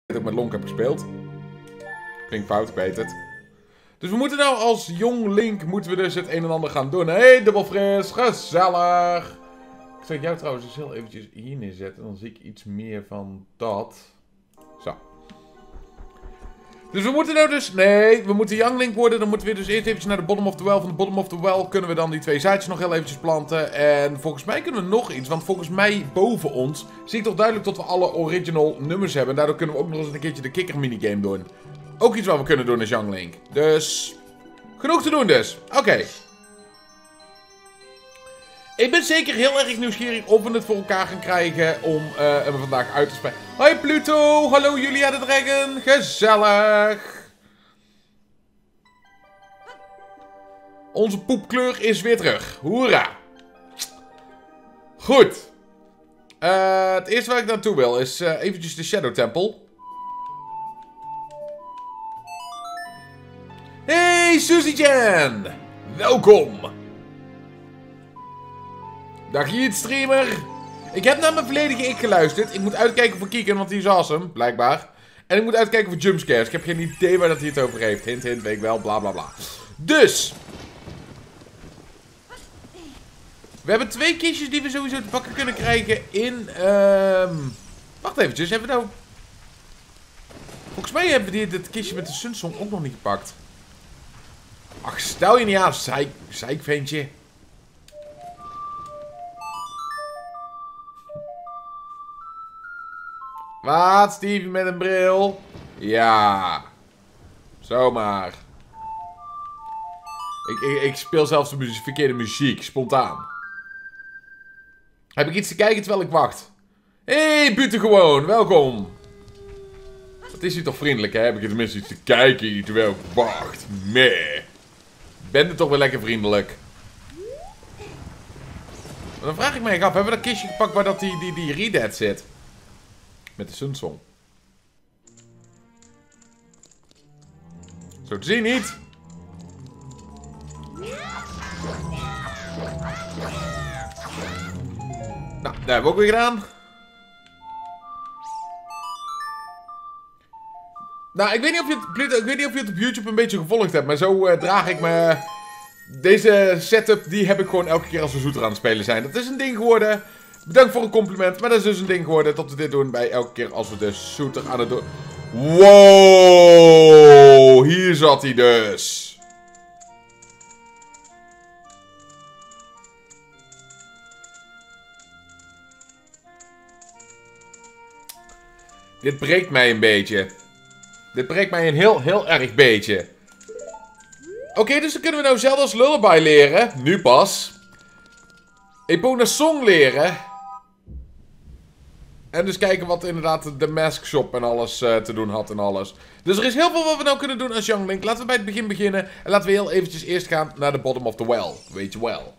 ook met Lonk heb gespeeld. Klinkt fout, ik weet het. Dus we moeten nou als jong Link moeten we dus het een en ander gaan doen. Hey, dubbelfris, gezellig. Ik zal jou trouwens eens heel eventjes hier neerzetten. Dan zie ik iets meer van dat. Zo. Dus we moeten nou dus... Nee, we moeten young Link worden. Dan moeten we dus eerst eventjes naar de bottom of the well. Van de bottom of the well kunnen we dan die 2 zaadjes nog heel eventjes planten. En volgens mij kunnen we nog iets. Want volgens mij boven ons zie ik toch duidelijk dat we alle original nummers hebben. En daardoor kunnen we ook nog eens een keertje de kikker minigame doen. Ook iets wat we kunnen doen als young Link. Dus... genoeg te doen dus. Oké. Ik ben zeker heel erg nieuwsgierig of we het voor elkaar gaan krijgen om hem vandaag uit te spelen. Hoi Pluto, hallo Julia de Dragon, gezellig. Onze poepkleur is weer terug, hoera. Goed. Het eerste waar ik naartoe wil is eventjes de Shadow Temple. Hey Suzy-chan, welkom. Dag Jeet streamer. Ik heb naar mijn volledige ik geluisterd. Ik moet uitkijken voor Kieken, want die is awesome, blijkbaar. En ik moet uitkijken voor jumpscares. Ik heb geen idee waar dat hij het over heeft. Hint, hint, weet ik wel, bla bla bla. Dus. We hebben 2 kistjes die we sowieso te pakken kunnen krijgen in... Wacht eventjes, hebben we nou... Volgens mij hebben we dit kistje met de Sunsong ook nog niet gepakt. Ach, stel je niet aan, zeikventje. Wat, Stevie met een bril? Ja. Zomaar. Ik speel zelfs de verkeerde muziek, spontaan. Heb ik iets te kijken terwijl ik wacht? Hé, buitengewoon, welkom. Wat is hier toch vriendelijk, hè? Heb ik tenminste iets te kijken terwijl ik wacht? Meh. Ben er toch wel lekker vriendelijk. Maar dan vraag ik mij af, hebben we dat kistje gepakt waar dat die Redead zit? Met de Sunsong. Zo te zien niet. Nou, dat hebben we ook weer gedaan. Nou, ik weet niet of je het op YouTube een beetje gevolgd hebt, maar zo draag ik me... Deze setup, die heb ik gewoon elke keer als we zoeter aan het spelen zijn. Dat is een ding geworden. Bedankt voor een compliment, maar dat is dus een ding geworden dat we dit doen bij elke keer als we de shooter aan het doen. Wow, hier zat hij dus. Dit breekt mij een beetje. Dit breekt mij een heel erg beetje. Oké, dus dan kunnen we nou Zelda's Lullaby leren. Nu pas. Epona Song leren. En dus kijken wat inderdaad de Mask Shop en alles te doen had en alles. Dus er is heel veel wat we nou kunnen doen als young Link. Laten we bij het begin beginnen. En laten we heel eventjes eerst gaan naar de bottom of the well. Weet je wel.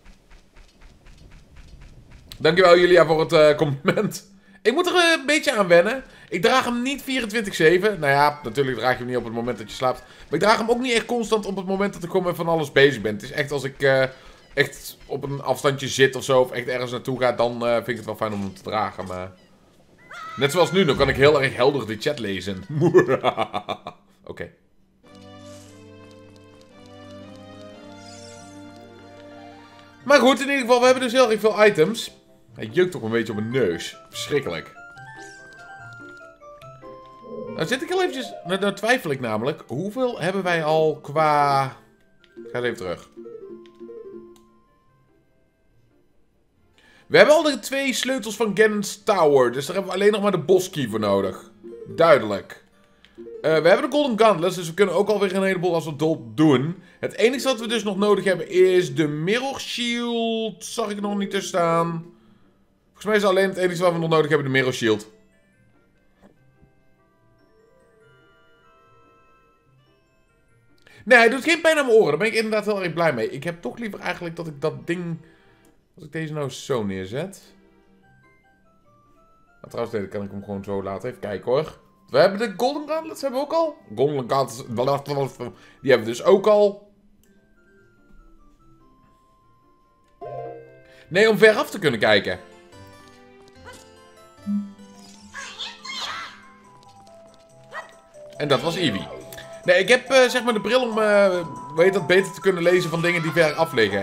Dankjewel Julia voor het compliment. Ik moet er een beetje aan wennen. Ik draag hem niet 24/7. Nou ja, natuurlijk draag je hem niet op het moment dat je slaapt. Maar ik draag hem ook niet echt constant op het moment dat ik gewoon met van alles bezig ben. Het is echt als ik echt op een afstandje zit of zo. Of echt ergens naartoe ga. Dan vind ik het wel fijn om hem te dragen. Maar... net zoals nu, dan kan ik heel erg helder de chat lezen. Oké. Maar goed, in ieder geval, we hebben dus heel erg veel items. Hij jeukt toch een beetje op mijn neus. Verschrikkelijk. Nou zit ik heel eventjes... Nou twijfel ik namelijk. Hoeveel hebben wij al qua... Ik ga even terug. We hebben al de 2 sleutels van Ganon's Tower. Dus daar hebben we alleen nog maar de boss key voor nodig. Duidelijk. We hebben de Golden Gauntlets. Dus we kunnen ook alweer een heleboel als we dat doen. Het enige wat we dus nog nodig hebben is de Mirror Shield. Zag ik er nog niet tussen staan. Volgens mij is alleen het enige wat we nog nodig hebben de Mirror Shield. Nee, hij doet geen pijn aan mijn oren. Daar ben ik inderdaad heel erg blij mee. Ik heb toch liever eigenlijk dat ik dat ding... Als ik deze nou zo neerzet. Nou, trouwens, nee, dan kan ik hem gewoon zo laten. Even kijken hoor. We hebben de Golden Gauntlets hebben we ook al. Golden Gauntlets, die hebben we dus ook al. Nee, om ver af te kunnen kijken. En dat was Eevee. Nee, ik heb zeg maar de bril om weet dat, beter te kunnen lezen van dingen die ver af liggen.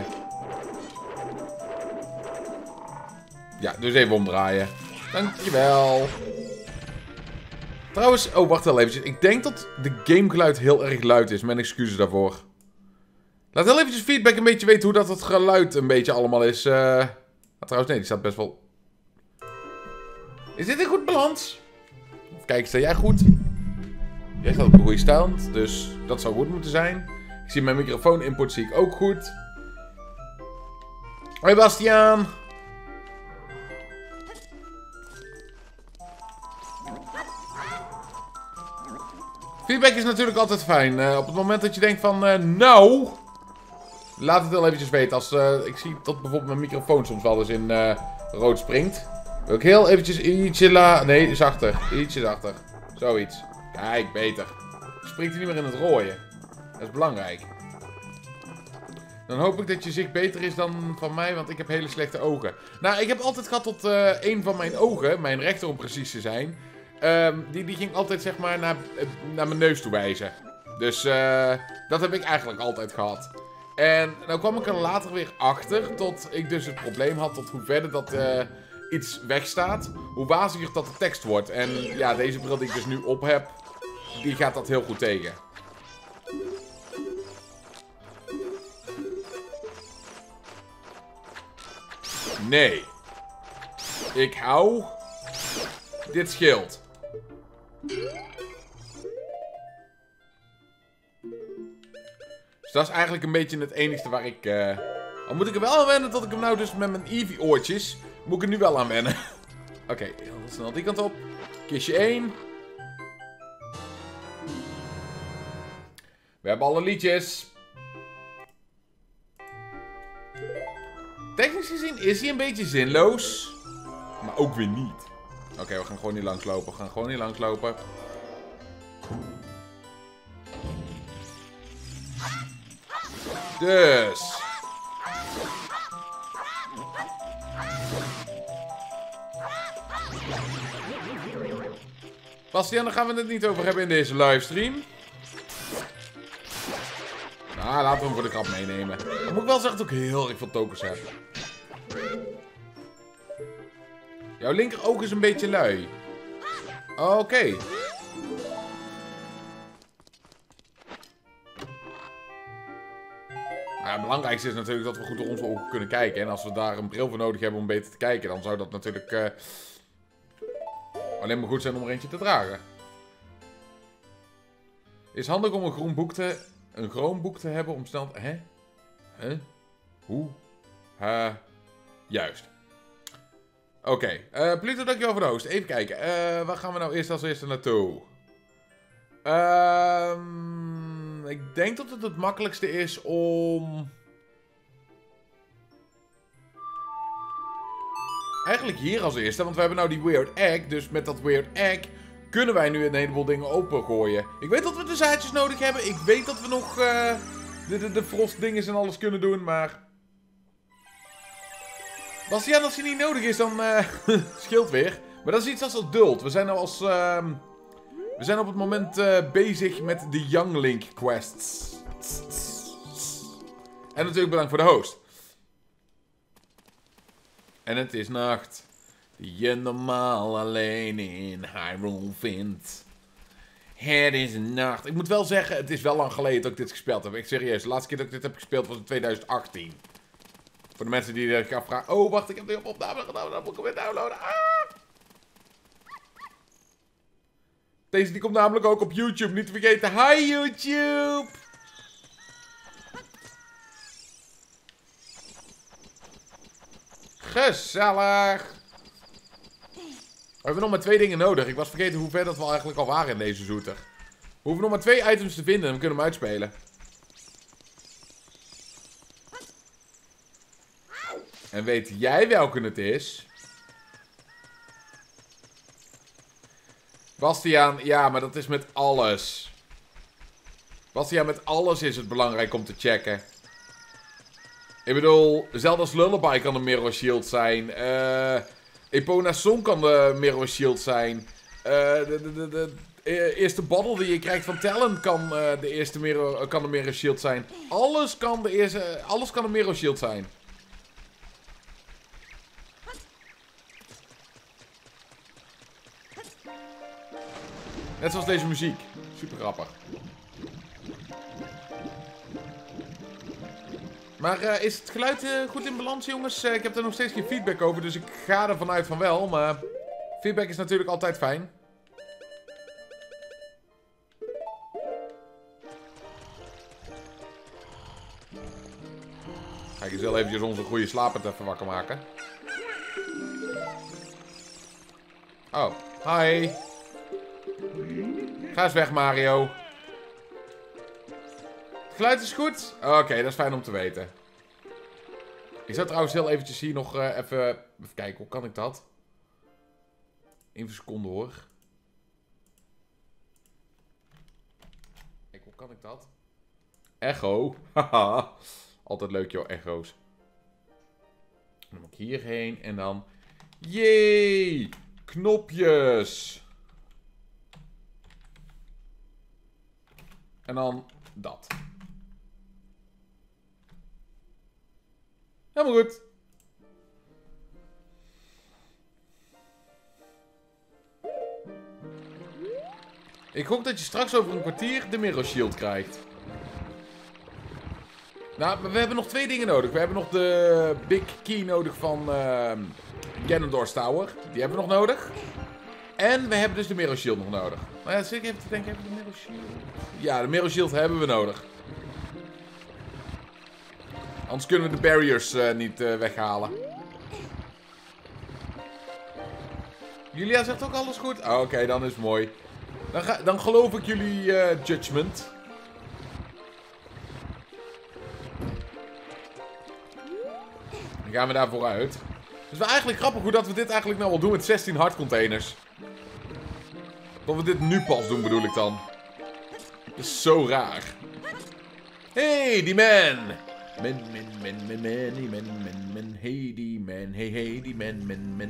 Ja, dus even omdraaien. Dankjewel. Trouwens, oh wacht wel eventjes. Ik denk dat de gamegeluid heel erg luid is. Mijn excuses daarvoor. Laat heel eventjes feedback een beetje weten hoe dat het geluid een beetje allemaal is. Trouwens nee, die staat best wel... Is dit een goed balans? Even kijken, sta jij goed? Jij staat op de goede stand, dus dat zou goed moeten zijn. Ik zie mijn microfoon input zie ik ook goed. Hoi Bastiaan. Feedback is natuurlijk altijd fijn. Op het moment dat je denkt van, nou... Laat het wel eventjes weten. Als ik zie dat bijvoorbeeld mijn microfoon soms wel eens in rood springt. Wil ik heel eventjes ietsje nee, zachter. Ietsje zachter. Zoiets. Kijk, beter. Springt hij niet meer in het rode. Dat is belangrijk. Dan hoop ik dat je zicht beter is dan van mij, want ik heb hele slechte ogen. Nou, ik heb altijd gehad tot een van mijn ogen, mijn rechter om precies te zijn... die ging altijd zeg maar naar mijn neus toe wijzen. Dus dat heb ik eigenlijk altijd gehad. En nou kwam ik er later weer achter, tot ik dus het probleem had tot hoe verder dat iets wegstaat, hoe waziger dat de tekst wordt. En ja, deze bril die ik dus nu op heb, die gaat dat heel goed tegen. Nee. Ik hou dit schild. Dus dat is eigenlijk een beetje het enigste waar ik... Al moet ik er wel aan wennen dat ik hem nou dus met mijn Eevee oortjes... Moet ik er nu wel aan wennen. Oké, heel snel die kant op. Kistje 1. We hebben alle liedjes. Technisch gezien is hij een beetje zinloos. Maar ook weer niet. Oké, we gaan gewoon niet langslopen. We gaan gewoon niet langslopen. Dus. Bastiaan, daar gaan we het niet over hebben in deze livestream. Nou, laten we hem voor de grap meenemen. Dan moet ik wel zeggen dat ik heel erg veel tokens heb. Jouw linkeroog is een beetje lui. Oké. Nou, het belangrijkste is natuurlijk dat we goed door onze ogen kunnen kijken. En als we daar een bril voor nodig hebben om beter te kijken, dan zou dat natuurlijk alleen maar goed zijn om er eentje te dragen. Is handig om een groen boek te hebben om snel... Hè? Huh? Hoe? Juist. Oké. Pluto, dankjewel voor de host. Even kijken. Waar gaan we nou eerst als eerste naartoe? Ik denk dat het makkelijkste is om... Eigenlijk hier als eerste, want we hebben nou die Weird Egg. Dus met dat Weird Egg kunnen wij nu een heleboel dingen opengooien. Ik weet dat we de zaadjes nodig hebben. Ik weet dat we nog de frost dinges en alles kunnen doen, maar... Bastiaan, als die niet nodig is, dan scheelt weer. Maar dat is iets als adult. We zijn nou als... we zijn op het moment bezig met de Young Link quests. En natuurlijk bedankt voor de host. En het is nacht. Die je normaal alleen in Hyrule vindt. Het is nacht. Ik moet wel zeggen, het is wel lang geleden dat ik dit gespeeld heb. Ik serieus, de laatste keer dat ik dit heb gespeeld was in 2018. Voor de mensen die zich afvragen. Oh, wacht, ik heb dit op opname gedaan. Dan moet ik hem weer downloaden. Ah! Deze die komt namelijk ook op YouTube. Niet te vergeten. Hi YouTube! Gezellig! We hebben nog maar 2 dingen nodig. Ik was vergeten hoe ver dat we eigenlijk al waren in deze zoeter. We hoeven nog maar 2 items te vinden en we kunnen hem uitspelen. En weet jij welke het is? Bastiaan, ja, maar dat is met alles. Bastiaan, met alles is het belangrijk om te checken. Ik bedoel, Zelda's Lullaby kan de Mirror Shield zijn. Epona's Song kan de Mirror Shield zijn. eerste bottle die je krijgt van Talon kan, kan de Mero Shield zijn. Alles kan een Mero Shield zijn. Net zoals deze muziek. Super grappig. Maar is het geluid goed in balans, jongens? Ik heb er nog steeds geen feedback over, dus ik ga ervan uit van wel. Maar feedback is natuurlijk altijd fijn. Ga ik eens heel eventjes onze goede slapend even wakker maken. Oh, hi. Ga eens weg, Mario. Het geluid is goed? Oké, dat is fijn om te weten. Ik zou trouwens heel eventjes hier nog even kijken. Hoe kan ik dat? Even een seconde hoor. Kijk, hoe kan ik dat? Echo. Haha. Altijd leuk joh, echo's. Dan moet ik hierheen en dan... Yay! Knopjes! En dan dat. Helemaal goed. Ik hoop dat je straks over een kwartier de Mero Shield krijgt. Nou, we hebben nog 2 dingen nodig. We hebben nog de Big Key nodig van Ganondorf's Tower. Die hebben we nog nodig. En we hebben dus de Mero Shield nog nodig. Nou ja, zit ik even te denken, hebben we de Mero Shield? Ja, de Mero Shield hebben we nodig. Anders kunnen we de barriers niet weghalen. Julia zegt ook alles goed? Oh, oké, dan is het mooi. Dan geloof ik jullie judgment. Dan gaan we daar vooruit. Het is wel eigenlijk grappig hoe dat we dit eigenlijk nou al doen met 16 hardcontainers. Dat we dit nu pas doen, bedoel ik dan. Dat is zo raar. Hey, die man! Man. Hey, die man. Hey, die man.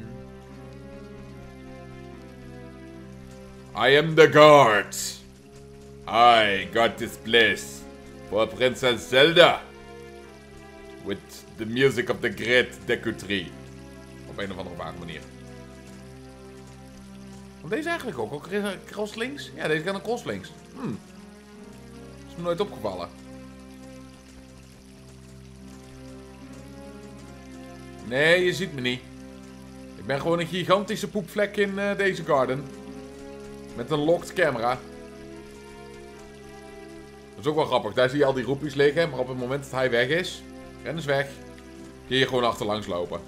I am the guard. I got this place for Princess Zelda. With the music of the great Deku Tree. Op een of andere vage manier. Kan deze eigenlijk ook cross links? Ja, deze kan een cross links. Is me nooit opgevallen. Nee, je ziet me niet. Ik ben gewoon een gigantische poepvlek in deze garden. Met een locked camera. Dat is ook wel grappig. Daar zie je al die roepies liggen. Maar op het moment dat hij weg is... Ren eens weg. Kun je gewoon achterlangs lopen.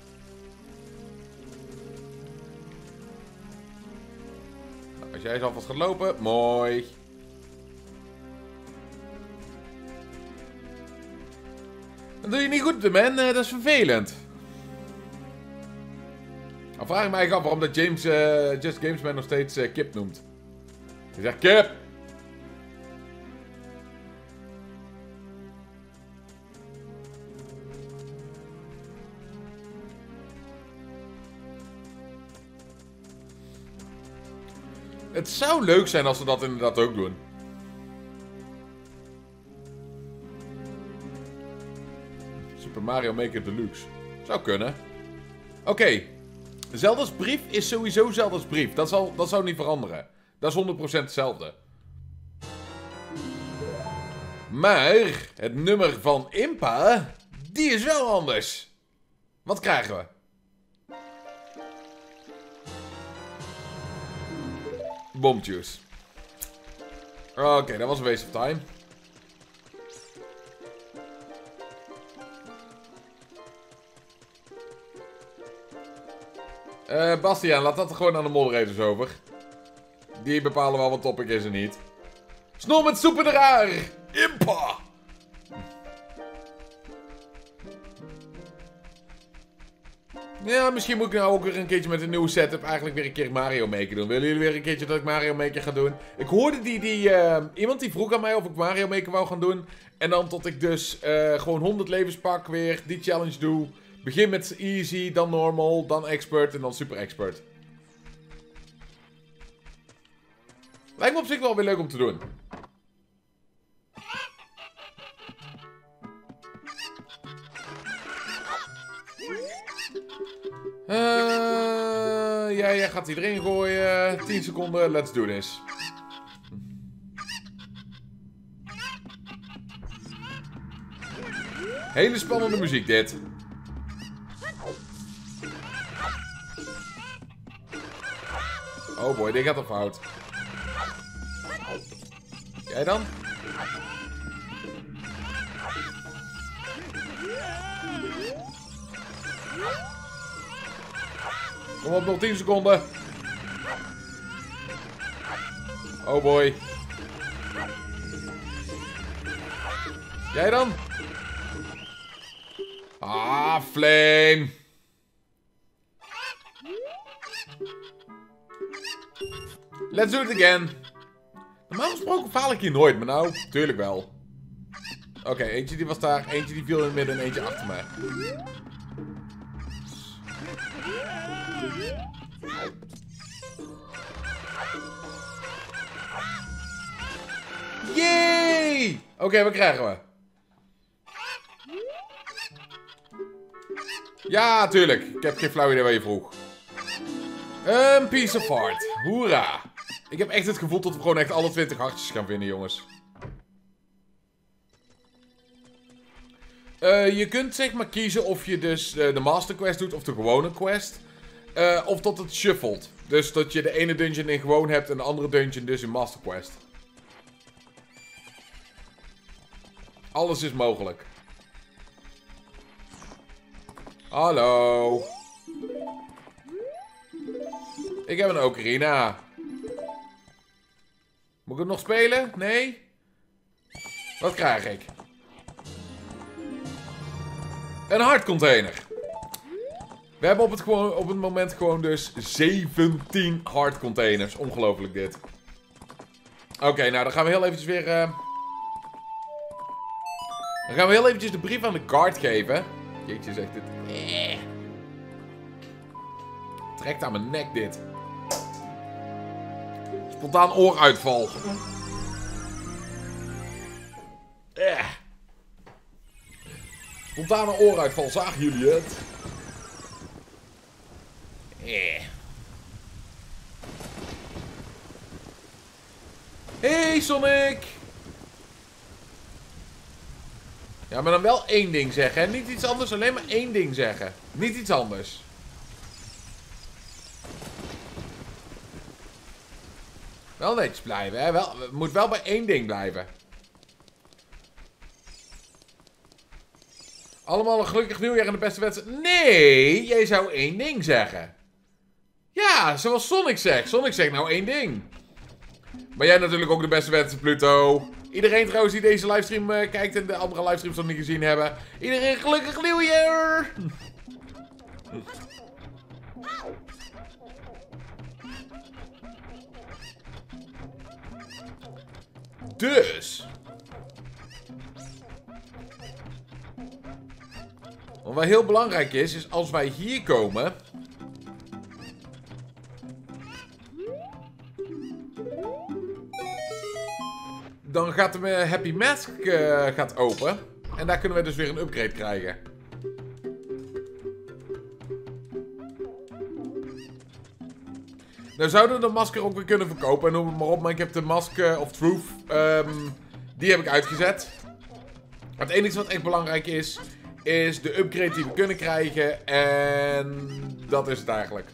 Nou, als jij eens alvast gaat lopen. Mooi. Dat doe je niet goed, man. Dat is vervelend. Dan vraag ik me eigenlijk af waarom dat James Just Gamesman nog steeds Kip noemt. Hij zegt Kip! Het zou leuk zijn als ze dat inderdaad ook doen. Super Mario Maker Deluxe. Zou kunnen. Oké. Zelda's brief is sowieso Zelda's brief. Dat zal niet veranderen. Dat is 100% hetzelfde. Maar het nummer van Impa, die is wel anders. Wat krijgen we? Bombjuice. Oké, dat was een waste of time. Bastiaan, laat dat er gewoon aan de moderators over. Die bepalen wel wat topic is en niet. Snor met soepen eraar! Impa! Ja, misschien moet ik nou ook weer een keertje met een nieuwe setup eigenlijk weer een keer Mario Maker doen. Willen jullie weer een keertje dat ik Mario Maker ga doen? Ik hoorde iemand die vroeg aan mij of ik Mario Maker wou gaan doen. En dan tot ik dus gewoon 100 levens pak weer, die challenge doe. Begin met easy, dan normal, dan expert en dan super expert. Lijkt me op zich wel weer leuk om te doen. Ja, jij gaat die erin gooien. 10 seconden, let's do this. Hele spannende muziek dit. Oh boy, dit gaat al fout. Jij dan? Kom op, nog 10 seconden. Oh boy. Jij dan? Ah, flame. Let's do it again. Normaal gesproken faal ik hier nooit, maar nou, tuurlijk wel. Oké, eentje die was daar, eentje die viel in het midden en eentje achter mij. Yay! Oké, wat krijgen we? Ja, tuurlijk. Ik heb geen flauw idee wat je vroeg. Een piece of heart. Hoera. Ik heb echt het gevoel dat we gewoon echt alle 20 hartjes gaan vinden, jongens. Je kunt zeg maar kiezen of je dus de master quest doet of de gewone quest. Of dat het shuffelt. Dus dat je de ene dungeon in gewoon hebt en de andere dungeon dus in master quest. Alles is mogelijk. Hallo. Ik heb een ocarina. Moet ik het nog spelen? Nee? Wat krijg ik? Een hardcontainer. We hebben op het moment gewoon dus 17 hardcontainers. Ongelooflijk dit. Oké, nou dan gaan we heel eventjes weer... Dan gaan we heel eventjes de brief aan de guard geven. Jeetje zegt dit. Trekt aan mijn nek dit. Spontaan ooruitval. Spontane ooruitval, zagen jullie het? Hey Sonic! Ja, maar dan wel één ding zeggen, hè? Niet iets anders, alleen maar één ding zeggen. Niet iets anders. Wel netjes blijven, hè? Het moet wel bij één ding blijven. Allemaal een gelukkig nieuwjaar en de beste wensen. Nee, jij zou één ding zeggen. Ja, zoals Sonic zegt. Sonic zegt nou één ding. Maar jij natuurlijk ook de beste wensen, Pluto. Iedereen trouwens die deze livestream kijkt en de andere livestreams nog niet gezien hebben. Iedereen gelukkig nieuwjaar! Dus. Wat heel belangrijk is als wij hier komen... Dan gaat de Happy Mask gaat open. En daar kunnen we dus weer een upgrade krijgen. Nou zouden we de masker ook weer kunnen verkopen. En noem het maar op. Maar ik heb de Mask of Truth. Die heb ik uitgezet. Het enige wat echt belangrijk is... Is de upgrade die we kunnen krijgen. En dat is het eigenlijk.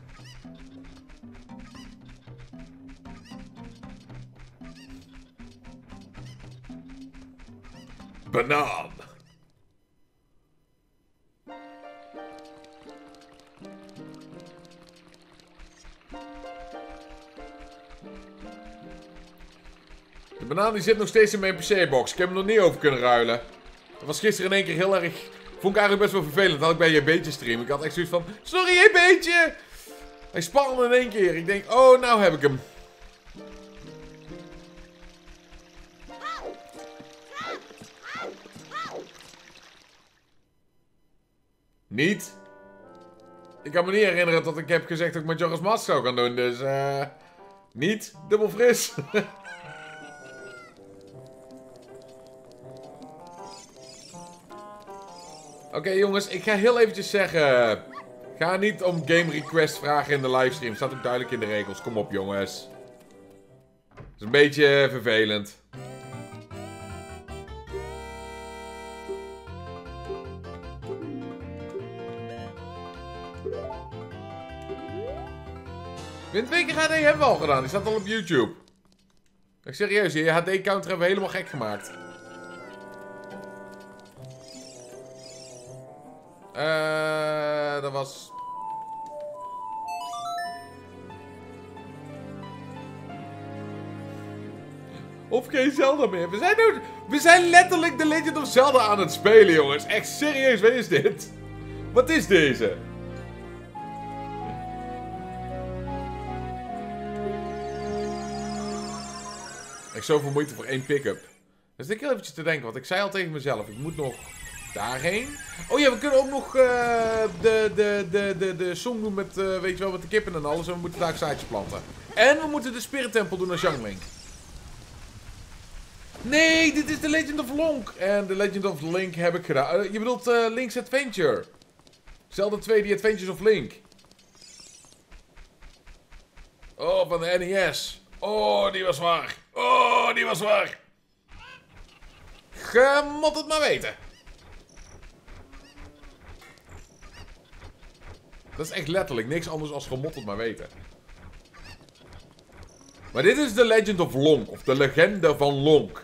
Banaan. De banaan die zit nog steeds in mijn PC-box. Ik heb hem nog niet over kunnen ruilen. Dat was gisteren in één keer heel erg... Vond ik eigenlijk best wel vervelend. Dat had ik bij je beetje stream. Ik had echt zoiets van... Sorry, je beetje! Hij spande in één keer. Ik denk, oh, nou heb ik hem. Niet? Ik kan me niet herinneren dat ik heb gezegd dat ik met Majora's Mask zou gaan doen, dus Niet dubbel fris. Oké, jongens, ik ga heel eventjes zeggen... Ga niet om game request vragen in de livestream. Staat ook duidelijk in de regels. Kom op, jongens. Dat is een beetje vervelend. Win 2 keer HD hebben we al gedaan. Die staat al op YouTube. Ik serieus, je HD-counter hebben we helemaal gek gemaakt. Dat was... Of geen Zelda meer. We zijn letterlijk The Legend of Zelda aan het spelen, jongens. Echt serieus, wat is dit? Wat is deze? Ik zoveel moeite voor 1 pick-up. Dus ik heel eventjes te denken, want ik zei al tegen mezelf, ik moet nog daarheen. Oh ja, we kunnen ook nog de song doen met, weet je wel, met de kippen en alles. En we moeten daar zaadjes planten. En we moeten de Spirit Temple doen als Young Link. Nee, dit is The Legend of Link. En The Legend of Link heb ik gedaan. Je bedoelt Link's Adventure. Zelda 2, The Adventures of Link. Oh, van de NES. Oh, die was waar. Oh, die was waar. Je moet het maar weten. Dat is echt letterlijk niks anders als gemot het maar weten. Maar dit is The Legend of Lonk. Of de legende van Lonk.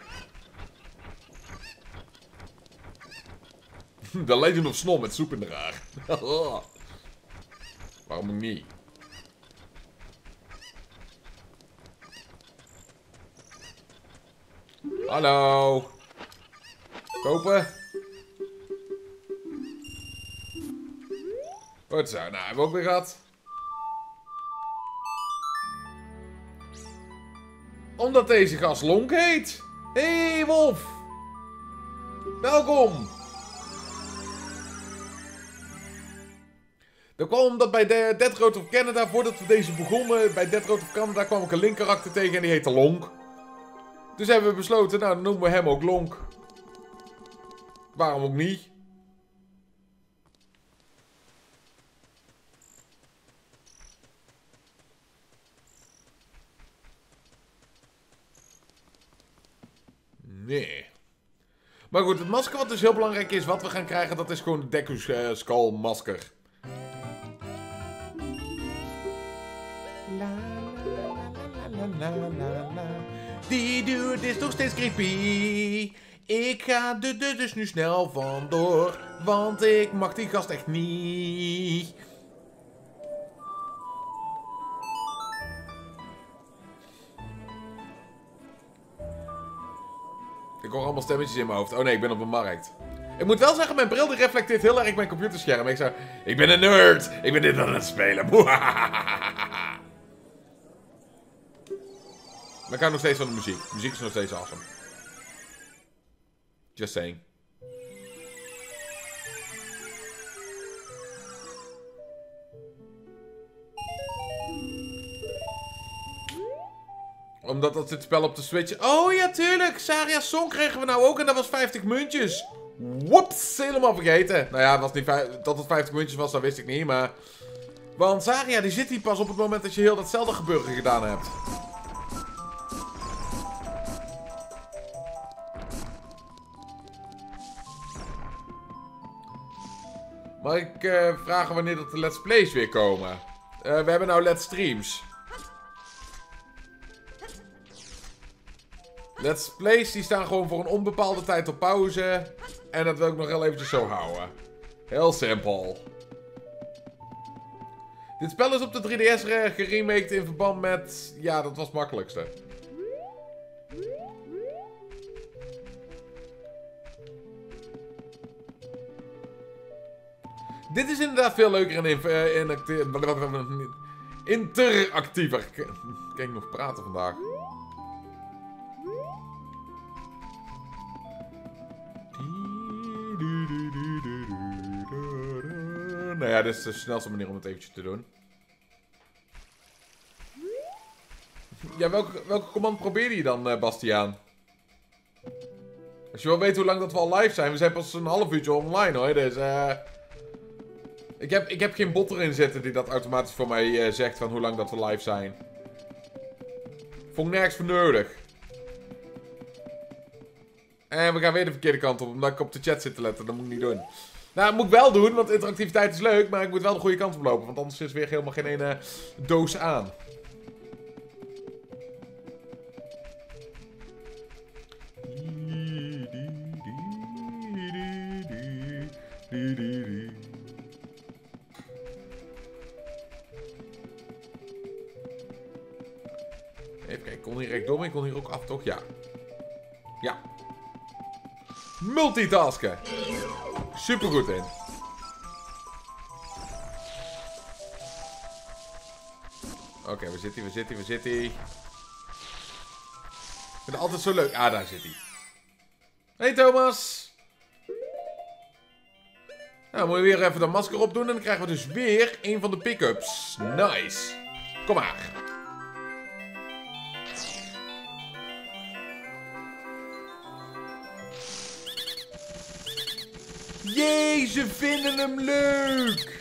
The Legend of Snom met soep in de raar. Waarom ook niet? Hallo. Kopen. Goed zo, nou hebben we ook weer gehad. Omdat deze gast Lonk heet. Hey Wolf. Welkom. Dat kwam omdat bij Dead Road of Canada, voordat we deze begonnen, bij Dead Road of Canada kwam ik een Link karakter tegen en die heette Lonk. Dus hebben we besloten, nou dan noemen we hem ook Lonk. Waarom ook niet? Nee. Maar goed, het masker wat dus heel belangrijk is, wat we gaan krijgen, dat is gewoon de Deku's Skull masker. Die dude is nog steeds creepy. Ik ga er dus nu snel vandoor, want ik mag die gast echt niet. Ik hoor allemaal stemmetjes in mijn hoofd. Oh nee, ik ben op een markt. Ik moet wel zeggen, mijn bril die reflecteert heel erg mijn computerscherm. Ik zeg, ik ben een nerd. Ik ben dit aan het spelen. Maar ik hou nog steeds van de muziek. De muziek is nog steeds awesome. Just saying. Omdat dat dit spel op de Switch... Oh ja, tuurlijk. Saria's Song kregen we nou ook en dat was 50 muntjes. Woeps, helemaal vergeten. Nou ja, het was niet dat het 50 muntjes was, dat wist ik niet, maar... Want Saria, die zit hier pas op het moment dat je heel datzelfde gebeuren gedaan hebt. Mag ik vragen wanneer dat de Let's Plays weer komen? We hebben nou Let's Streams. Let's Plays die staan gewoon voor een onbepaalde tijd op pauze. En dat wil ik nog heel eventjes zo houden. Heel simpel. Dit spel is op de 3DS geremaked in verband met... Ja, dat was het makkelijkste. Dit is inderdaad veel leuker en interactiever. Kan ik nog praten vandaag? Nou ja, dit is de snelste manier om het eventjes te doen. Ja, welke command probeerde je dan, Bastiaan? Als je wel weet hoe lang dat we al live zijn. We zijn pas een half uurtje online hoor. Dus ik heb geen bot erin zitten die dat automatisch voor mij zegt van hoe lang dat we live zijn. Vond ik nergens voor nodig. En we gaan weer de verkeerde kant op, omdat ik op de chat zit te letten. Dat moet ik niet doen. Nou, dat moet ik wel doen, want interactiviteit is leuk. Maar ik moet wel de goede kant op lopen, want anders is weer helemaal geen ene doos aan. Even kijken, ik kon hier rechtdoor, ik kon hier ook af, toch? Ja. Ja. Multitasken. Super goed in. Oké, waar zit hij? Ik vind het altijd zo leuk. Ah, daar zit hij. Hey Thomas. Nou, moeten we weer even dat masker opdoen en dan krijgen we dus weer een van de pick-ups. Nice. Kom maar. Jee, ze vinden hem leuk!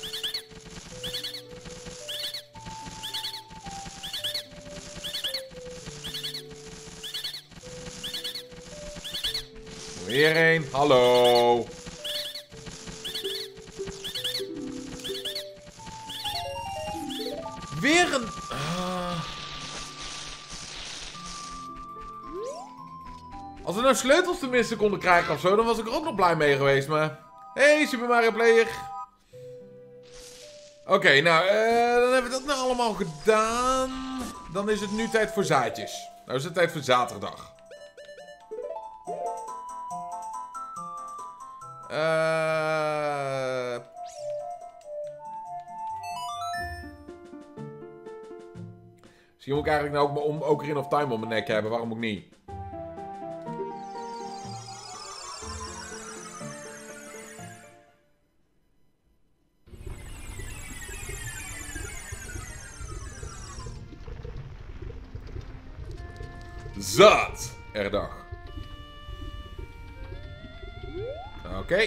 Weer een, hallo! Weer een... Als we nou sleutels tenminste konden krijgen of zo, dan was ik er ook nog blij mee geweest, maar... Hey, Super Mario Player! Oké, nou, dan hebben we dat nou allemaal gedaan. Dan is het nu tijd voor zaadjes. Nou is het tijd voor zaterdag. Misschien moet ik eigenlijk nou ook mijn Ocarina of Time om mijn nek hebben, waarom ook niet? Zat! Erdag. Oké.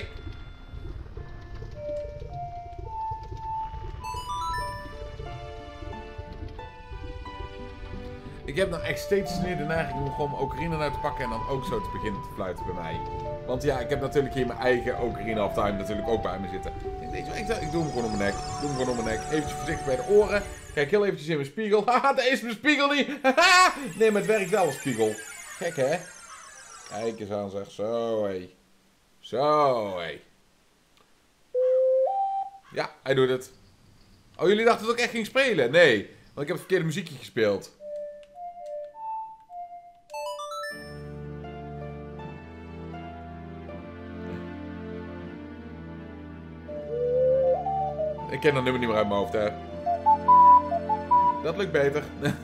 Ik heb nou echt steeds meer de neiging om gewoon mijn Ocarina uit te pakken en dan ook zo te beginnen te fluiten bij mij. Want ja, ik heb natuurlijk hier mijn eigen Ocarina of Time natuurlijk ook bij me zitten. Weet je wat, ik doe hem gewoon om mijn nek. Eventjes voorzichtig bij de oren. Kijk heel eventjes in mijn spiegel. Haha, daar is mijn spiegel niet. Haha. Nee, maar het werkt wel als spiegel. Gek hè? Kijk eens aan zeg. Zo hé. Zo hé. Ja, hij doet het. Oh, jullie dachten dat ik echt ging spelen? Nee, want ik heb het verkeerde muziekje gespeeld. Ik ken dat nummer niet meer uit mijn hoofd, hè. Dat lukt beter.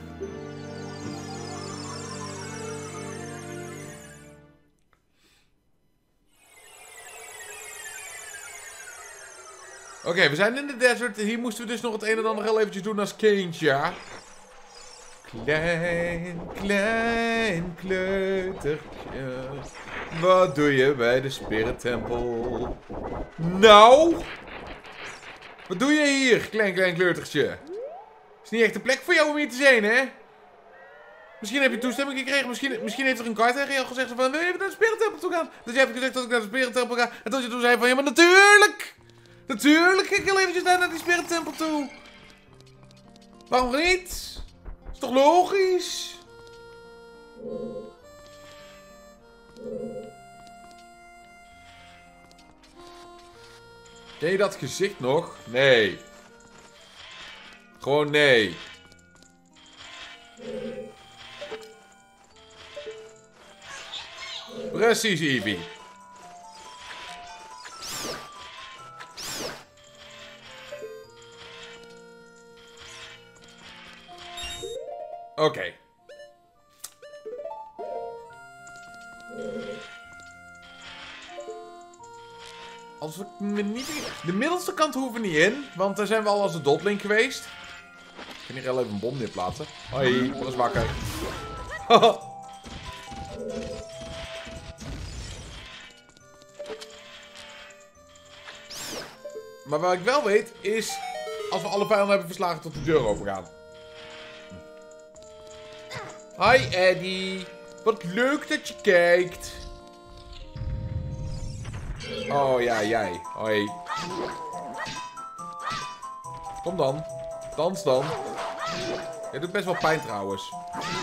Oké, we zijn in de desert. Hier moesten we dus nog het een en ander heel eventjes doen als kindje. Klein kleutertje. Wat doe je bij de Spirit Tempel? Nou... Wat doe je hier, klein kleutertje? Is niet echt de plek voor jou om hier te zijn, hè? Misschien heb je toestemming gekregen. Misschien heeft er een kaart tegen jou gezegd van... Wil je even naar de Spirit Tempel toe gaan? Dus jij hebt gezegd dat ik naar de Spirit Tempel ga. En toen je toen zei van... Ja, maar natuurlijk! Natuurlijk ga ik heel eventjes naar die Spirit Tempel toe. Waarom niet? Is toch logisch? Ken je dat gezicht nog? Nee. Gewoon nee. Precies, Eevee. Oké. Als we me niet... De middelste kant hoeven we niet in, want daar zijn we al als een dotlink geweest. kan hier even een bom neerplaatsen. Hoi, dat is wakker. Maar wat ik wel weet is... Als we alle vijanden hebben verslagen tot de deur open gaan. Hi Eddie. Wat leuk dat je kijkt. Oh ja, jij. Hoi. Kom dan. Dans dan. Jij doet best wel pijn trouwens.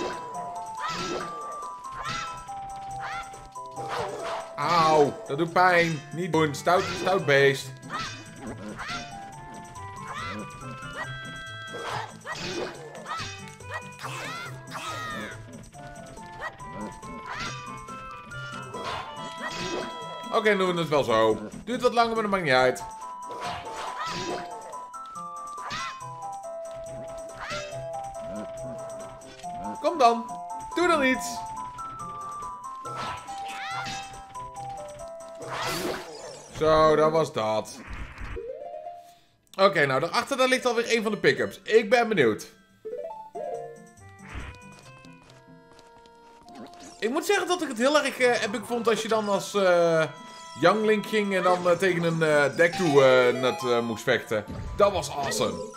Auw, dat doet pijn. Niet doen. Stout beest. Oké, doen we het wel zo. Duurt wat langer, maar dat maakt niet uit. Kom dan. Doe dan iets. Zo, dat was dat. Oké, nou, daarachter daar ligt alweer een van de pick-ups. Ik ben benieuwd. Ik moet zeggen dat ik het heel erg epic vond als je dan als Young Link ging en dan tegen een Deku moest vechten. Dat was awesome.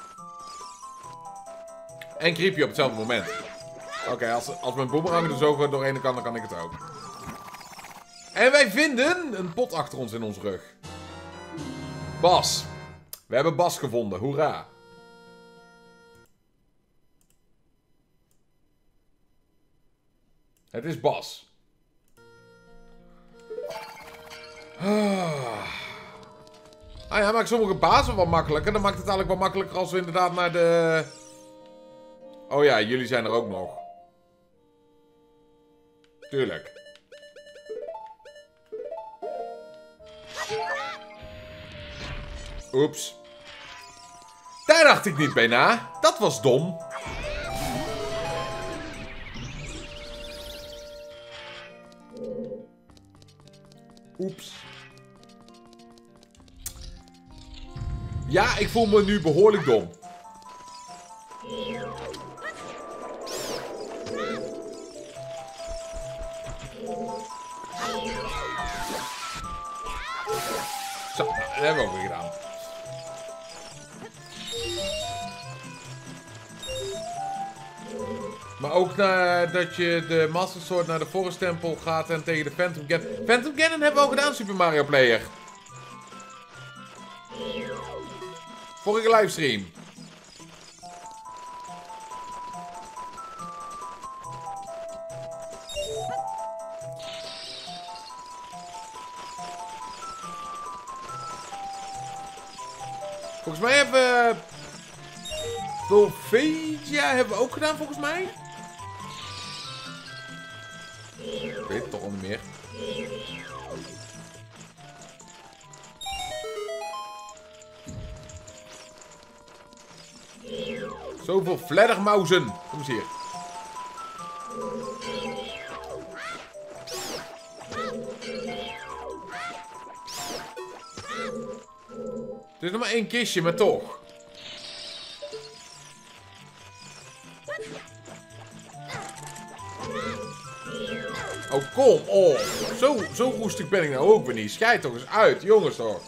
En creepy op hetzelfde moment. Oké, als mijn boomerang er zo doorheen kan, dan kan ik het ook. En wij vinden een pot achter ons in onze rug. Bas. We hebben Bas gevonden. Hoera. Het is Bas. Ah ja, maakt sommige bazen wat makkelijker. Dan maakt het eigenlijk wat makkelijker als we inderdaad naar de... Oh ja, jullie zijn er ook nog. Tuurlijk. Oeps. Daar dacht ik niet bij na. Dat was dom. Oeps. Ja, ik voel me nu behoorlijk dom. Zo, dat hebben we ook weer gedaan. Maar ook dat je de Master Sword naar de Forest Temple gaat en tegen de Phantom Ganon. Phantom Ganon hebben we al gedaan, Super Mario Player. Vorige livestream. Volgens mij hebben we... Volvagia hebben we ook gedaan, volgens mij. Ik weet het toch al niet meer. Zoveel fladdermauzen. Kom eens hier. Het is nog maar één kistje, maar toch. Oh, kom op. Zo roestig ben ik nou ook weer niet. Schijt toch eens uit, jongens toch.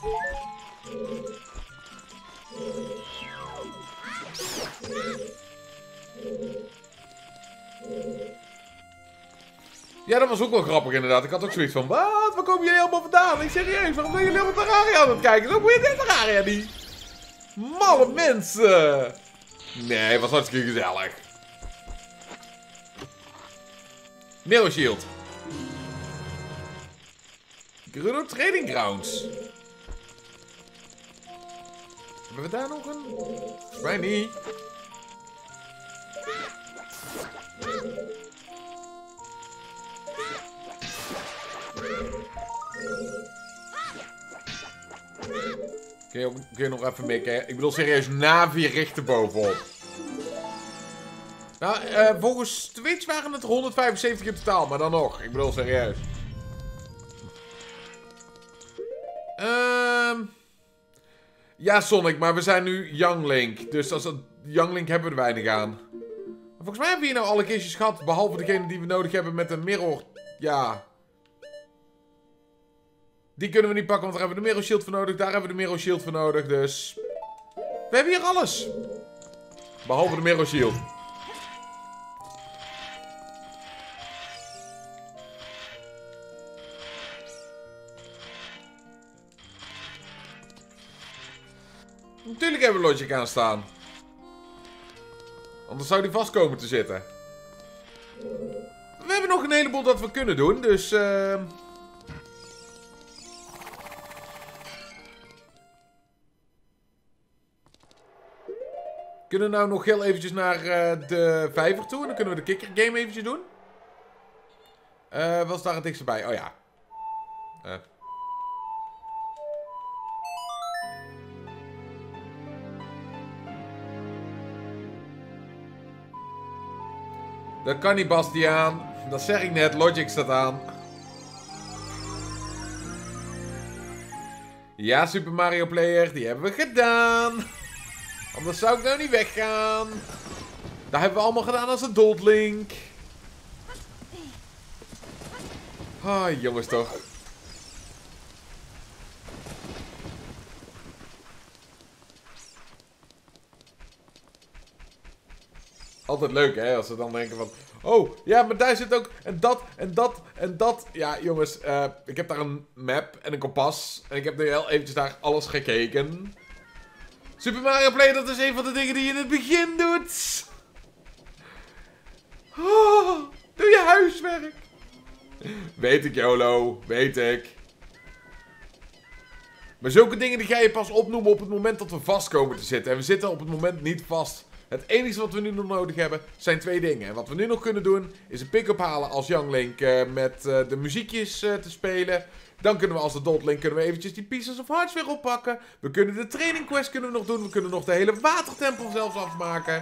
Ja, dat was ook wel grappig inderdaad. Ik had ook zoiets van, wat? Waar komen jullie allemaal vandaan? Ik serieus, waarom zijn jullie allemaal Terraria aan het kijken? Zo moet je dit Terraria niet. Malle mensen. Nee, het was hartstikke gezellig. Nero Shield. Gerudo Trading Grounds. Hebben we daar nog een? Volgens mij niet. Kun je nog even mikken? Ik bedoel serieus, Navi richten bovenop. Nou, volgens Twitch waren het 175 in totaal, maar dan nog. Ik bedoel serieus. Ja, Sonic, maar we zijn nu Young Link. Dus als het Young Link hebben we er weinig aan. Maar volgens mij hebben we hier nou alle kistjes gehad. Behalve degene die we nodig hebben met een mirror. Ja. Die kunnen we niet pakken, want daar hebben we de mirror shield voor nodig. Daar hebben we de mirror shield voor nodig. Dus we hebben hier alles. Behalve de mirror shield. Natuurlijk hebben we Logic aanstaan. Anders zou die vast komen te zitten. We hebben nog een heleboel dat we kunnen doen, dus... Kunnen we nou nog heel eventjes naar de vijver toe en dan kunnen we de kikker game eventjes doen. Wat is daar het dichtst bij? Oh ja. Dat kan niet, Bastiaan. Dat zeg ik net. Logic staat aan. Ja, Super Mario Player. Die hebben we gedaan. Anders zou ik nou niet weggaan. Dat hebben we allemaal gedaan als een Adult Link. Ah, jongens toch. Altijd leuk, hè, als ze dan denken van... Oh, ja, maar daar zit ook... En dat, en dat, en dat. Ja, jongens, ik heb daar een map en een kompas. En ik heb nu heel eventjes daar alles gekeken. Super Mario Play, dat is een van de dingen die je in het begin doet. Oh, doe je huiswerk. Weet ik, YOLO. Weet ik. Maar zulke dingen die ga je pas opnoemen op het moment dat we vast komen te zitten. En we zitten op het moment niet vast. Het enige wat we nu nog nodig hebben zijn 2 dingen. En wat we nu nog kunnen doen is een pick-up halen als Young Link met de muziekjes te spelen. Dan kunnen we als Adult Link kunnen we eventjes die Pieces of Hearts weer oppakken. We kunnen de training quest kunnen we nog doen. We kunnen nog de hele watertempel zelfs afmaken.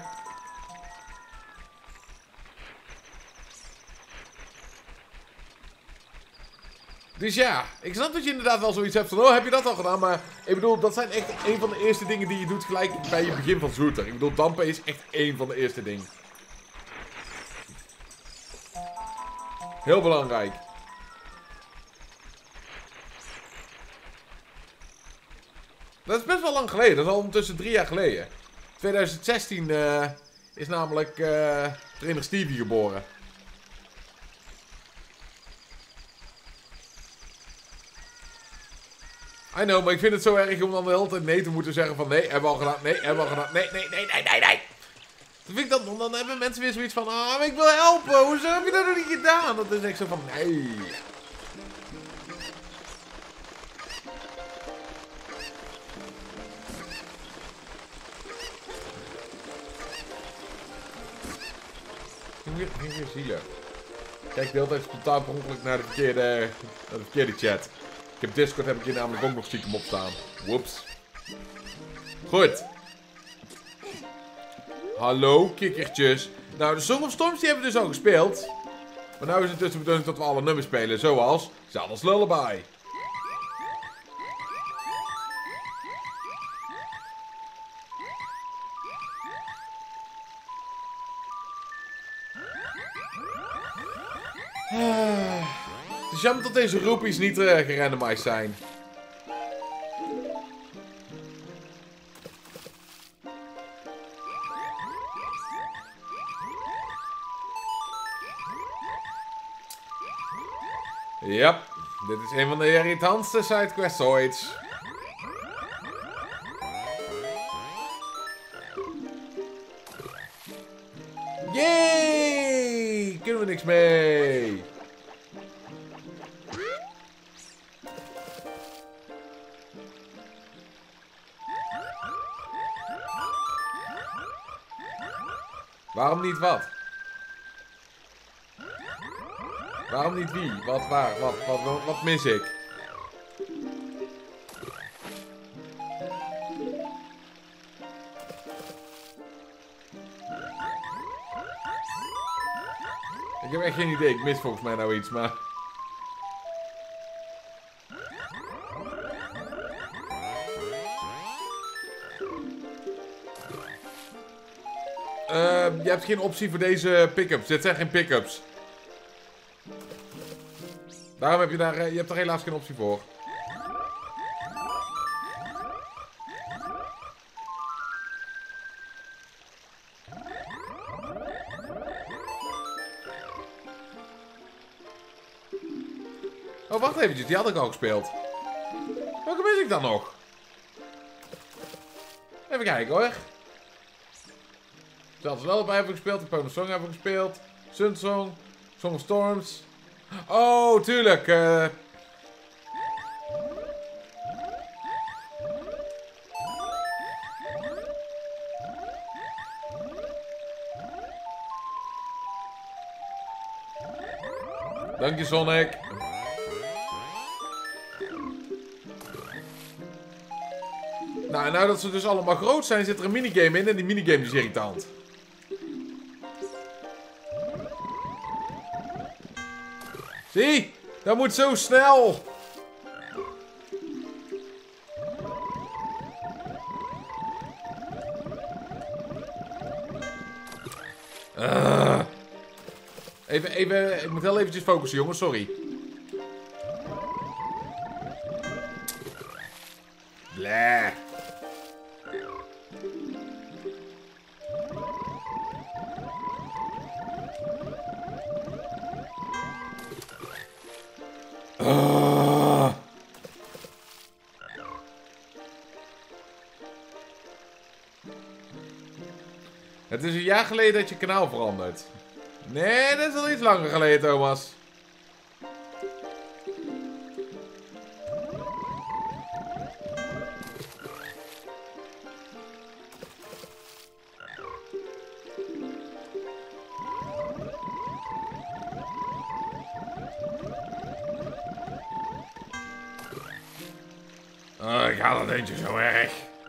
Dus ja, ik snap dat je inderdaad wel zoiets hebt van... Oh, heb je dat al gedaan? Maar ik bedoel, dat zijn echt een van de eerste dingen die je doet gelijk bij je begin van Shooter. Ik bedoel, dampen is echt een van de eerste dingen. Heel belangrijk. Dat is best wel lang geleden. Dat is al ondertussen 3 jaar geleden. 2016 is namelijk trainer Stevie geboren. I know, maar ik vind het zo erg om dan de hele tijd nee te moeten zeggen van... Nee, hebben we al gedaan. Nee, hebben we al gedaan. Nee, nee, nee, nee, nee, nee. Dan, vind ik dat, dan hebben mensen weer zoiets van... Ah, maar ik wil helpen. Hoezo heb je dat nog niet gedaan? Dat is echt zo van... Nee. Geen weer zielig. Kijk de hele tijd spontaan per ongeluk naar de verkeerde chat. Ik heb Discord heb ik hier namelijk ook nog stiekem op staan. Whoops. Goed. Hallo, kikkertjes. Nou, de Song of Storms die hebben we dus al gespeeld. Maar nu is het dus de bedoeling dat we alle nummers spelen. Zoals Zelda's Lullaby. Het is jammer dat deze roepies niet gerandomized zijn. Yep, dit is een van de irritantste sidequests ooit. Yay! Kunnen we niks mee. Waarom niet wat? Waarom niet wie? Wat, waar? Wat mis ik? Ik heb echt geen idee. Ik mis volgens mij nou iets, maar... je hebt geen optie voor deze pick-ups. Dit zijn geen pick-ups. Daarom heb je daar... je hebt er helaas geen optie voor. Oh, wacht eventjes. Die had ik al gespeeld. Welke mis ik dan nog? Even kijken hoor. Zelfs Lullaby hebben we gespeeld. Epona Song hebben we gespeeld. Sunsong. Song of Storms. Oh, tuurlijk. Dank je, Sonic. Nou, en nou dat ze dus allemaal groot zijn, zit er een minigame in. En die minigame is irritant. Zie? Dat moet zo snel. Even, ik moet heel eventjes focussen, jongens, sorry. Bleh. Het is een jaar geleden dat je kanaal verandert. Nee, dat is al iets langer geleden, Thomas. Oh, ik haal het eentje zo erg.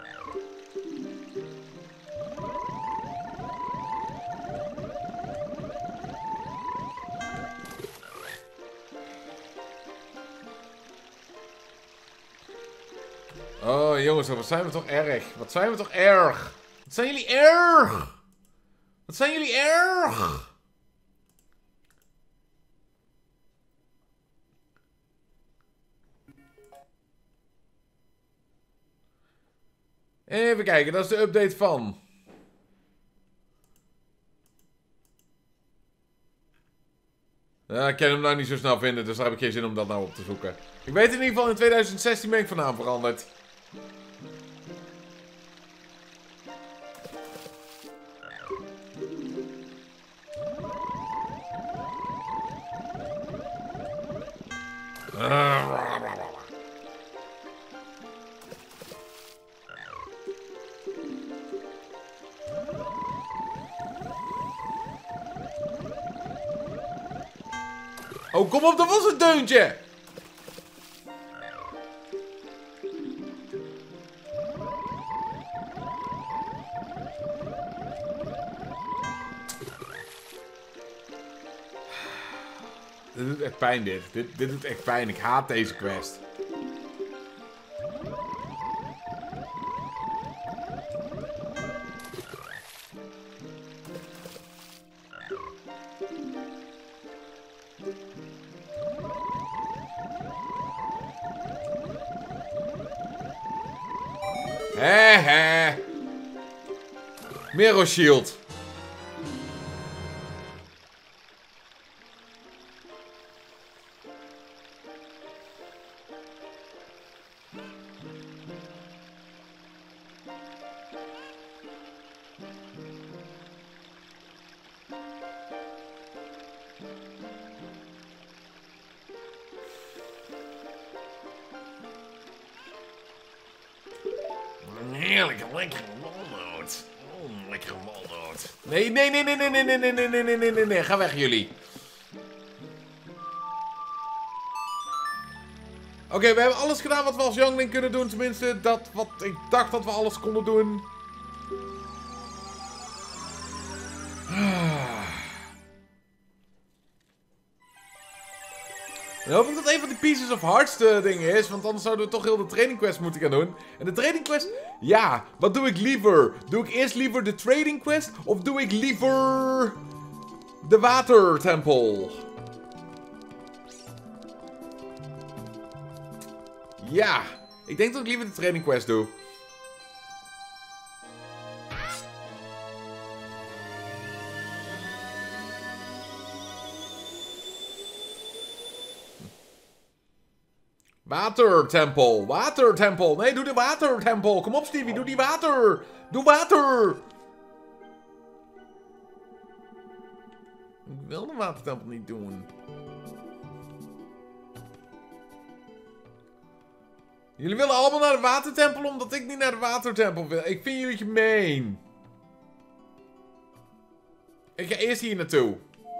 Oh, jongens, wat zijn we toch erg. Wat zijn we toch erg. Wat zijn jullie erg. Wat zijn jullie erg. Even kijken, dat is de update van. Ja, ik kan hem nou niet zo snel vinden, dus daar heb ik geen zin om dat nou op te zoeken. Ik weet in ieder geval, in 2016 ben ik van naam veranderd. Oh, kom op, dat was een deuntje! Dit doet echt pijn, dit. Dit doet echt pijn. Ik haat deze quest. Hehe. Mero Shield. Heerlijk, lekkere walnoot. Lekkere walnoot. Nee. Ga weg, jullie. Oké, we hebben alles gedaan wat we als Youngling kunnen doen. Tenminste, dat wat ik dacht dat we alles konden doen. Dan hoop ik dat een van die Pieces of Hearts de dingen is. Want anders zouden we toch heel de training quest moeten gaan doen. En de training quest... Ja, wat doe ik liever? Doe ik eerst liever de trading quest? Of doe ik liever... de watertempel? Ja, ik denk dat ik liever de training quest doe. Watertempel, watertempel. Nee, doe de watertempel. Kom op, Stevie, doe die water. Doe water. Ik wil de watertempel niet doen. Jullie willen allemaal naar de watertempel omdat ik niet naar de watertempel wil. Ik vind jullie gemeen. Ik ga eerst hier naartoe.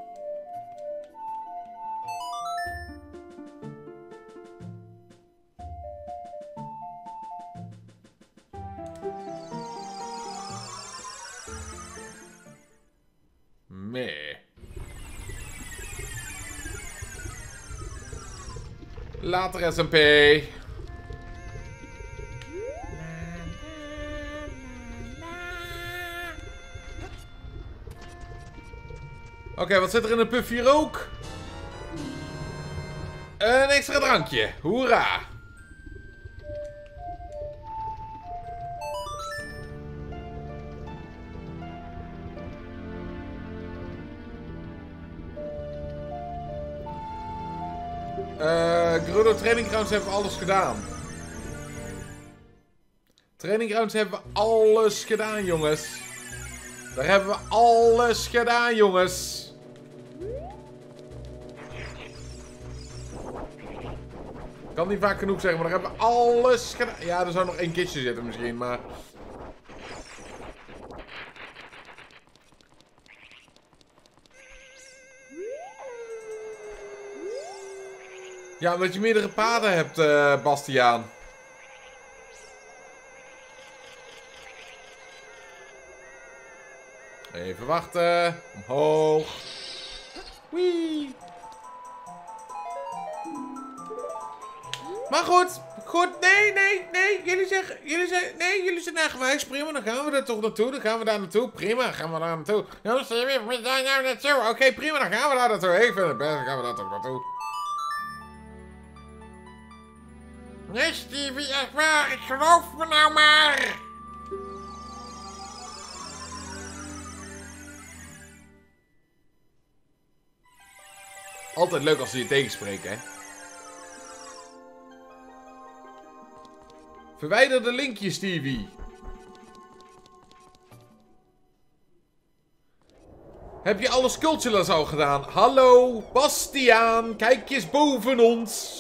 Meh. Later SMP. Oké, wat zit er in de puff hier ook? Een extra drankje. Hoera. Gerudo Training Grounds hebben we alles gedaan. Training Grounds hebben we alles gedaan, jongens. Daar hebben we alles gedaan, jongens. Ik kan niet vaak genoeg zeggen, maar daar hebben we alles gedaan. Ja, er zou nog één kistje zitten misschien, maar... Ja, omdat je meerdere paden hebt, Bastiaan. Even wachten. Omhoog. Wee. Maar goed. Goed. Nee. Jullie zeggen... Nee, jullie zijn eigenwijs. Prima, dan gaan we er toch naartoe. Dan gaan we daar naartoe. Prima, gaan we daar naartoe. Jongens, we zijn daar naartoe. Oké, prima, dan gaan we daar naartoe. Ik vind het best, dan gaan we daar toch naartoe. Nee, Stevie, echt waar. Ik geloof me nou maar. Altijd leuk als ze je tegenspreken, hè. Verwijder de linkje, Stevie. Heb je alle Skulltulas al gedaan? Hallo, Bastiaan, kijk eens boven ons.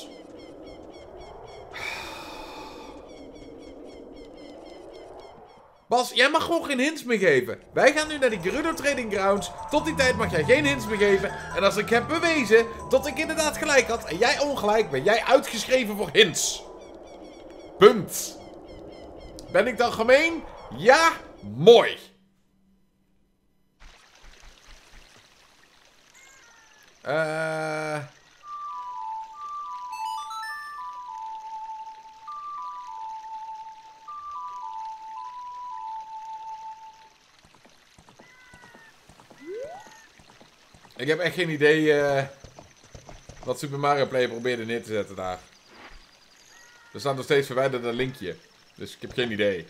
Bas, jij mag gewoon geen hints meer geven. Wij gaan nu naar die Gerudo Trading Grounds. Tot die tijd mag jij geen hints meer geven. En als ik heb bewezen dat ik inderdaad gelijk had en jij ongelijk, ben jij uitgeschreven voor hints. Punt. Ben ik dan gemeen? Ja, mooi. Ik heb echt geen idee wat Super Mario Play probeerde neer te zetten daar. Er staat nog steeds verwijderd een linkje. Dus ik heb geen idee.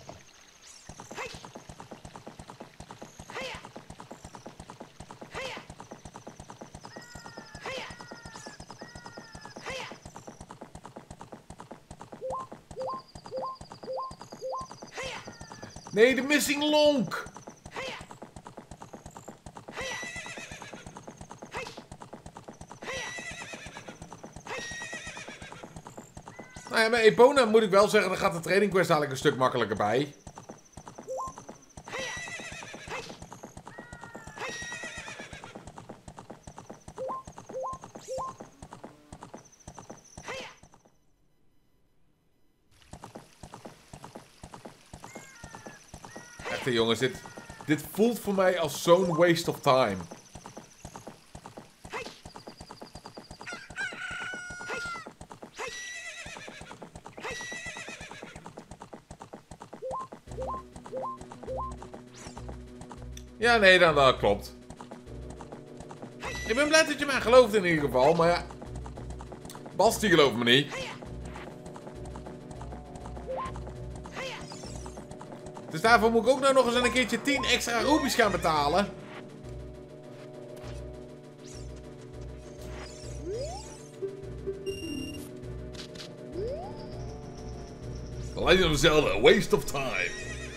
Nee, de missing lonk! Nou ja, met Epona moet ik wel zeggen, dan gaat de training quest eigenlijk een stuk makkelijker bij. Echt jongens, dit voelt voor mij als zo'n waste of time. Ja, nee, dan, dat klopt. Ik ben blij dat je mij gelooft in ieder geval, maar ja. Bas, die gelooft me niet. Dus daarvoor moet ik ook nou nog eens een keertje 10 extra rubies gaan betalen. Legend of Zelda, a waste of time.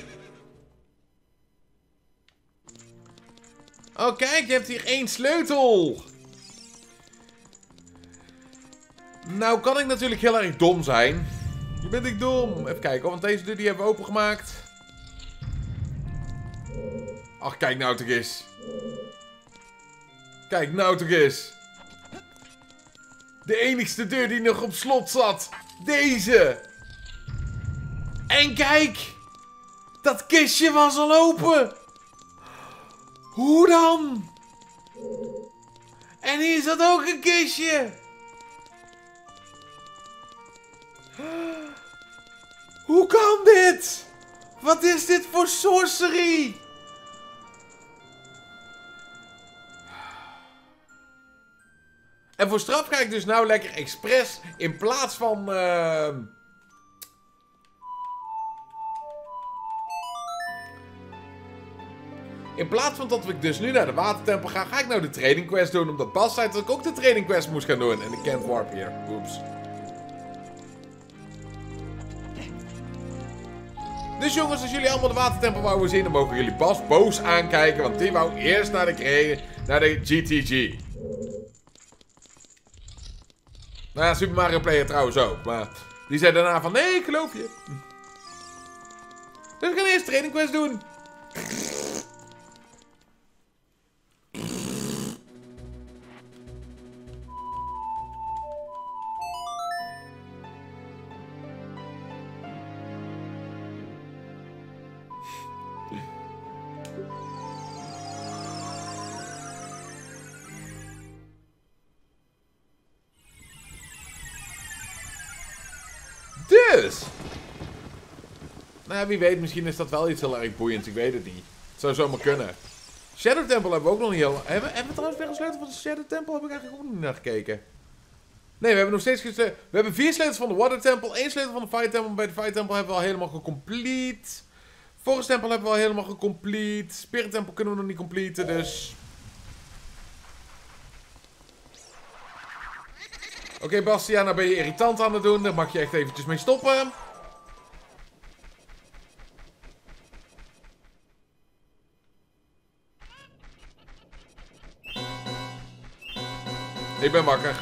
Oh kijk, je hebt hier 1 sleutel. Nou kan ik natuurlijk heel erg dom zijn. Je bent ik dom. Even kijken, want deze deur die hebben we opengemaakt. Ach, kijk nou toch eens. Kijk nou toch eens. De enigste deur die nog op slot zat. Deze. En kijk. Dat kistje was al open. Hoe dan? En hier zat ook een kistje. Hoe kan dit? Wat is dit voor sorcery? En voor straf ga ik dus nou lekker expres in plaats van... In plaats van dat ik dus nu naar de watertempel ga, ga ik nou de training quest doen. Omdat Bas zei dat ik ook de training quest moest gaan doen. En ik can't warp hier. Oeps. Dus jongens, als jullie allemaal de watertempel wouden zien, dan mogen jullie Bas boos aankijken. Want die wou eerst naar de GTG. Nou ja, Super Mario Player trouwens ook. Maar die zei daarna van, nee, ik geloof je. Dus we gaan eerst training quest doen. Dus. Nou, wie weet, misschien is dat wel iets heel erg boeiends. Ik weet het niet. Het zou zomaar kunnen. Shadow Temple hebben we ook nog niet heel... Hebben we trouwens weer een sleutel van de Shadow Temple? Heb ik eigenlijk ook niet naar gekeken. Nee, we hebben nog steeds... We hebben 4 sleutels van de Water Temple. 1 sleutel van de Fire Temple. Bij de Fire Temple hebben we al helemaal gecomplete. Forest Temple hebben we al helemaal gecomplete. Spirit Temple kunnen we nog niet completen, dus... Oké, Bastiaan, nou ben je irritant aan het doen. Daar mag je echt eventjes mee stoppen. Ik ben wakker.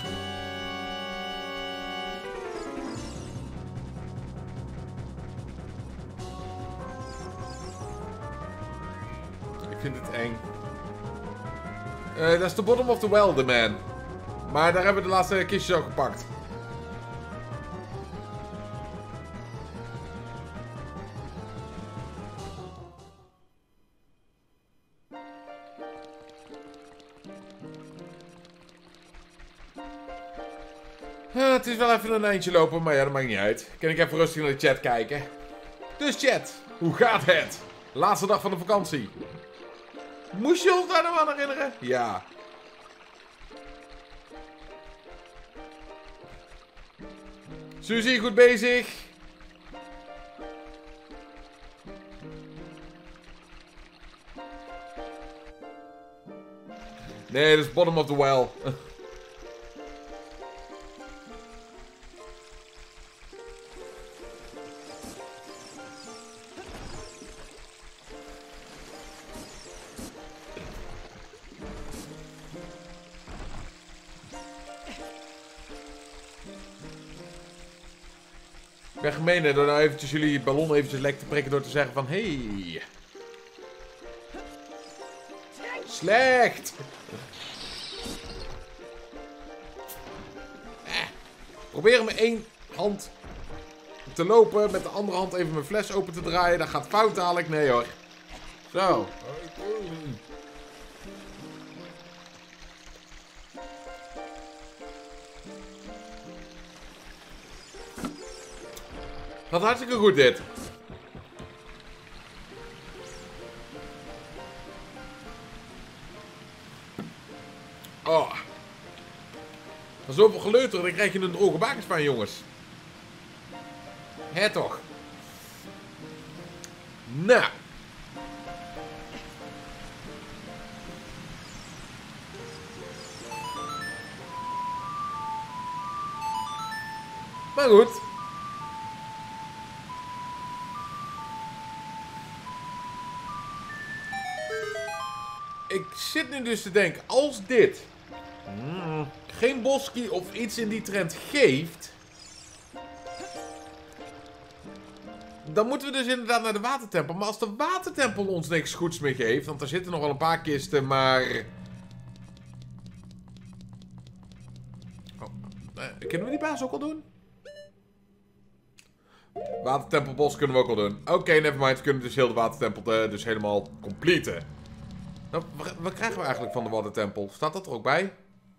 Ik vind het eng. Dat is the bottom of the well, the man. Maar daar hebben we de laatste kistjes ook gepakt. Het is wel even een eindje lopen, maar ja, dat maakt niet uit. Kan ik even rustig naar de chat kijken. Dus chat, hoe gaat het? Laatste dag van de vakantie. Moest je ons daar nou aan herinneren? Ja. Suzy, goed bezig. Nee, dat is bottom of the well. Ik ben gemeen hè, door nou eventjes jullie ballon eventjes lek te prikken door te zeggen van hey. Slecht! Probeer met 1 hand te lopen, met de andere hand even mijn fles open te draaien. Dat gaat fout dadelijk. Nee hoor. Zo. Gaat hartstikke goed dit. zoveel geleuter, dan krijg je een droge bakens van, jongens. Hè toch? Nou. Maar goed. Ik zit nu dus te denken, als dit geen boski of iets in die trend geeft, dan moeten we dus inderdaad naar de watertempel. Maar als de watertempel ons niks goeds meer geeft, want er zitten nog wel een paar kisten, maar... Oh, kunnen we die baas ook al doen? Watertempelbos kunnen we ook al doen. Oké, nevermind. We kunnen dus heel de watertempel dus helemaal completen. Nou, wat krijgen we eigenlijk van de watertempel? Staat dat er ook bij?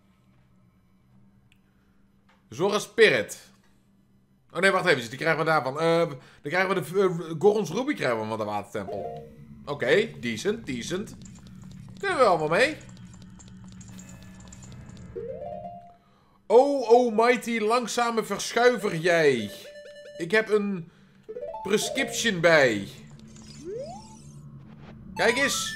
Zora Spirit. Oh nee, wacht even. Die krijgen we daarvan. Dan krijgen we de Gorons Ruby krijgen we van de watertempel. Oké, decent, decent. Kunnen we allemaal mee. Oh, almighty langzame verschuiver jij. Ik heb een prescription bij. Kijk eens.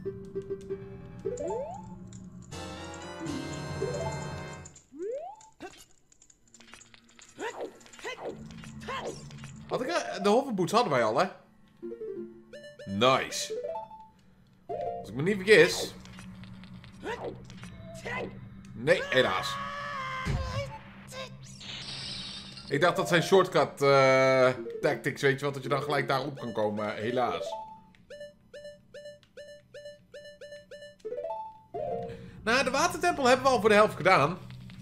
De hoverboots hadden wij al, hè? Nice. Als ik me niet vergis. Nee, helaas. Ik dacht dat zijn shortcut tactics, weet je wat, dat je dan gelijk daarop kan komen. Helaas. Nou, de watertempel hebben we al voor de helft gedaan.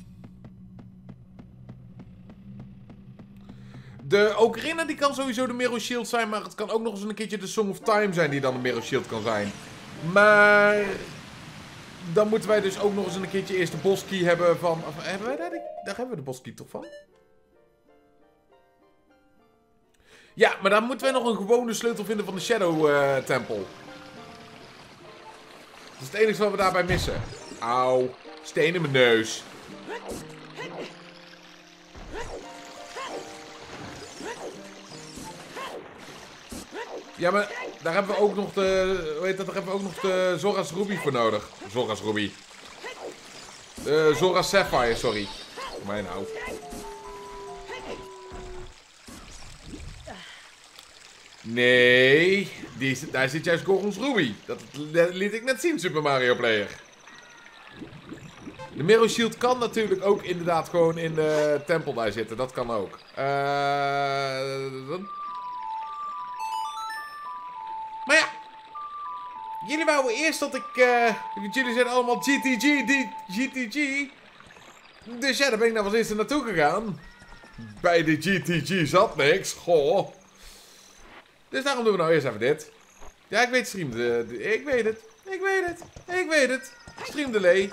De Ocarina die kan sowieso de Mirror Shield zijn, maar het kan ook nog eens een keertje de Song of Time zijn die dan de Mirror Shield kan zijn. Maar dan moeten wij dus ook nog eens een keertje eerst de boskey hebben van... Of, hebben wij daar hebben we de boskey toch van? Ja, maar dan moeten wij nog een gewone sleutel vinden van de Shadow Tempel. Dat is het enige wat we daarbij missen. Auw, steen in mijn neus. Ja, maar daar hebben we ook nog de... Weet dat, daar hebben we ook nog de Zora's Ruby voor nodig. Zora's Ruby. De Zora Sapphire, sorry. Voor mij nou. Nee, daar zit juist Gorons Ruby. Dat liet ik net zien, Super Mario Player. De Mirror Shield kan natuurlijk ook inderdaad gewoon in de tempel daar zitten. Dat kan ook. Maar ja. Jullie wouden eerst dat ik... jullie zijn allemaal GTG. Dus ja, daar ben ik nou als eerste naartoe gegaan. Bij de GTG zat niks. Goh. Dus daarom doen we nou eerst even dit. Ja, ik weet stream ik weet het. Ik weet het. Stream delay.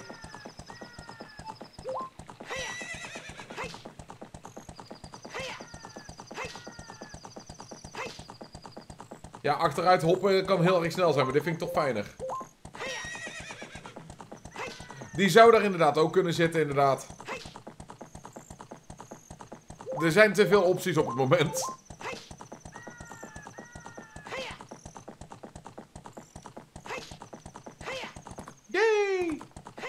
Ja, achteruit hoppen kan heel erg snel zijn, maar dit vind ik toch fijner. Die zou daar inderdaad ook kunnen zitten, inderdaad. Er zijn te veel opties op het moment. Yay!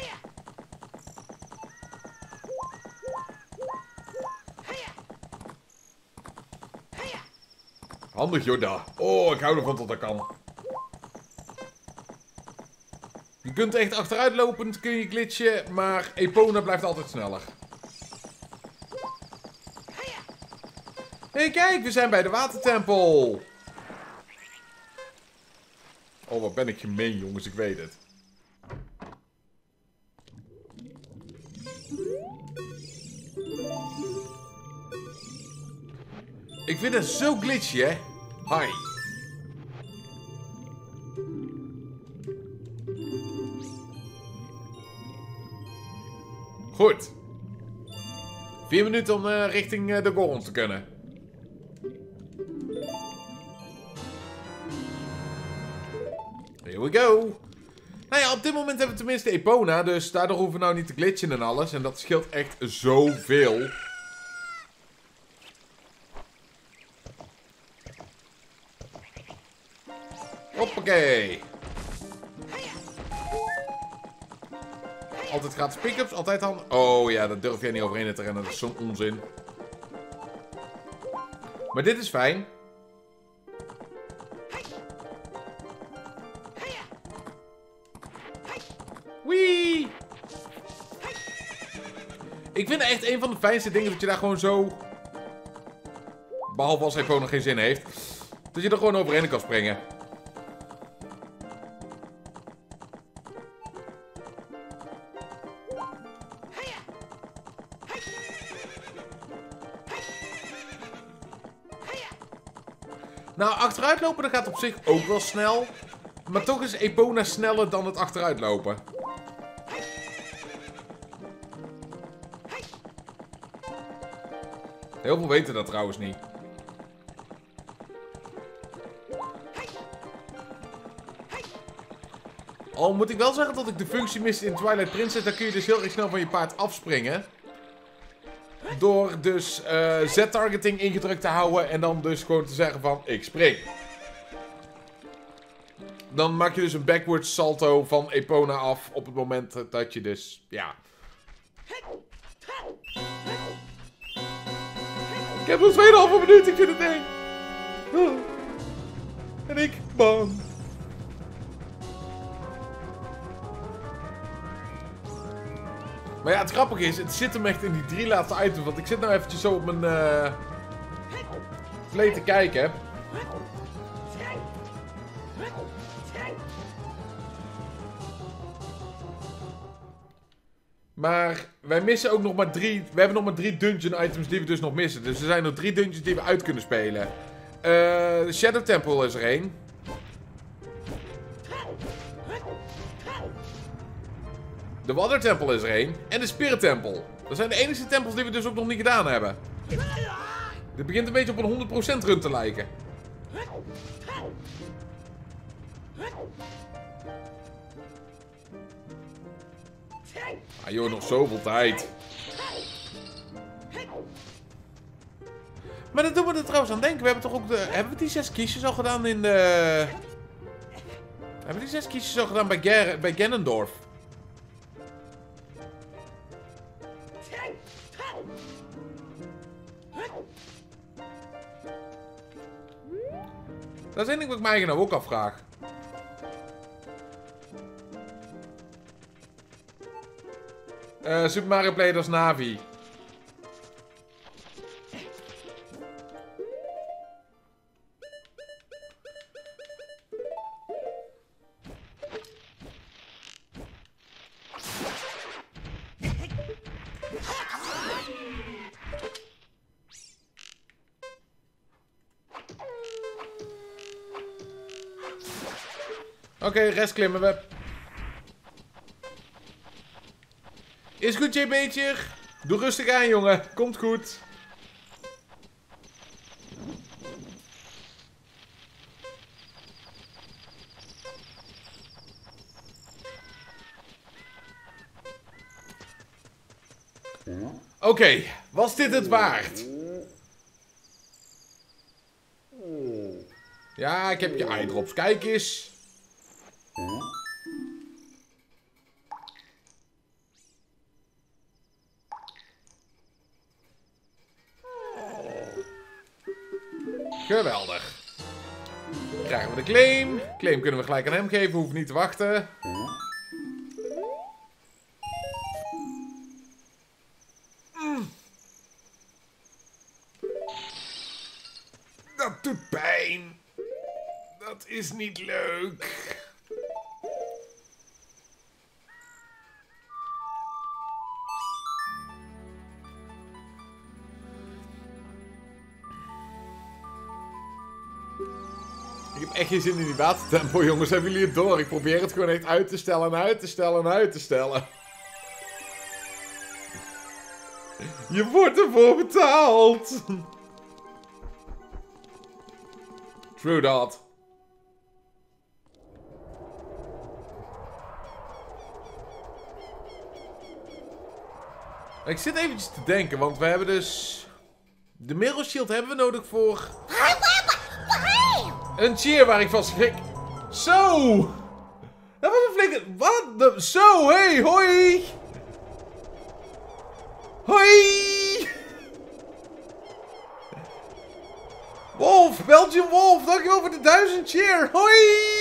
Handig, Yoda. Oh, ik hou ervan tot dat kan. Je kunt echt achteruit lopend, kun je glitchen, maar Epona blijft altijd sneller. Hé, kijk, we zijn bij de watertempel. Oh, wat ben ik gemeen, jongens, ik weet het. Ik vind het zo glitchy, hè? Hi. Goed. 4 minuten om richting de Gorons te kunnen. Here we go. Nou ja, op dit moment hebben we tenminste Epona. Dus daardoor hoeven we nou niet te glitchen en alles. En dat scheelt echt zoveel. Hoppakee. Altijd gratis pick-ups, altijd handig. Oh ja, daar durf jij niet overheen te rennen. Dat is zo'n onzin. Maar dit is fijn. Wee! Ik vind het echt een van de fijnste dingen dat je daar gewoon zo... Behalve als hij gewoon nog geen zin heeft. Dat je er gewoon overheen kan springen. Nou, achteruitlopen dat gaat op zich ook wel snel. Maar toch is Epona sneller dan het achteruitlopen. Heel veel weten dat trouwens niet. Al moet ik wel zeggen dat ik de functie miste in Twilight Princess. Dan kun je dus heel erg snel van je paard afspringen. Door dus Z-targeting ingedrukt te houden en dan dus gewoon te zeggen van ik spring. Dan maak je dus een backwards salto van Epona af op het moment dat je dus, ja. Ik heb nog 2,5 minuut, ik vind het eng. En ik, bam. Maar ja, het grappige is, het zit hem echt in die 3 laatste items. Want ik zit nou eventjes zo op mijn play te kijken. Maar wij missen ook nog maar 3... We hebben nog maar 3 dungeon items die we dus nog missen. Dus er zijn nog 3 dungeons die we uit kunnen spelen. De Shadow Temple is er 1. De Water Temple is er 1. En de Spirit Temple. Dat zijn de enige tempels die we dus ook nog niet gedaan hebben. Dit begint een beetje op een 100% run te lijken. Ah joh, nog zoveel tijd. Maar dat doen we er trouwens aan denken. We hebben toch ook de... Hebben we die 6 kiesjes al gedaan in de... Hebben we die 6 kiesjes al gedaan bij Ganondorf? Dat is één ding wat ik mij nou ook afvraag. Super Mario Play als Navi. Oké, rest klimmen we. Is goed, JB'tje. Doe rustig aan, jongen. Komt goed. Oké, was dit het waard? Ja, ik heb je eyedrops. Kijk eens. Geweldig. Krijgen we de claim. Claim kunnen we gelijk aan hem geven. Hoeven niet te wachten. Dat doet pijn. Dat is niet leuk. Ik heb echt geen zin in die watertempel, jongens. Hebben jullie het door? Ik probeer het gewoon echt uit te stellen en uit te stellen en uit te stellen. Je wordt ervoor betaald. True dat. Ik zit eventjes te denken, want we hebben dus... De Mirror Shield hebben we nodig voor... Een cheer waar ik van schrik. Zo! Dat was een flinke... Wat? Zo, hey, hoi! Hoi! Wolf, Belgian Wolf, dankjewel voor de 1000 cheer. Hoi!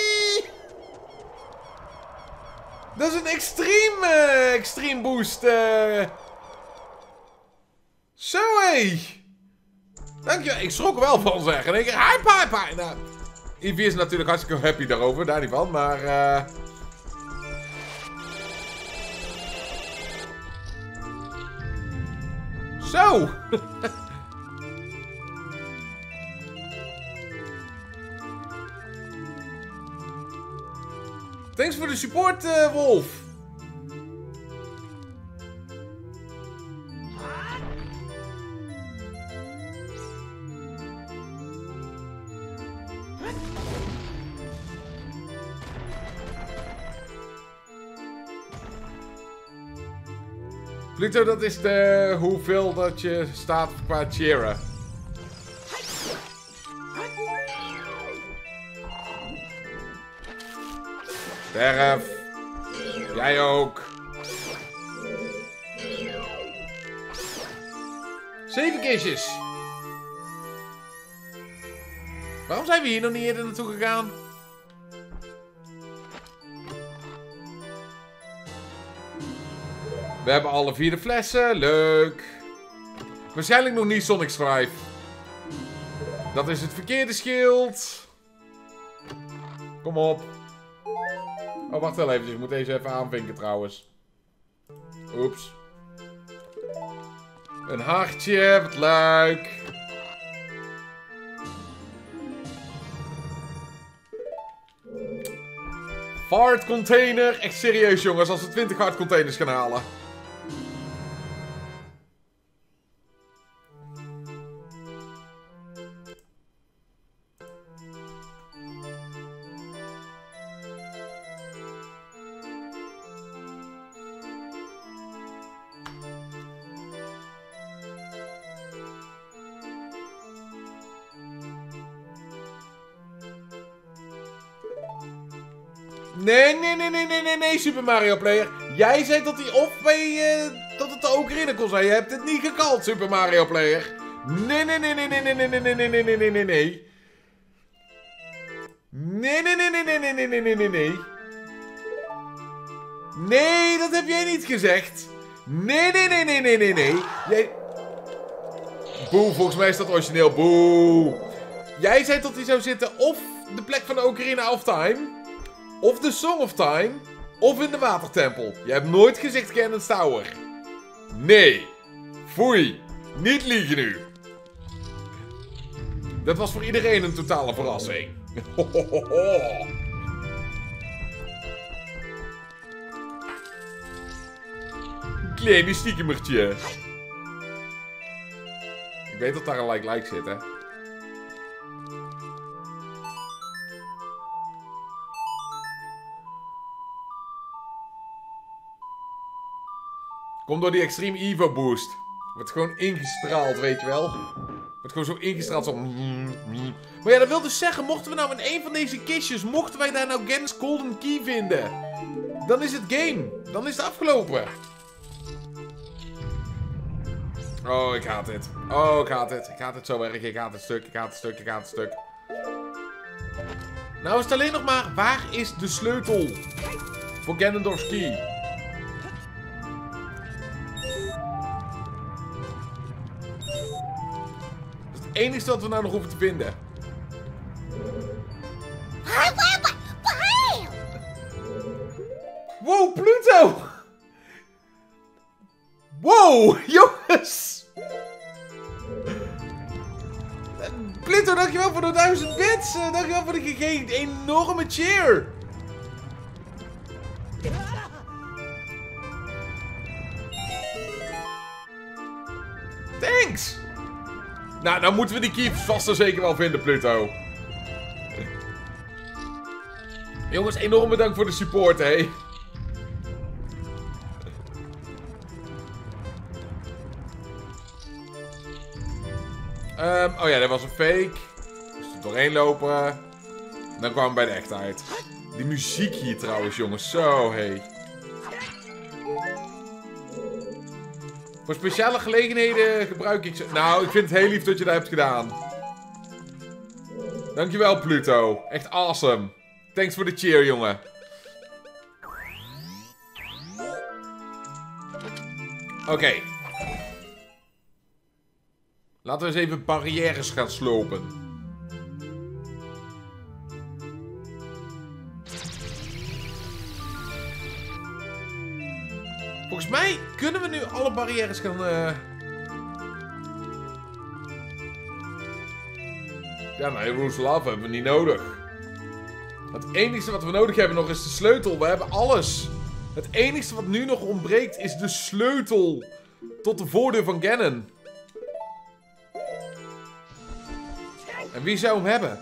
Dat is een extreme boost. Zo, hé. Dankjewel. Ik schrok er wel van, zeg. En ik hype. Nou, Ivy is natuurlijk hartstikke happy daarover, daar niet van, maar... Zo! Thanks voor de support, Wolf. Pluto, dat is de hoeveel dat je staat qua cheeren. Sterf. Jij ook. 7 kistjes. Waarom zijn we hier nog niet eerder naartoe gegaan? We hebben alle 4 de flessen. Leuk. Waarschijnlijk nog niet Sonic Strife. Dat is het verkeerde schild. Kom op. Oh, wacht wel even. Ik moet deze even aanvinken trouwens. Oeps. Een hartje. Wat leuk. Fart container. Echt serieus jongens. Als we 20 hard containers gaan halen. Nee, Super Mario Player. Jij zei dat hij of bij, dat het de Ocarina kon zijn. Je hebt het niet gekald, Super Mario Player. Nee. Nee, dat heb jij niet gezegd. Nee. Jij... Boe, volgens mij is dat origineel. Boe. Jij zei dat hij zou zitten of de plek van de Ocarina of Time... Of de Song of Time, of in de Watertempel. Je hebt nooit gezegd Ganon's Tower. Nee. Foei. Niet liegen nu. Dat was voor iedereen een totale verrassing. Kleine stiekemertje. Ik weet dat daar een like zit, hè. Komt door die Extreme Evo Boost. Wordt gewoon ingestraald, weet je wel. Wordt gewoon zo ingestraald, zo... Maar ja, dat wil dus zeggen, mochten we nou in een van deze kistjes... Mochten wij daar nou Ganon's Golden Key vinden... Dan is het game. Dan is het afgelopen. Oh, ik haat dit. Oh, ik haat het. Ik haat het zo erg. Ik haat het stuk. Ik haat het stuk. Nou is het alleen nog maar... Waar is de sleutel? Voor Ganondorf's Key. Het enige wat we nou nog hoeven te vinden. Wow, Pluto! Wow, jongens! Pluto, dankjewel voor de 1000 bits. Dankjewel voor de enorme cheer. Thanks! Nou, dan moeten we die key vast en zeker wel vinden, Pluto. Jongens, enorm bedankt voor de support, hé. Oh ja, dat was een fake. Dus er doorheen lopen. Dan kwamen we bij de echtheid. Die muziek hier trouwens, jongens. Zo, hey. Voor speciale gelegenheden gebruik ik ze. Nou, ik vind het heel lief dat je dat hebt gedaan. Dankjewel, Pluto. Echt awesome. Thanks voor de cheer, jongen. Oké. Laten we eens even barrières gaan slopen. Volgens mij kunnen we nu alle barrières gaan... Ja, nou, Rules Love hebben we niet nodig. Het enige wat we nodig hebben nog is de sleutel. We hebben alles. Het enige wat nu nog ontbreekt is de sleutel tot de voordeur van Ganon. En wie zou hem hebben?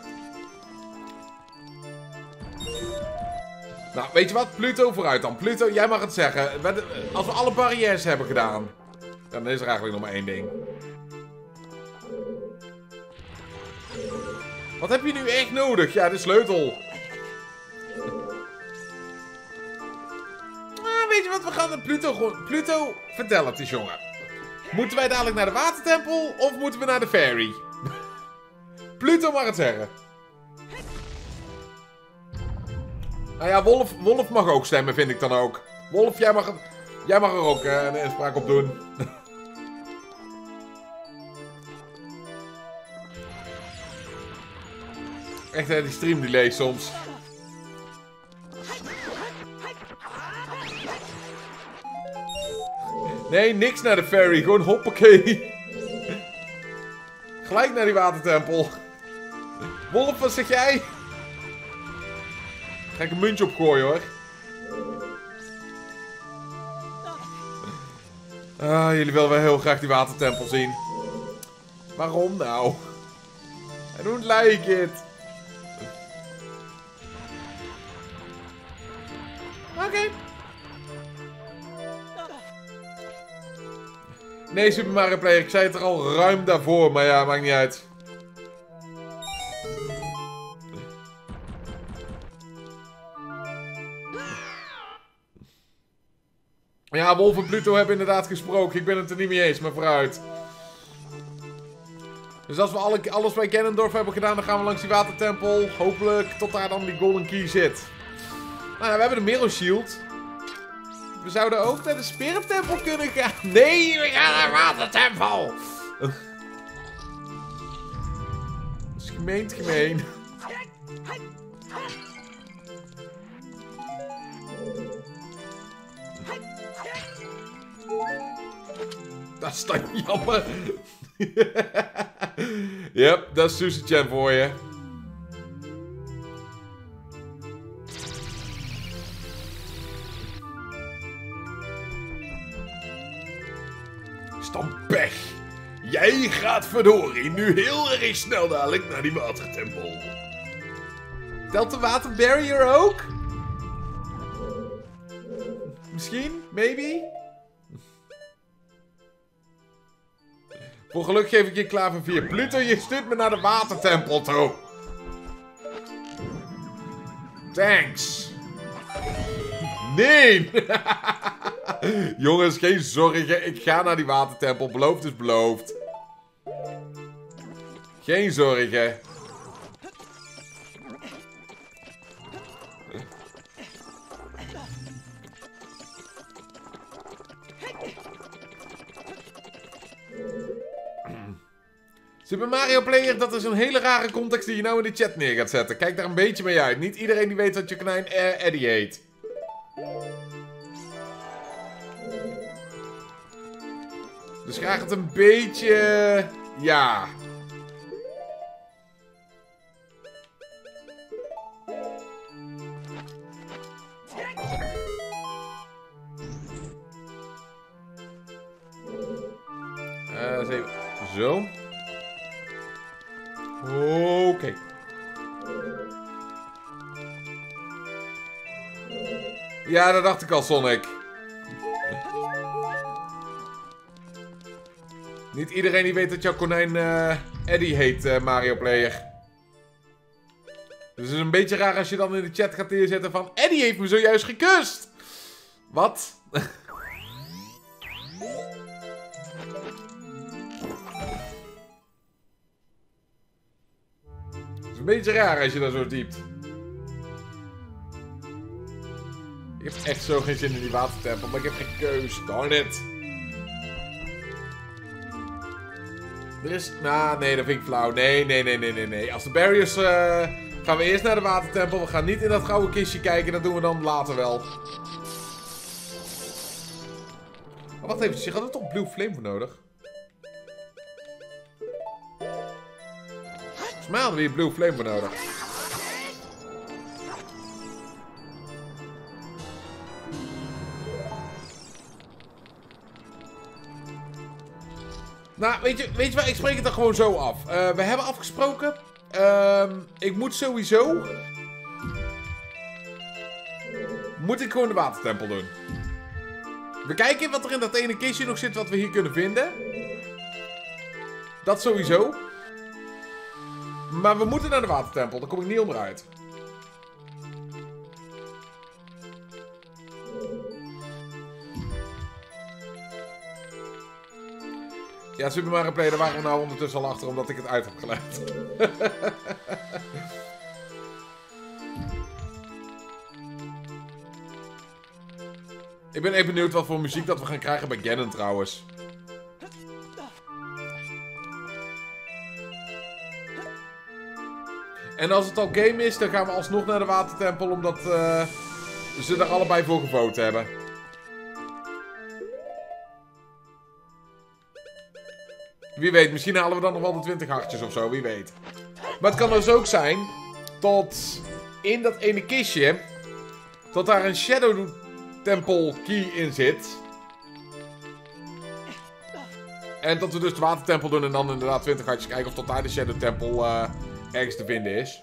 Nou, weet je wat? Pluto vooruit dan. Pluto, jij mag het zeggen. Als we alle barrières hebben gedaan. Dan is er eigenlijk nog maar één ding. Wat heb je nu echt nodig? Ja, de sleutel. Weet je wat? We gaan naar Pluto gewoon... Pluto, vertel het eens, jongen. Moeten wij dadelijk naar de watertempel of moeten we naar de ferry? Pluto mag het zeggen. Nou ja, Wolf mag ook stemmen, vind ik dan ook. Wolf, jij mag er ook een inspraak op doen. Echt, die stream delay soms. Nee, niks naar de ferry. Gewoon hoppakee. Gelijk naar die watertempel. Wolf, wat zeg jij? Ga ik een muntje opgooien, hoor. Ah, jullie willen wel heel graag die watertempel zien. Waarom nou? I don't like it. Oké. Nee, Super Mario Player, ik zei het er al ruim daarvoor, maar ja, maakt niet uit. Ja, Wolf en Pluto hebben inderdaad gesproken. Ik ben het er niet mee eens, maar vooruit. Dus als we alles bij Ganondorf hebben gedaan, dan gaan we langs die watertempel. Hopelijk tot daar dan die Golden Key zit. Nou, we hebben de Mirror Shield. We zouden ook naar de Spirit Tempel kunnen gaan. Nee, we gaan naar de watertempel. Dat is gemeen. Dat is dan jammer. Yep, dat is Sushi-chan voor je. Stampech. Jij gaat verdorie nu heel erg snel dadelijk naar die watertempel. Telt de waterbarrier ook? Misschien? Maybe? Voor geluk geef ik je klaver 4. Pluto, je stuurt me naar de watertempel toe. Thanks. Nee. Jongens, geen zorgen. Ik ga naar die watertempel. Beloofd is beloofd. Geen zorgen. Super Mario Player, dat is een hele rare context die je nou in de chat neer gaat zetten. Kijk daar een beetje mee uit. Niet iedereen die weet dat je konijn Eddie heet. Dus graag het een beetje... Ja. Eens even... Zo. Oké. Ja, dat dacht ik al, Sonic. Niet iedereen die weet dat jouw konijn Eddie heet Mario Player. Dus het is een beetje raar als je dan in de chat gaat neerzetten van... Eddie heeft me zojuist gekust! Wat? Het is een beetje raar als je dat zo typt. Ik heb echt zo geen zin in die watertempel, maar ik heb geen keus. Darn it. Er is... Nou, nee, dat vind ik flauw. Nee. Als de barriers... gaan we eerst naar de watertempel. We gaan niet in dat gouden kistje kijken. Dat doen we dan later wel. Oh, wacht even. Je had er toch Blue Flame voor nodig? Volgens mij hadden we hier Blue Flame voor nodig. Nou, weet je wat? Ik spreek het er gewoon zo af. We hebben afgesproken. Ik moet sowieso... Moet ik gewoon de watertempel doen. We kijken wat er in dat ene kistje nog zit wat we hier kunnen vinden. Dat sowieso. Maar we moeten naar de watertempel. Daar kom ik niet onderuit. Ja, Super Mario Play, daar waren we nou ondertussen al achter omdat ik het uit heb gelegd. Ik ben even benieuwd wat voor muziek dat we gaan krijgen bij Ganon trouwens. En als het al game is, dan gaan we alsnog naar de watertempel omdat ze er allebei voor gevoten hebben. Wie weet, misschien halen we dan nog wel de 20 hartjes of zo, wie weet. Maar het kan dus ook zijn tot in dat ene kistje, tot daar een Shadow Temple key in zit. En dat we dus de watertempel doen en dan inderdaad 20 hartjes kijken of tot daar de Shadow Temple ergens te vinden is.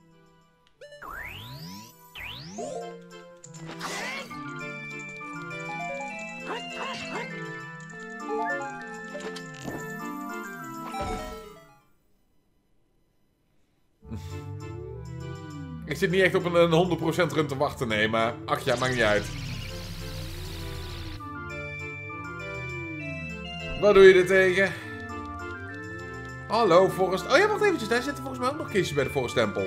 Ik zit niet echt op een 100% run te wachten, nee, maar ach ja, maakt niet uit. Wat doe je er tegen? Hallo, Forest. Oh ja, wacht eventjes, daar zitten volgens mij ook nog kistjes bij de Forest Tempel.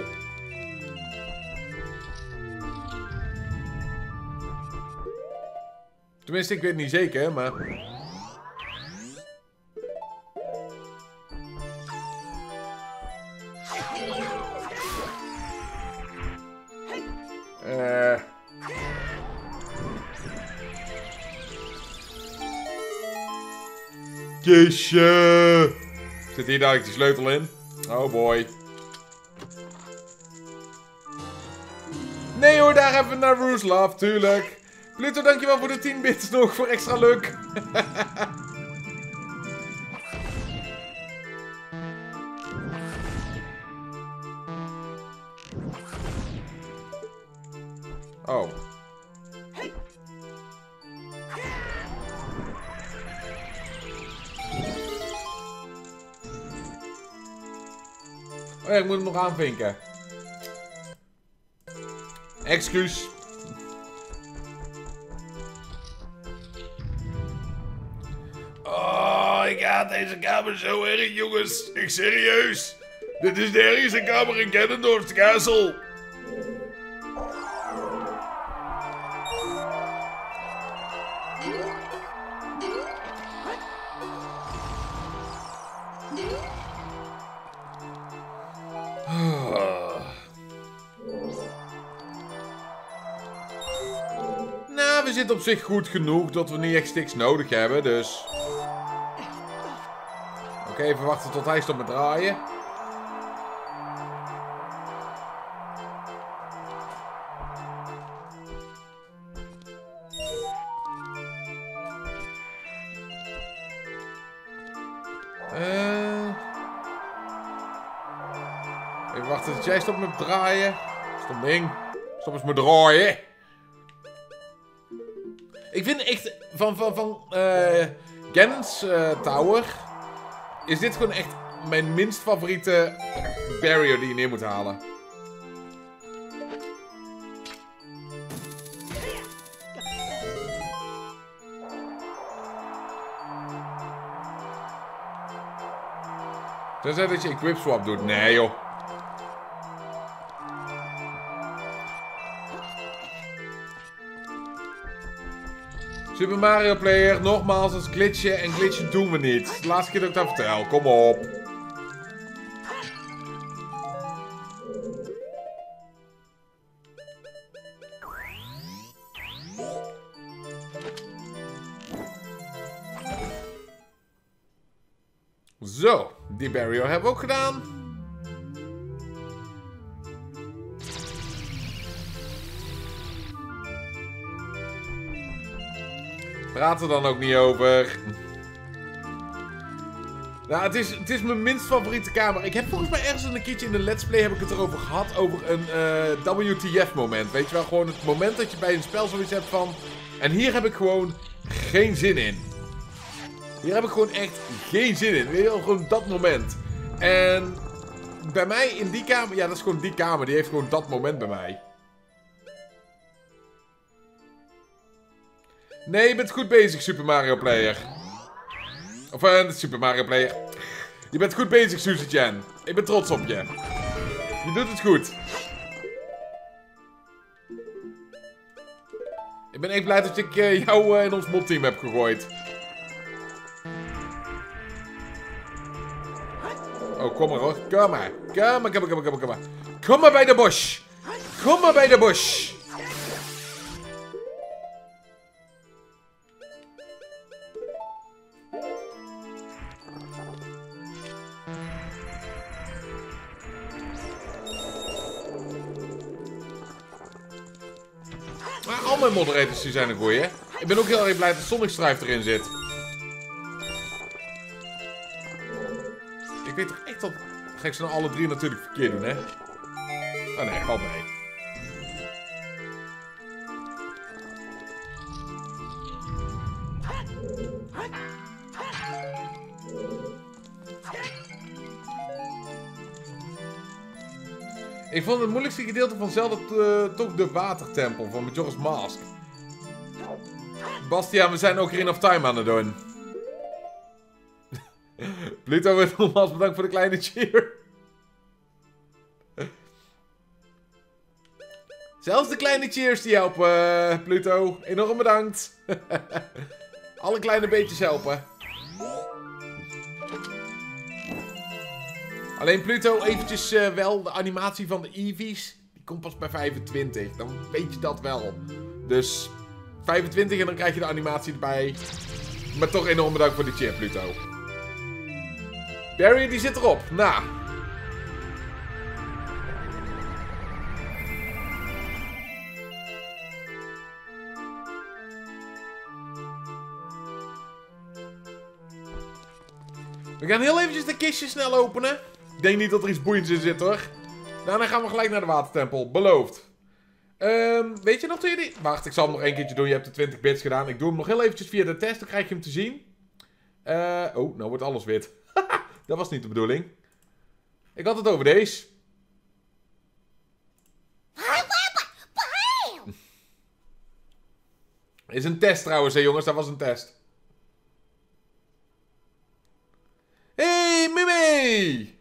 Tenminste, ik weet het niet zeker, maar... Kistje! Zit hier dadelijk die sleutel in? Oh boy. Nee hoor, daar hebben we naar Rooselav, tuurlijk. Pluto, dankjewel voor de 10 bits nog, voor extra luk. Oh. Oh ja, ik moet hem nog aanvinken. Excuus. Oh, ik haat deze kamer zo erg, jongens. Ik serieus. Dit is de ergste kamer in Ganondorf's Castle. Nou, we zitten op zich goed genoeg dat we niet echt sticks nodig hebben, dus... Oké, even wachten tot hij stopt met draaien. Even wachten tot jij stopt met draaien. Stom ding. Stop eens met draaien. Ik vind echt van Ganon's Tower is dit gewoon echt mijn minst favoriete barrier die je neer moet halen. Tenzij dat je equip swap doet. Nee joh. Super Mario Player, nogmaals, als glitchen en glitchen doen we niet. De laatste keer dat ik dat vertel, kom op. Zo, die barrier hebben we ook gedaan. Praat er dan ook niet over. Nou, het is mijn minst favoriete kamer. Ik heb volgens mij ergens een keertje in de Let's Play heb ik het erover gehad. Over een WTF moment. Weet je wel, gewoon het moment dat je bij een spel zoiets hebt van... En hier heb ik gewoon geen zin in. Hier heb ik gewoon echt geen zin in. Weet je wel, gewoon dat moment. En bij mij in die kamer... Ja, dat is gewoon die kamer. Die heeft gewoon dat moment bij mij. Nee, je bent goed bezig, Super Mario Player. Of Super Mario Player. Je bent goed bezig, Suzy-chan. Ik ben trots op je. Je doet het goed. Ik ben echt blij dat ik jou in ons modteam heb gegooid. Oh, kom maar hoor. Kom maar. Kom maar. Kom maar bij de bush. Kom maar bij de bush. Maar al mijn moderators die zijn een goeie, hè? Ik ben ook heel erg blij dat Sonic Strife erin zit. Ik weet toch echt dat... Ga ik ze nou alle drie natuurlijk verkeerd doen, hè? Oh nee, valt mee. Ik vond het moeilijkste gedeelte van Zelda toch de watertempel van Majora's Mask. Bastiaan, we zijn Ocarina of Time aan het doen. Pluto wordt nogmaals bedankt voor de kleine cheer. Zelfs de kleine cheers die helpen, Pluto. Enorm bedankt. Alle kleine beetjes helpen. Alleen Pluto, eventjes wel de animatie van de Eevees. Die komt pas bij 25. Dan weet je dat wel. Dus 25 en dan krijg je de animatie erbij. Maar toch enorm bedankt voor de cheer, Pluto. Barry, die zit erop. Nou. We gaan heel eventjes de kistjes snel openen. Ik denk niet dat er iets boeiends in zit, hoor. Daarna gaan we gelijk naar de watertempel. Beloofd. Weet je nog toen je die... Wacht, ik zal hem nog één keertje doen. Je hebt de 20 bits gedaan. Ik doe hem nog heel eventjes via de test. Dan krijg je hem te zien. Oh, nou wordt alles wit. Dat was niet de bedoeling. Ik had het over deze. Is een test trouwens, hè jongens. Dat was een test. Hey, Mimi!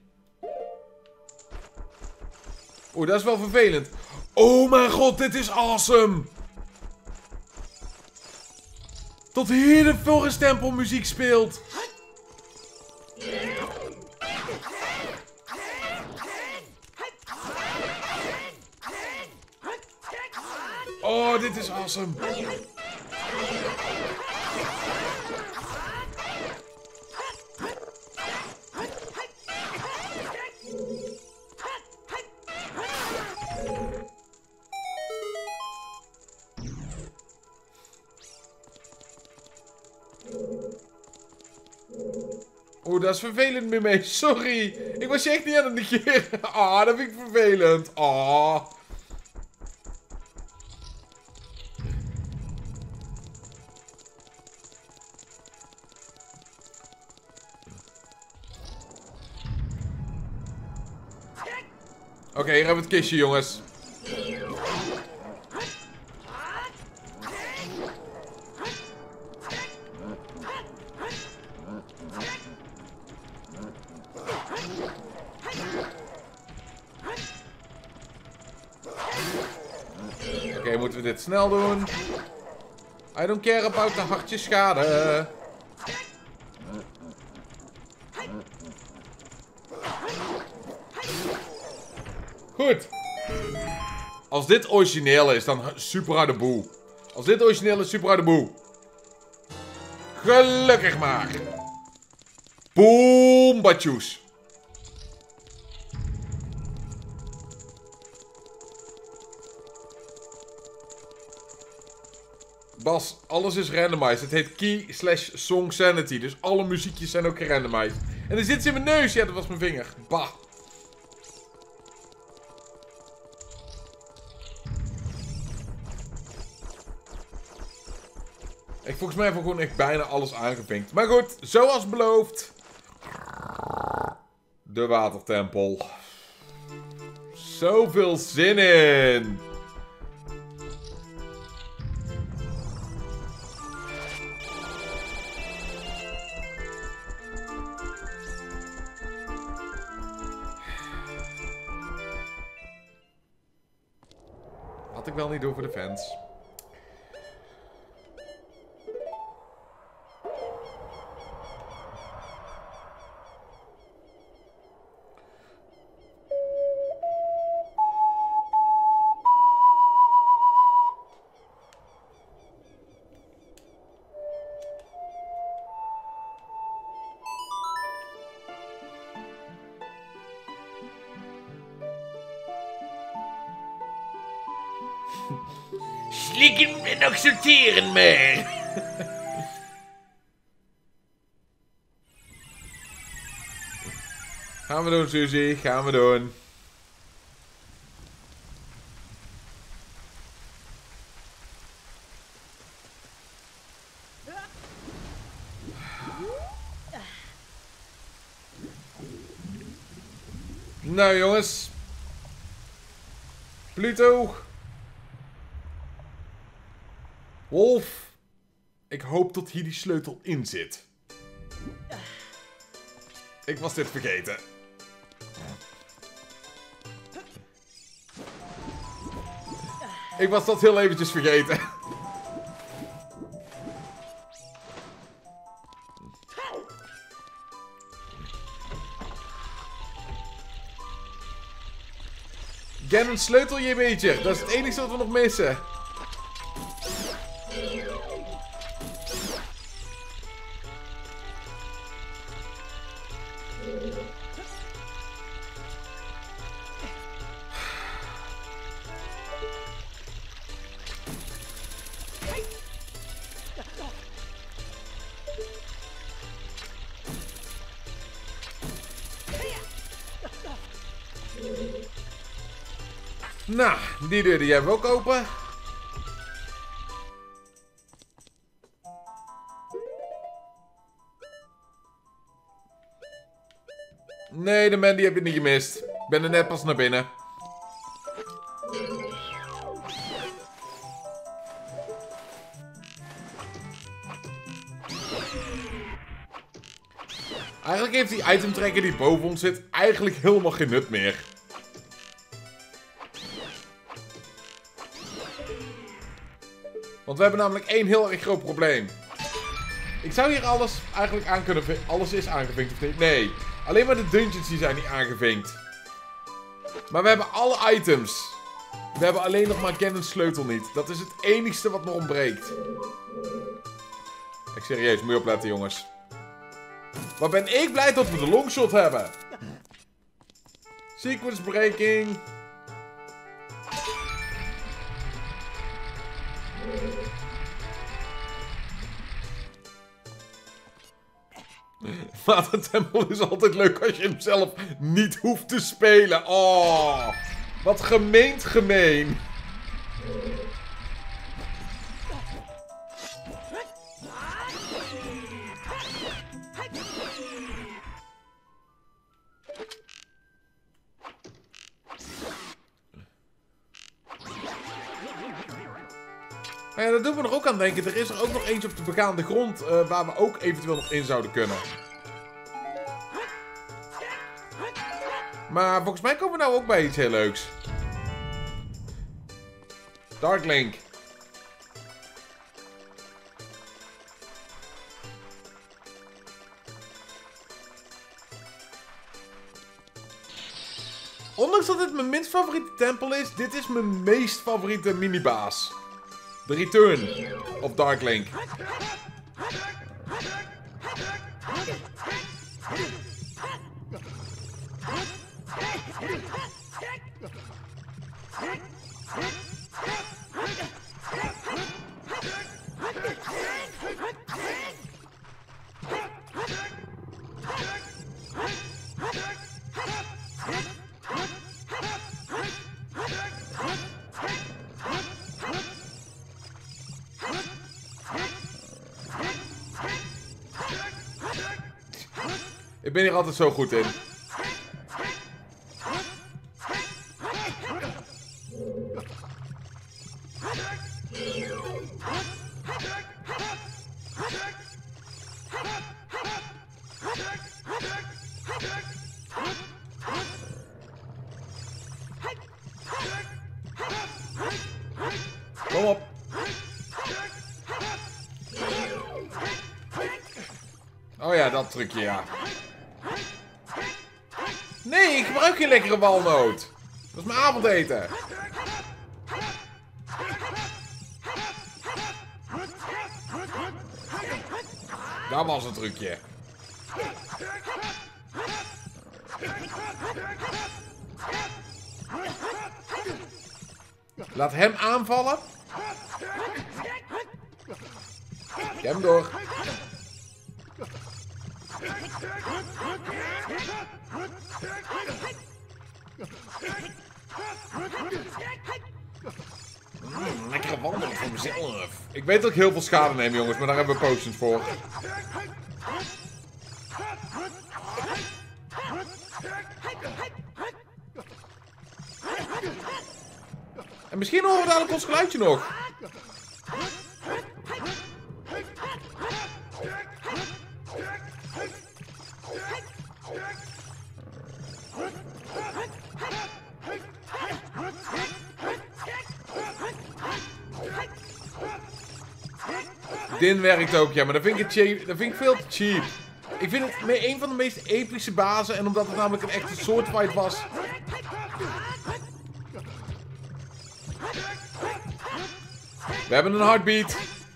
Oeh, dat is wel vervelend. Oh mijn god, dit is awesome! Tot hier de Forest Tempel muziek speelt. Oh, dit is awesome. Oeh, dat is vervelend mee mee. Sorry. Ik was je echt niet aan het negeren. Ah, dat vind ik vervelend. Ah. Oké, hier hebben we het kistje, jongens. Oké, moeten we dit snel doen? I don't care about de hartjesschade. Goed. Als dit origineel is, dan super harde boe. Als dit origineel is, super harde boe. Gelukkig maar. Boom, batjoes. Bas, alles is randomized. Het heet Key/Song Sanity. Dus alle muziekjes zijn ook gerandomized. En er zit iets in mijn neus. Ja, dat was mijn vinger. Bah. Volgens mij hebben we gewoon echt bijna alles aangevinkt. Maar goed, zoals beloofd. De watertempel. Zoveel zin in. Had ik wel niet doen voor de fans. Slikken en accepteren me. Gaan we doen, Suzy. Gaan we doen. Nou jongens. Pluto. Wolf. Ik hoop dat hier die sleutel in zit. Ik was dit vergeten. Ik was dat heel eventjes vergeten. Ganon, sleutel je een beetje. Dat is het enige wat we nog missen. Nou, die deur die hebben we ook open. Nee, de man die heb je niet gemist. Ik ben er net pas naar binnen. Eigenlijk heeft die item tracker die boven ons zit eigenlijk helemaal geen nut meer. Want we hebben namelijk één heel erg groot probleem. Ik zou hier alles eigenlijk aan kunnen vinken. Alles is aangevinkt of niet? Nee. Alleen maar de dungeons die zijn niet aangevinkt. Maar we hebben alle items. We hebben alleen nog maar Ganon's sleutel niet. Dat is het enigste wat nog ontbreekt. Ik serieus, moet je opletten jongens. Wat ben ik blij dat we de longshot hebben. Sequence breaking. Watertempel is altijd leuk als je hem zelf niet hoeft te spelen. Oh, wat gemeen. Nou ja, dat doet me er ook aan denken. Er is er ook nog eentje op de begaande grond waar we ook eventueel nog in zouden kunnen. Maar volgens mij komen we nou ook bij iets heel leuks. Dark Link. Ondanks dat dit mijn minst favoriete tempel is, dit is mijn meest favoriete minibaas. The Return of Dark Link. Ik ben hier altijd zo goed in. Kom op. Oh ja, dat trucje, ja. Nee, ik gebruik geen lekkere walnoot. Dat is mijn avondeten. Dat was een trucje. Laat hem aanvallen. Ik heb hem door. Lekkere wandelen voor mezelf. Ik weet dat ik heel veel schade neem, jongens, maar daar hebben we potions voor. En misschien horen we dadelijk ons geluidje nog. Din werkt ook, ja, maar dat vind ik, dat vind ik veel te cheap. Ik vind het een van de meest epische bazen en omdat het namelijk een echte swordfight was. We hebben een heartbeat.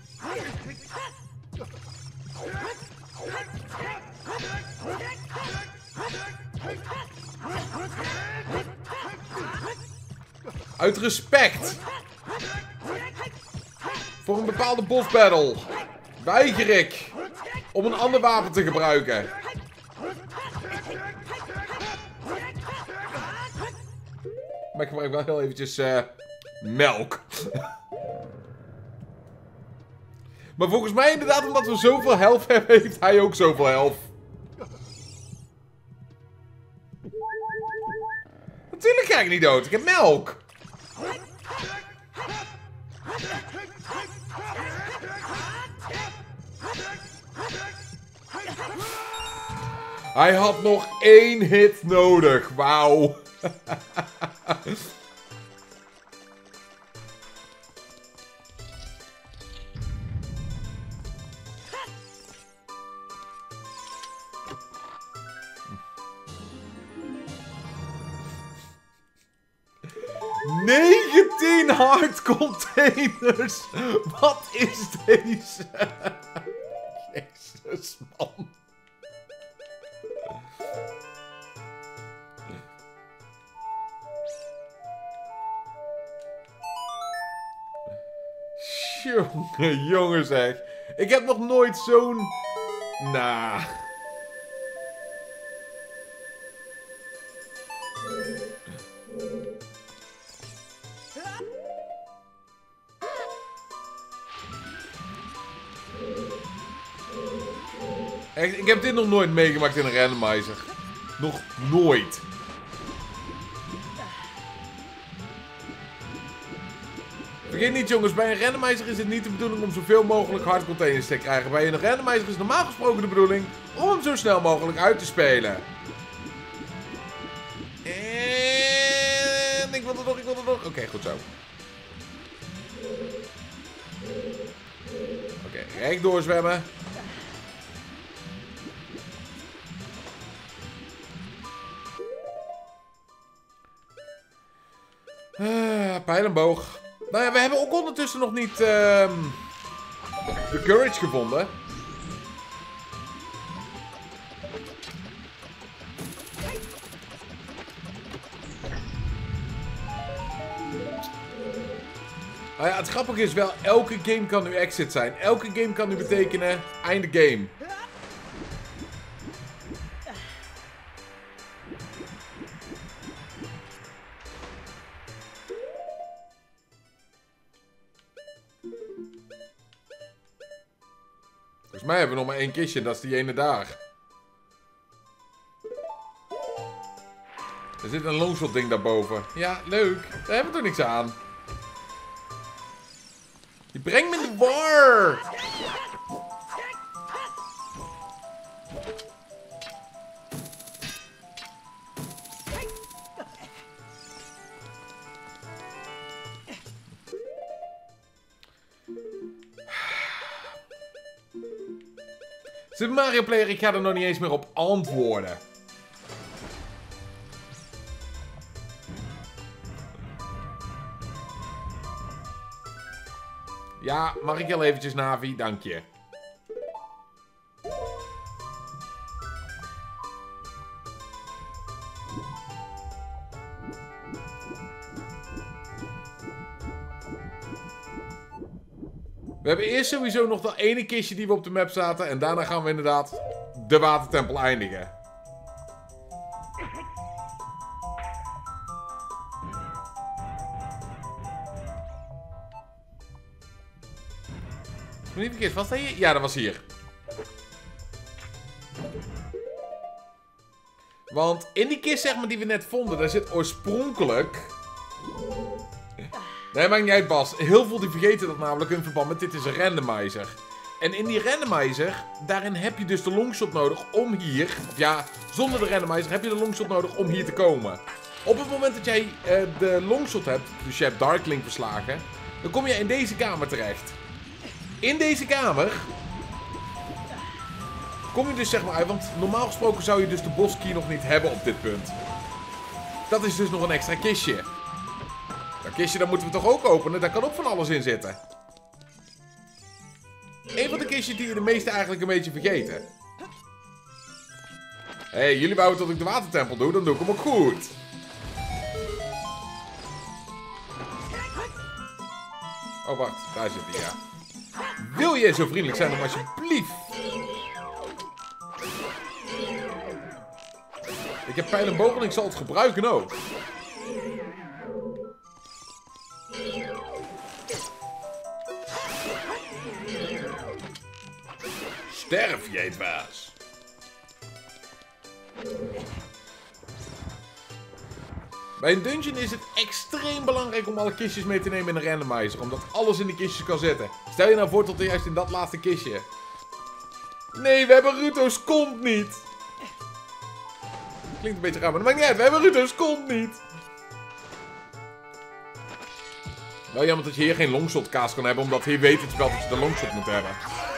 Uit respect voor een bepaalde boss battle weiger ik om een ander wapen te gebruiken. Maar ik gebruik wel heel eventjes melk. Maar volgens mij inderdaad, omdat we zoveel health hebben, heeft hij ook zoveel health. Natuurlijk ga ik niet dood, ik heb melk. Hij had nog 1 hit nodig, wauw. ...19 hard containers! Wat is deze? Jezus, man. Jongen zeg. Ik heb nog nooit zo'n... Nah. Echt, ik heb dit nog nooit meegemaakt in een randomizer. Nog nooit. Vergeet niet jongens, bij een randomizer is het niet de bedoeling om zoveel mogelijk hardcontainers te krijgen. Bij een randomizer is normaal gesproken de bedoeling om hem zo snel mogelijk uit te spelen. En ik wil er nog. Oké, goed zo. Oké, rechtdoor zwemmen. Pijl en boog. Nou ja, we hebben ook ondertussen nog niet de courage gevonden. Nou ja, het grappige is wel, elke game kan nu exit zijn. Elke game kan nu betekenen einde game. Volgens mij hebben we nog maar één kistje en dat is die ene daar. Er zit een longshot ding daarboven. Ja, leuk. Daar hebben we toch niks aan. Je brengt me in de war. Super Mario Player, ik ga er nog niet eens meer op antwoorden. Ja, mag ik heel eventjes, Navi? Dank je. We hebben eerst sowieso nog dat ene kistje die we op de map zaten. En daarna gaan we inderdaad de watertempel eindigen. Ik ben niet vergis, was dat hier? Ja, dat was hier. Want in die kist, zeg maar, die we net vonden, daar zit oorspronkelijk... Nee, maakt niet uit, Bas. Heel veel die vergeten dat namelijk in verband met dit is een randomizer. En in die randomizer, daarin heb je dus de longshot nodig om hier... Of ja, zonder de randomizer heb je de longshot nodig om hier te komen. Op het moment dat jij de longshot hebt, dus je hebt Darklink verslagen, dan kom je in deze kamer terecht. In deze kamer kom je dus zeg maar uit, want normaal gesproken zou je dus de boss key nog niet hebben op dit punt. Dat is dus nog een extra kistje. Dat kistje, dat moeten we toch ook openen? Daar kan ook van alles in zitten. Een van de kistjes die je de meeste eigenlijk een beetje vergeten. Hé, jullie wouden dat ik de watertempel doe, dan doe ik hem ook goed. Oh, wacht. Daar zit hij, ja. Wil jij zo vriendelijk zijn om alsjeblieft... Ik heb pijl en boog en ik zal het gebruiken ook. Sterf, jij dwaas. Bij een dungeon is het extreem belangrijk om alle kistjes mee te nemen in een randomizer. Omdat alles in de kistjes kan zitten. Stel je nou voor tot juist in dat laatste kistje. Nee, we hebben Ruto's kont niet. Klinkt een beetje raar, maar dat maakt niet uit. We hebben Ruto's kont niet. Wel jammer dat je hier geen longshot kaas kan hebben. Omdat hier weet het spel dat je de longshot moet hebben.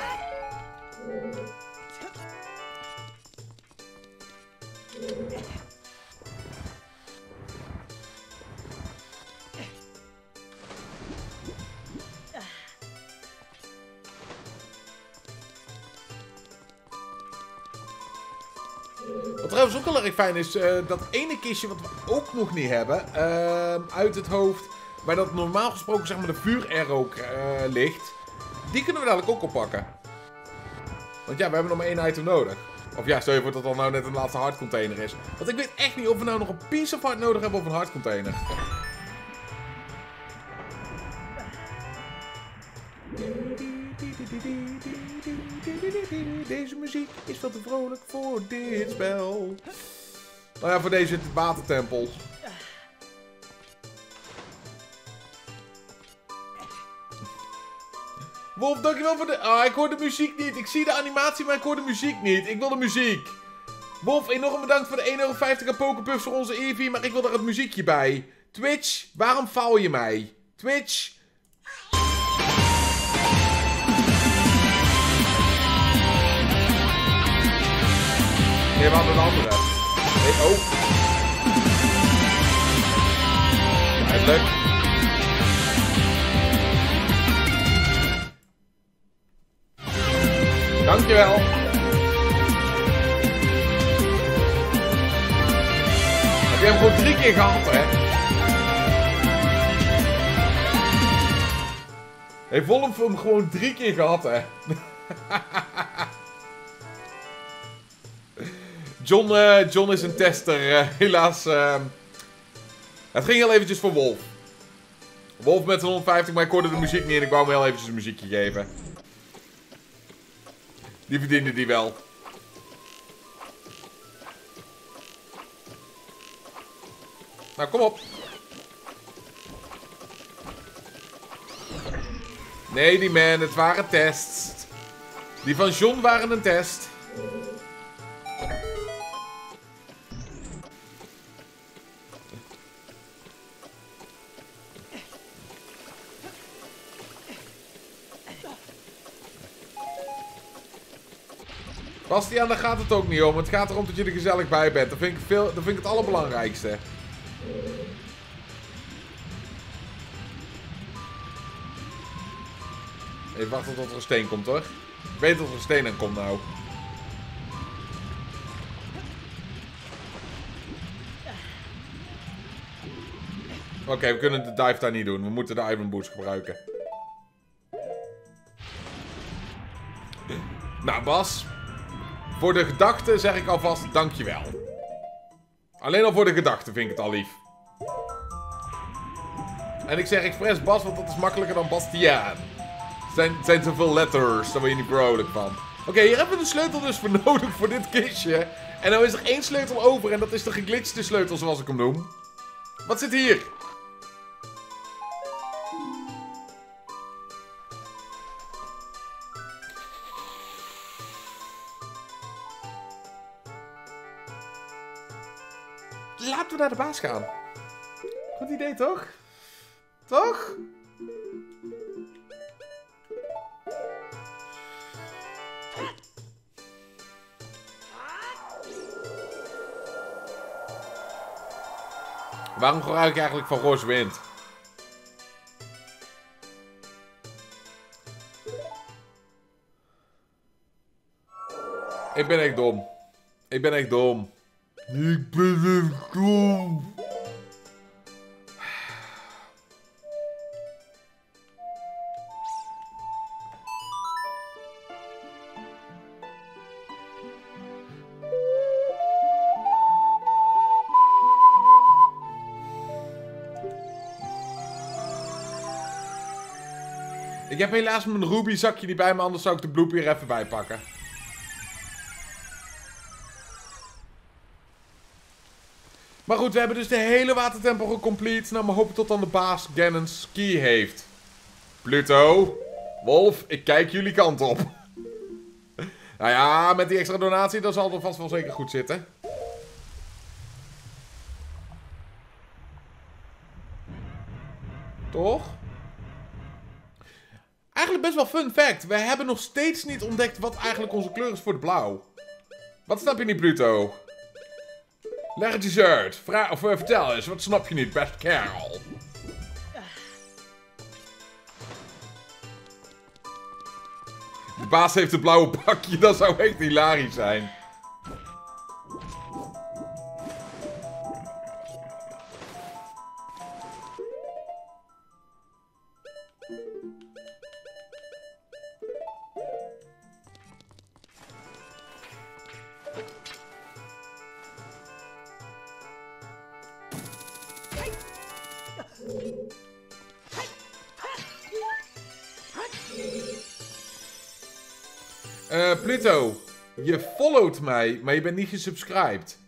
Wat trouwens ook heel erg fijn is, dat ene kistje wat we ook nog niet hebben, uit het hoofd, waar dat normaal gesproken zeg maar de vuurarrow ligt, die kunnen we dadelijk ook oppakken. Want ja, we hebben nog maar één item nodig. Of ja, stel je voor dat dat nou net een laatste hardcontainer is. Want ik weet echt niet of we nou nog een piece of heart nodig hebben of een hardcontainer. Deze muziek is veel te vrolijk voor dit spel. Nou ja, voor deze watertempel. Wolf, dankjewel voor de... Ah, ik hoor de muziek niet. Ik zie de animatie, maar ik hoor de muziek niet. Ik wil de muziek. Wolf, enorm bedankt voor de 1,50 € aan Pokepuffs voor onze Eevee, maar ik wil er het muziekje bij. Twitch, waarom faal je mij? Twitch... Nee, we hadden een andere. Nee, oh. Duidelijk. Dankjewel. Heb je hem gewoon 3 keer gehad, hè? Heeft Wolf hem gewoon 3 keer gehad, hè? John is een tester. Helaas. Het ging heel eventjes voor Wolf. Wolf met zijn 150, maar ik hoorde de muziek niet en ik wou hem heel eventjes een muziekje geven. Die verdiende die wel. Nou, kom op. Nee, die man, het waren tests. Die van John waren een test. Bastiaan, daar gaat het ook niet om. Het gaat erom dat je er gezellig bij bent. Dat vind ik het allerbelangrijkste. Even wachten tot er een steen komt, hoor. Ik weet dat er een steen aan komt, nou. Oké, we kunnen de dive daar niet doen. We moeten de Iron Boots gebruiken. Nou, Bas. Voor de gedachte zeg ik alvast dankjewel. Alleen al voor de gedachte vind ik het al lief. En ik zeg expres Bas, want dat is makkelijker dan Bastiaan. Het zijn zoveel letters, daar word je niet vrolijk van. Oké, hier hebben we de sleutel dus voor nodig voor dit kistje. En nou is er 1 sleutel over en dat is de geglitchte sleutel zoals ik hem noem. Wat zit hier? Laten we naar de baas gaan. Goed idee, toch? Toch? Waarom gebruik ik eigenlijk van Roze Wind? Ik ben echt dom. Ik ben echt dom. Ik ben echt dom. Ik heb helaas mijn Ruby zakje niet bij me, anders zou ik de bloep hier even bij pakken. Maar goed, we hebben dus de hele watertempel gecomplete. Nou, maar hopen tot dan de baas Ganon's key heeft. Pluto, Wolf, ik kijk jullie kant op. Nou ja, met die extra donatie, dan zal het vast wel zeker goed zitten. Toch? Eigenlijk best wel fun fact. We hebben nog steeds niet ontdekt wat eigenlijk onze kleur is voor de blauw. Wat snap je niet, Pluto? Leg het eens uit. Vertel eens, wat snap je niet, best kerel? De baas heeft een blauwe pakje, dat zou echt hilarisch zijn. Pluto, je followt mij, maar je bent niet gesubscribed.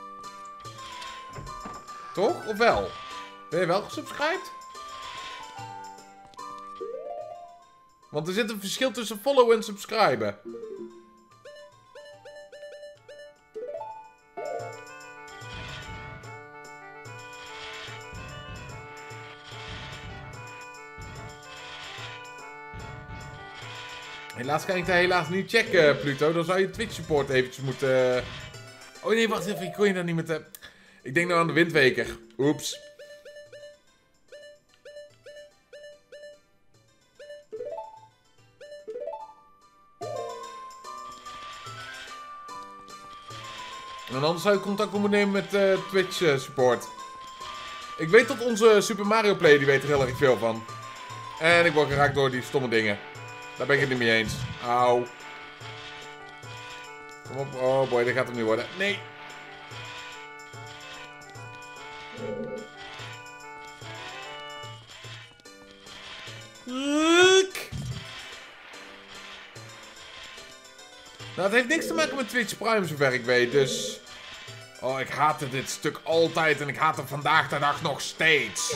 Toch? Of wel? Ben je wel gesubscribed? Want er zit een verschil tussen follow en subscriben. Helaas kan ik dat helaas niet checken, Pluto. Dan zou je Twitch support eventjes moeten... Oh nee, wacht even. Ik kon je dan niet met de... Ik denk nou aan de windweker. Oeps. En anders zou je contact moeten nemen met Twitch support. Ik weet dat onze Super Mario Play, die weet er heel erg veel van. En ik word geraakt door die stomme dingen. Daar ben ik het niet mee eens. Auw. Kom op. Oh boy, dat gaat hem niet worden. Nee. Nou, het heeft niks te maken met Twitch Prime, zover ik weet, dus... Oh, ik haatte dit stuk altijd en ik haat het vandaag de dag nog steeds.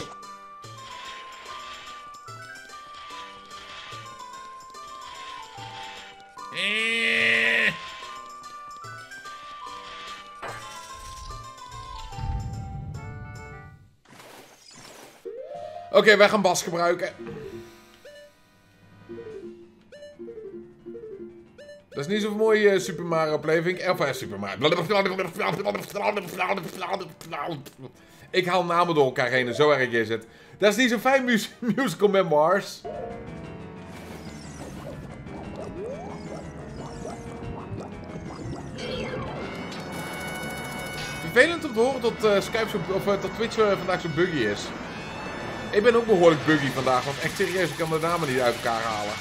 Oké, wij gaan Bas gebruiken. Dat is niet zo'n mooie Super Mario Play, vind ik. Of Super Mario. Ik haal namen door elkaar heen en zo erg is het. Dat is niet zo'n fijn musical memoirs. Vervelend om te horen dat, dat Twitch vandaag zo buggy is. Ik ben ook behoorlijk buggy vandaag, want echt serieus, ik kan de namen niet uit elkaar halen.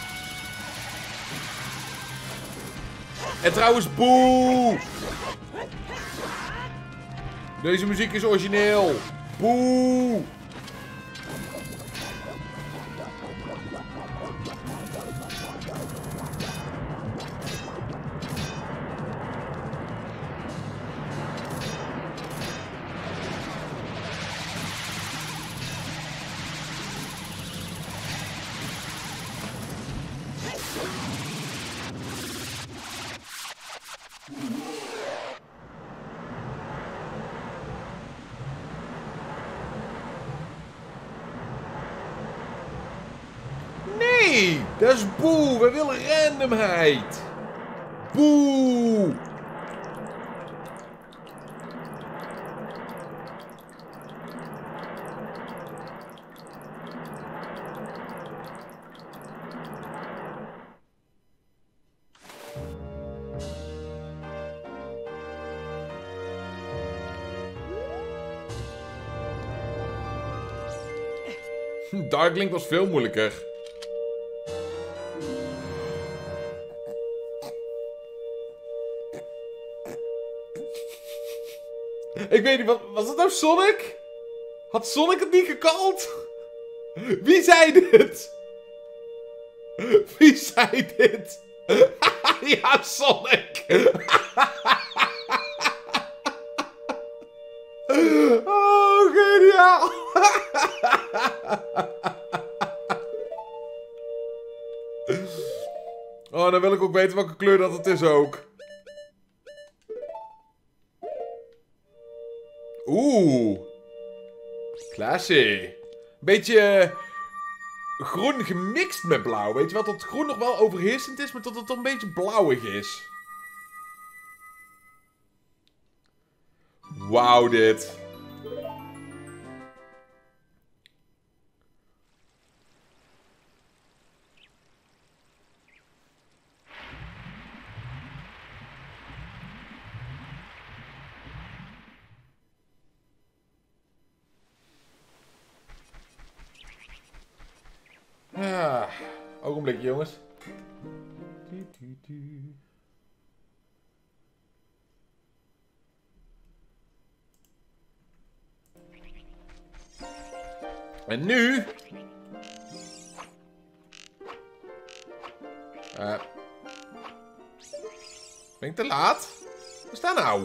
En trouwens, boe! Deze muziek is origineel. Boe! Nee, dat is boe. We willen randomheid. Boe. Darklink was veel moeilijker. Ik weet niet, was het nou Sonic? Had Sonic het niet gekald? Wie zei dit? Wie zei dit? Ja, Sonic! Oh, geniaal! Oh, dan wil ik ook weten welke kleur dat het is ook. Oeh. Classy. Beetje groen gemixt met blauw. Weet je wat? Dat het groen nog wel overheersend is, maar dat het een beetje blauwig is. Wauw, dit. Ah, ogenblikje, jongens. En nu... ben ik te laat? Waar staan nou?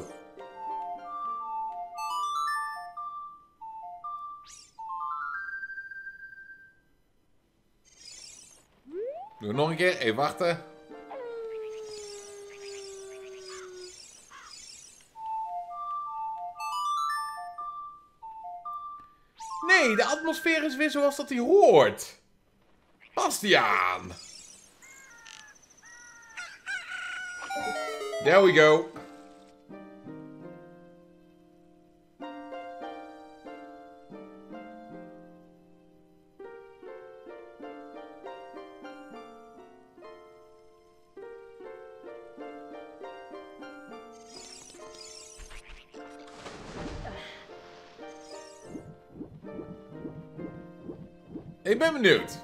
Doe het nog een keer. Even wachten. Nee, de atmosfeer is weer zoals dat hij hoort. Bastiaan. There we go. Ik ben benieuwd.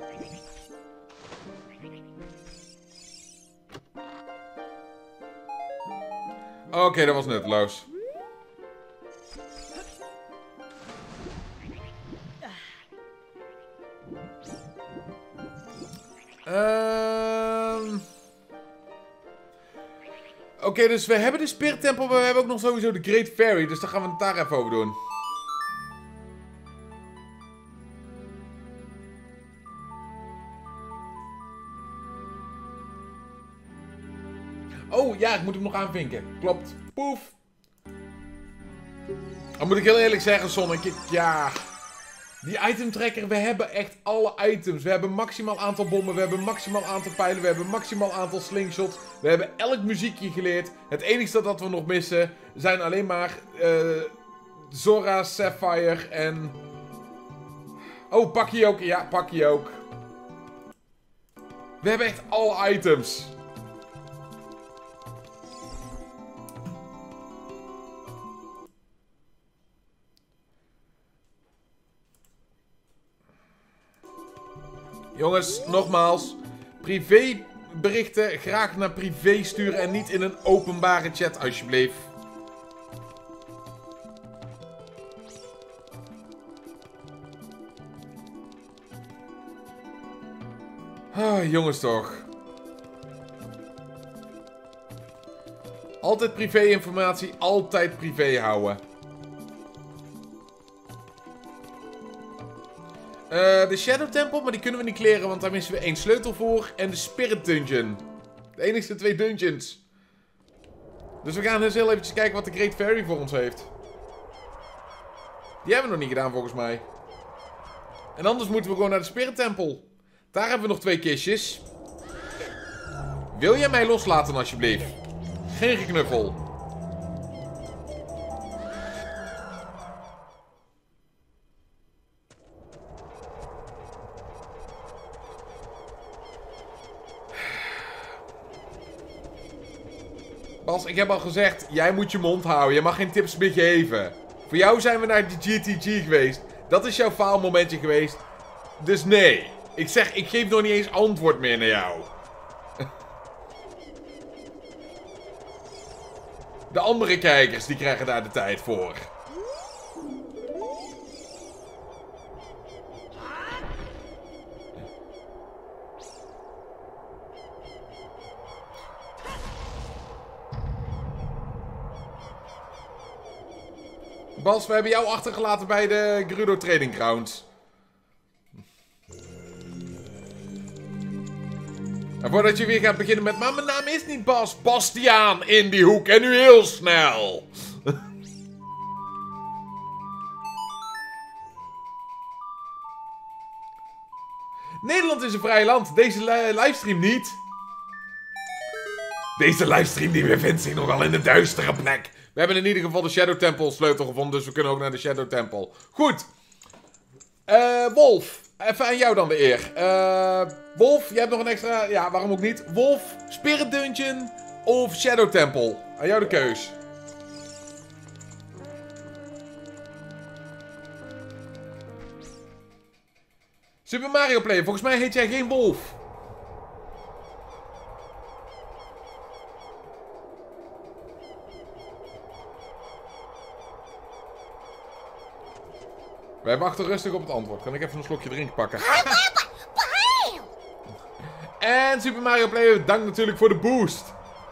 Oké, dat was nutteloos. Oké, dus we hebben de Spirit Temple, maar we hebben ook nog sowieso de Great Fairy. Dus daar gaan we het daar even over doen. Oh, ja, ik moet hem nog aanvinken. Klopt. Poef. Dan moet ik heel eerlijk zeggen, Sonic. Ja. Die item tracker, we hebben echt alle items. We hebben maximaal aantal bommen, we hebben maximaal aantal pijlen, we hebben maximaal aantal slingshots. We hebben elk muziekje geleerd. Het enige dat we nog missen zijn alleen maar Zora, Sapphire en... Oh, pak je ook. Ja, pak je ook. We hebben echt alle items. Jongens, nogmaals. Privéberichten graag naar privé sturen en niet in een openbare chat, alsjeblieft. Jongens toch. Altijd privé-informatie, altijd privé houden. De Shadow Temple, maar die kunnen we niet kleren, want daar missen we 1 sleutel voor. En de Spirit Dungeon. De enigste 2 dungeons. Dus we gaan eens heel eventjes kijken wat de Great Fairy voor ons heeft. Die hebben we nog niet gedaan volgens mij. En anders moeten we gewoon naar de Spirit Temple. Daar hebben we nog 2 kistjes. Wil jij mij loslaten alsjeblieft? Geen geknuffel. Bas, ik heb al gezegd, jij moet je mond houden. Je mag geen tips meer geven. Voor jou zijn we naar de GTG geweest. Dat is jouw faalmomentje geweest. Dus nee. Ik zeg, ik geef nog niet eens antwoord meer naar jou. De andere kijkers, die krijgen daar de tijd voor. Bas, we hebben jou achtergelaten bij de Gerudo Trading Grounds. En voordat je weer gaat beginnen met... Maar mijn naam is niet Bas. Bastiaan in die hoek. En nu heel snel. Nederland is een vrij land. Deze livestream niet. Deze livestream die bevindt zich nogal in de duistere plek. We hebben in ieder geval de Shadow Temple sleutel gevonden. Dus we kunnen ook naar de Shadow Temple. Goed. Wolf. Even aan jou dan de eer. Wolf, jij hebt nog een extra... Ja, waarom ook niet? Wolf, Spirit Dungeon of Shadow Temple? Aan jou de keus. Super Mario Play, volgens mij heet jij geen Wolf. Wij wachten rustig op het antwoord. Kan ik even een slokje drinken pakken? En Super Mario Play, dank natuurlijk voor de boost.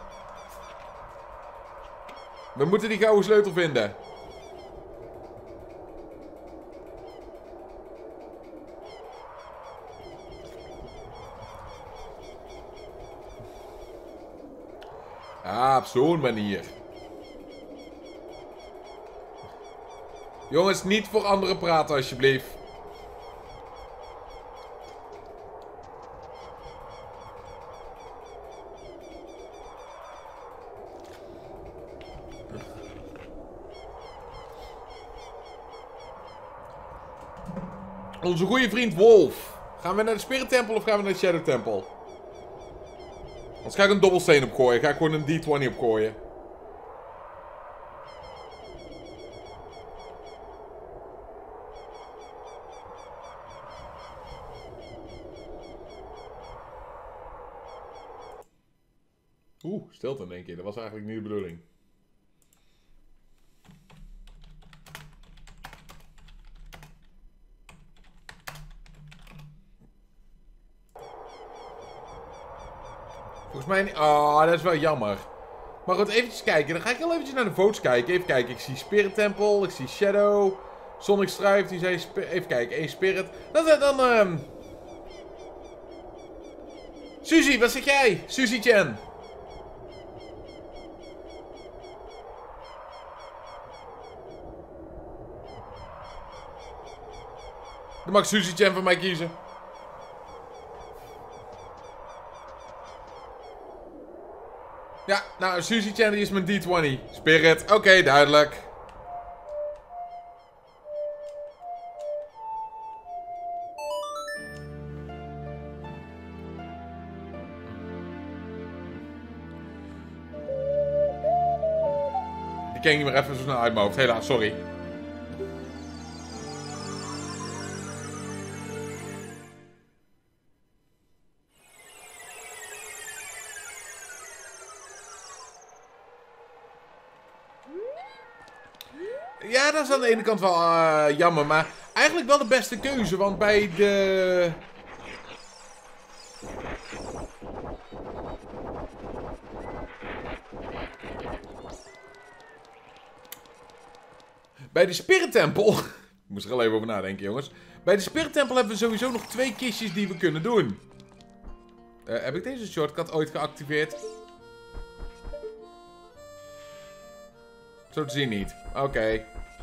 We moeten die gouden sleutel vinden. Ah, op zo'n manier. Jongens, niet voor anderen praten alsjeblieft. Onze goede vriend Wolf. Gaan we naar de Spirit Temple of gaan we naar de Shadow Temple? Anders ga ik een dobbelsteen opgooien. Ga ik gewoon een D20 opgooien. Oeh, stilte in één keer. Dat was eigenlijk niet de bedoeling. Volgens mij niet. Oh, dat is wel jammer. Maar goed, eventjes kijken. Dan ga ik heel eventjes naar de votes kijken. Even kijken. Ik zie Spirit Temple. Ik zie Shadow. Sonic Strife. Die zei... Even kijken. 1 Spirit. Dan... Suzy, wat zeg jij? Suzy Chen. Dan mag Suzy Chen voor mij kiezen. Ja, nou, Suzy Chen die is mijn D20. Spirit, oké, duidelijk. Die ken ik niet meer even zo snel uit mijn hoofd, helaas, sorry. Ja, dat is aan de ene kant wel jammer, maar eigenlijk wel de beste keuze, want bij de... Bij de Spirit Temple... Ik moest er al even over nadenken, jongens. Bij de Spirit Temple hebben we sowieso nog 2 kistjes die we kunnen doen. Heb ik deze shortcut ooit geactiveerd? Zo te zien niet. Oké.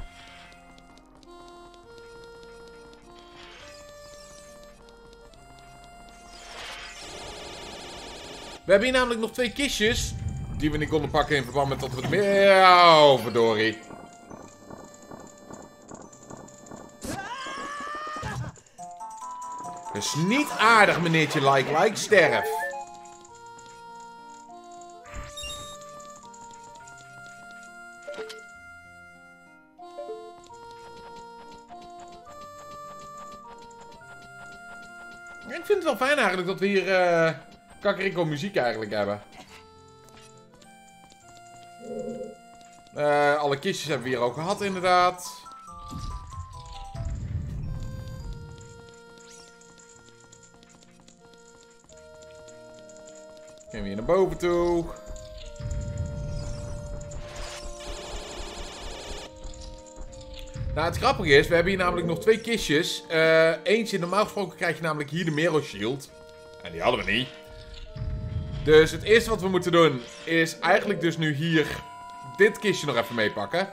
We hebben hier namelijk nog 2 kistjes. Die we niet konden pakken in verband met dat we het meer... Oh, verdorie. Dat is niet aardig, meneertje Like. Sterf. Ik vind het wel fijn eigenlijk dat we hier Kakariko muziek eigenlijk hebben. Alle kistjes hebben we hier ook gehad inderdaad. Gaan we hier naar boven toe. Nou, het grappige is, we hebben hier namelijk nog 2 kistjes. Eentje, normaal gesproken krijg je namelijk hier de Mero Shield. En die hadden we niet. Dus het eerste wat we moeten doen, is eigenlijk dus nu hier dit kistje nog even meepakken.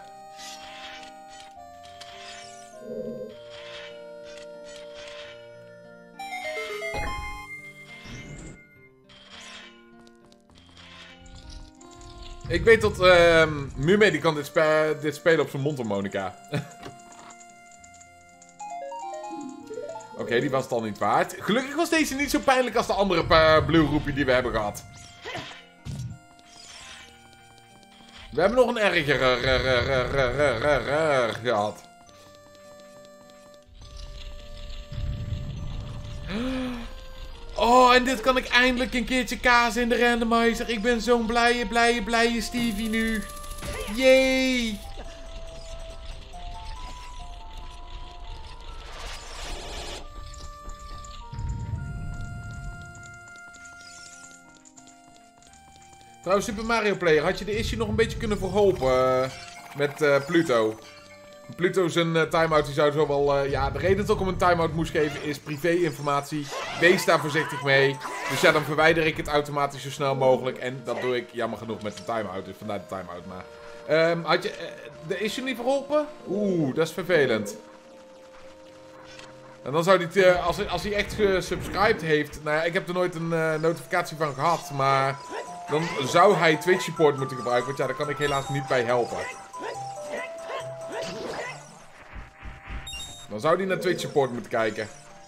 Ik weet dat Mume die kan dit spelen op zijn mondharmonica. Oké, die was het al niet waard. Gelukkig was deze niet zo pijnlijk als de andere blue roepie die we hebben gehad. We hebben nog een ergere gehad. Oh, en dit kan ik eindelijk een keertje kazen in de randomizer. Ik ben zo'n blije Stevie nu. Yay! Trouwens, Super Mario Player, had je de issue nog een beetje kunnen verholpen met Pluto? Pluto zijn time-out, die zou zo wel... ja, de reden dat ik hem een time-out moest geven is privé-informatie. Wees daar voorzichtig mee. Dus ja, dan verwijder ik het automatisch zo snel mogelijk. En dat doe ik jammer genoeg met de time-out. Dus vandaar de time-out. Maar had je... is je niet verholpen? Oeh, dat is vervelend. En dan zou hij, als hij echt gesubscribed heeft... Nou ja, ik heb er nooit een notificatie van gehad. Maar dan zou hij Twitch support moeten gebruiken. Want ja, daar kan ik helaas niet bij helpen. Dan zou hij naar Twitch support moeten kijken.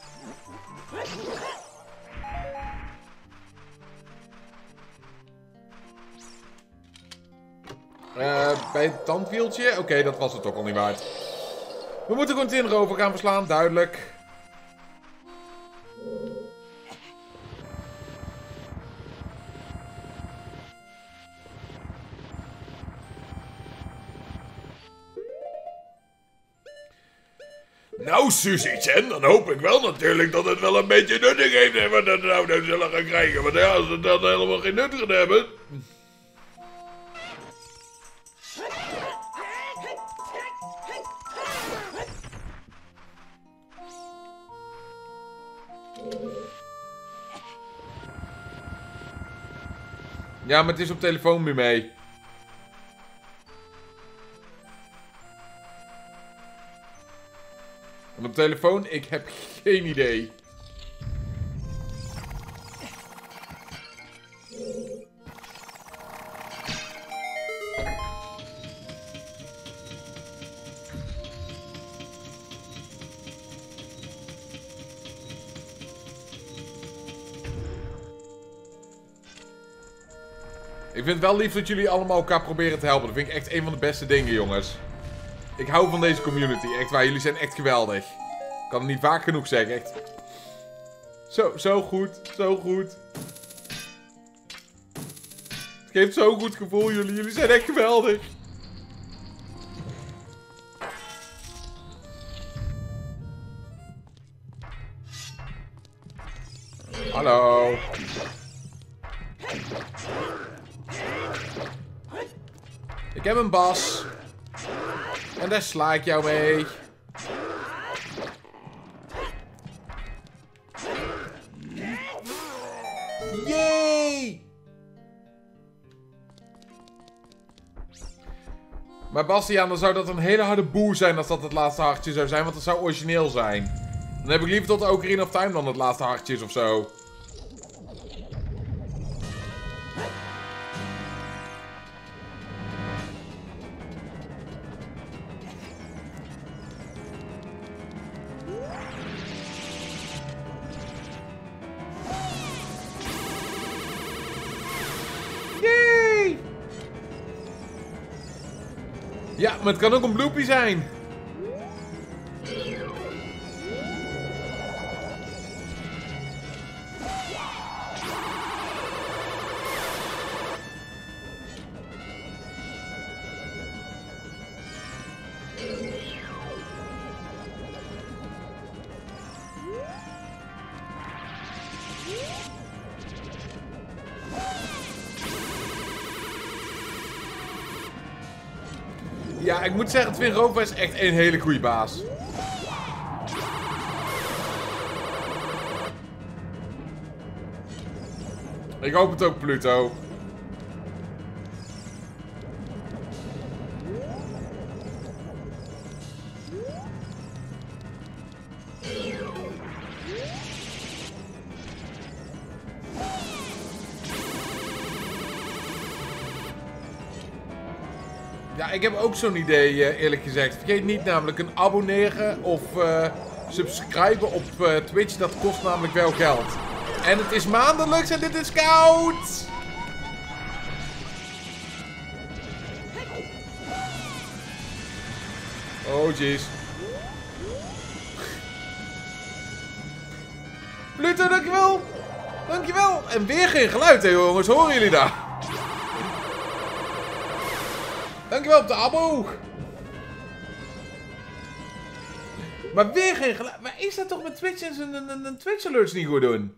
Bij het tandwieltje? Oké, dat was het ook al niet waard. We moeten gewoon Tin erover gaan verslaan, duidelijk. Nou, Susie-chan, dan hoop ik wel natuurlijk dat het wel een beetje nuttig heeft en we dat nou zullen gaan krijgen. Want ja, als het dan helemaal geen nut gaan hebben... Ja, maar het is op telefoon weer mee. En op telefoon, ik heb geen idee. Ik vind het wel lief dat jullie allemaal elkaar proberen te helpen. Dat vind ik echt een van de beste dingen, jongens. Ik hou van deze community. Echt waar, jullie zijn echt geweldig. Ik kan het niet vaak genoeg zeggen, echt. Zo goed. Zo goed. Het geeft zo'n goed gevoel, jullie. Jullie zijn echt geweldig. Hallo. Ik heb een bas. En daar sla ik jou mee. Yay! Maar Bastiaan, dan zou dat een hele harde boer zijn als dat het laatste hartje zou zijn. Want dat zou origineel zijn. Dan heb ik liever tot de Ocarina of Time dan het laatste hartje is of zo. Ja, maar het kan ook een bloopie zijn. Ja, ik moet zeggen, Twin Rover is echt een hele goede baas. Ik hoop het ook, Pluto. Ja, ik heb ook zo'n idee, eerlijk gezegd. Vergeet niet namelijk een abonneren of subscriben op Twitch. Dat kost namelijk wel geld. En het is maandelijks en dit is koud! Oh, jeez. Pluto, dankjewel! Dankjewel! En weer geen geluid, hè jongens. Horen jullie dat? Dankjewel op de abo. Maar weer geen geluid. Maar is dat toch met Twitch en zijn Twitch alerts niet goed doen?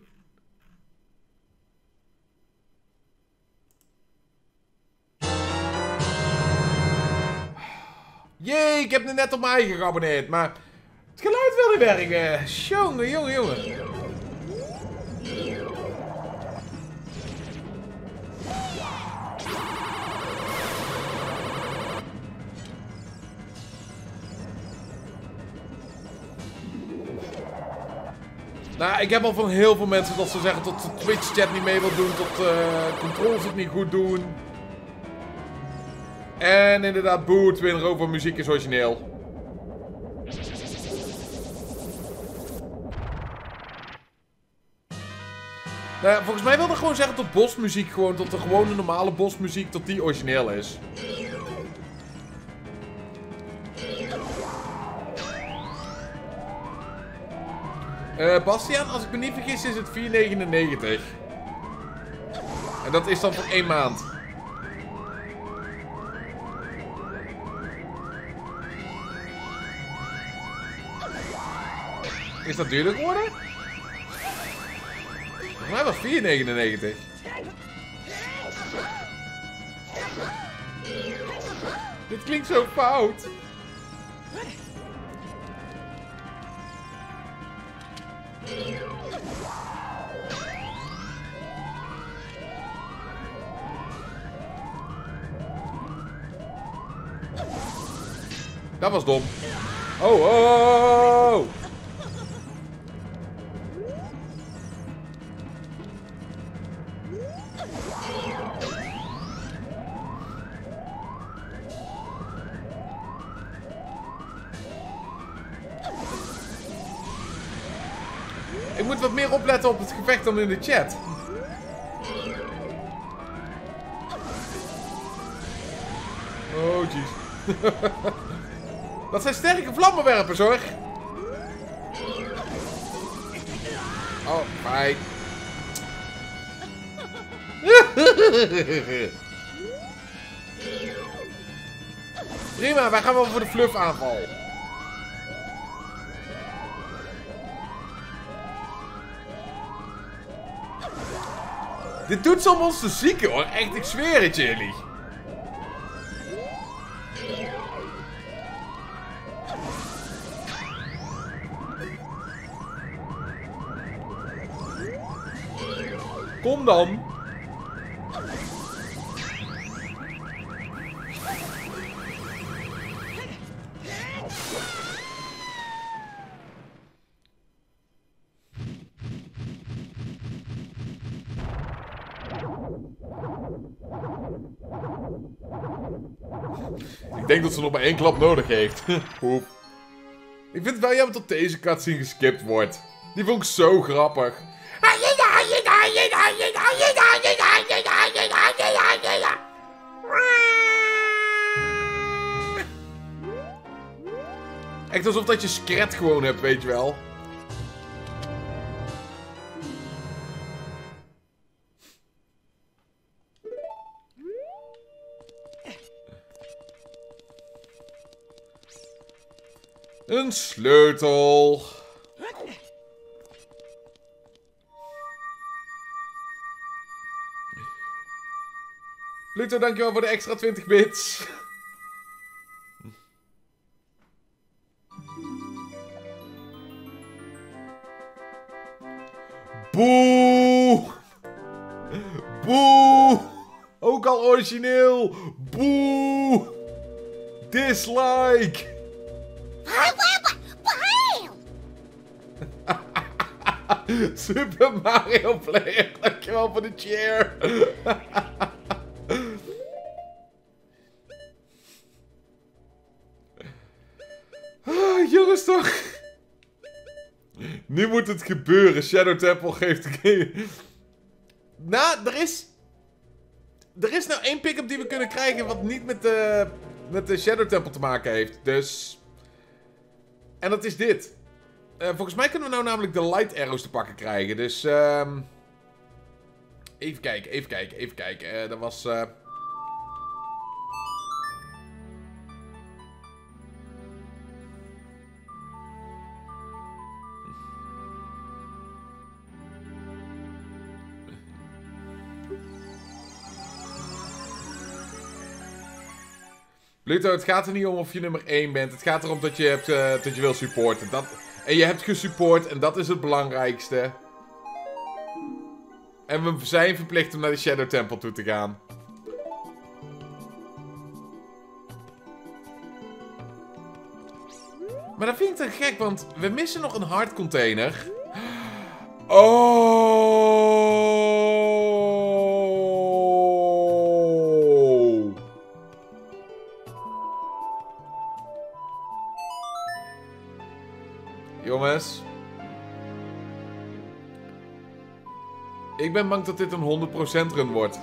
Yay! nee, ik heb me net op mijn eigen geabonneerd. Maar het geluid wil niet werken. Jongen, jongen, jongen. Nou, ik heb al van heel veel mensen dat ze zeggen dat de Twitch-chat niet mee wil doen, tot controls het niet goed doen. En inderdaad, boe, Twin Rover muziek is origineel. Nou ja, volgens mij wil dat gewoon zeggen dat bosmuziek gewoon, tot de gewone normale bosmuziek, tot die origineel is. Bastiaan, als ik me niet vergis is het 4,99. En dat is dan voor 1 maand. Is dat duurder geworden? Volgens mij was het 4,99. Dit klinkt zo fout. Dat was dom. Oh, oh, oh, oh. Ik moet wat meer opletten op het gevecht dan in de chat. Oh, jeez. Dat zijn sterke vlammenwerpers, hoor. Oh, fijn. Prima, wij gaan wel voor de fluff aanval. Dit doet ze om ons te zieken, hoor. Echt, ik zweer het jullie. Kom dan. Ik denk dat ze nog maar 1 klap nodig heeft. Poep. Ik vind het wel jammer dat deze cutscene geskipt wordt. Die vond ik zo grappig. Echt alsof dat je Scrat gewoon hebt, weet je wel. Een sleutel. Pluto, dankjewel voor de extra 20 bits. Boe! Boe! Ook al origineel! Boe! Dislike! Super Mario Player, dankjewel voor de cheer. Jongens toch. Nu moet het gebeuren. Shadow Temple geeft de game. Nou, er is nou 1 pick-up die we kunnen krijgen wat niet met de Shadow Temple te maken heeft. Dus. En dat is dit. Volgens mij kunnen we nou namelijk de Light Arrows te pakken krijgen. Dus even kijken. Dat was Pluto, het gaat er niet om of je nummer 1 bent. Het gaat erom dat je, dat je wil supporten. En je hebt gesupport en dat is het belangrijkste. En we zijn verplicht om naar de Shadow Temple toe te gaan. Maar dat vind ik dan gek, want we missen nog een hard container. Oh! Jongens. Ik ben bang dat dit een 100% run wordt.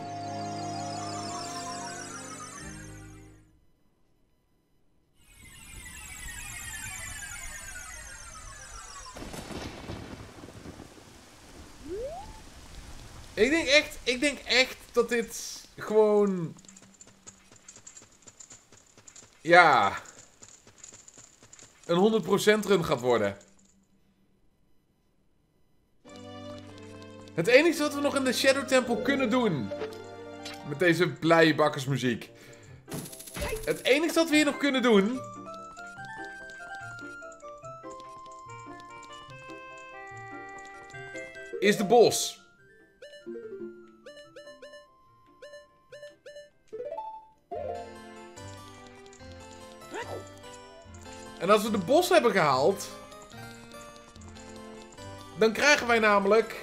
Ik denk echt dat dit gewoon... Ja... een 100% run gaat worden. Het enige wat we nog in de Shadow Temple kunnen doen... met deze blije bakkersmuziek... Het enige wat we hier nog kunnen doen... is de bos. En als we de bos hebben gehaald... dan krijgen wij namelijk...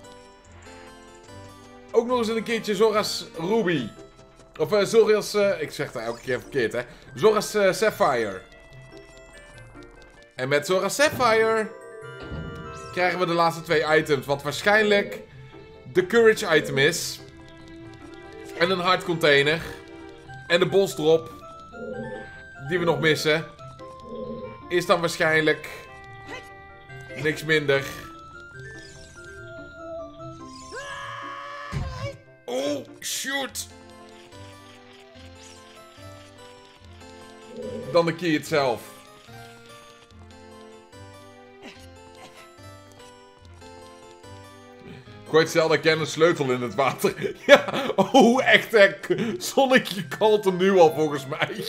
ook nog eens een keertje Zora's Ruby. Of Zora's... ik zeg het elke keer verkeerd, hè. Zora's Sapphire. En met Zora's Sapphire... krijgen we de laatste 2 items. Wat waarschijnlijk... de Courage item is. En een hard container. En de boss drop. Die we nog missen. Is dan waarschijnlijk... niks minder. Oh, shoot. Dan de key itself. Gooit Zelda Ken een sleutel in het water. Ja, oh, echt hè. Zonnetje kalt hem nu al volgens mij.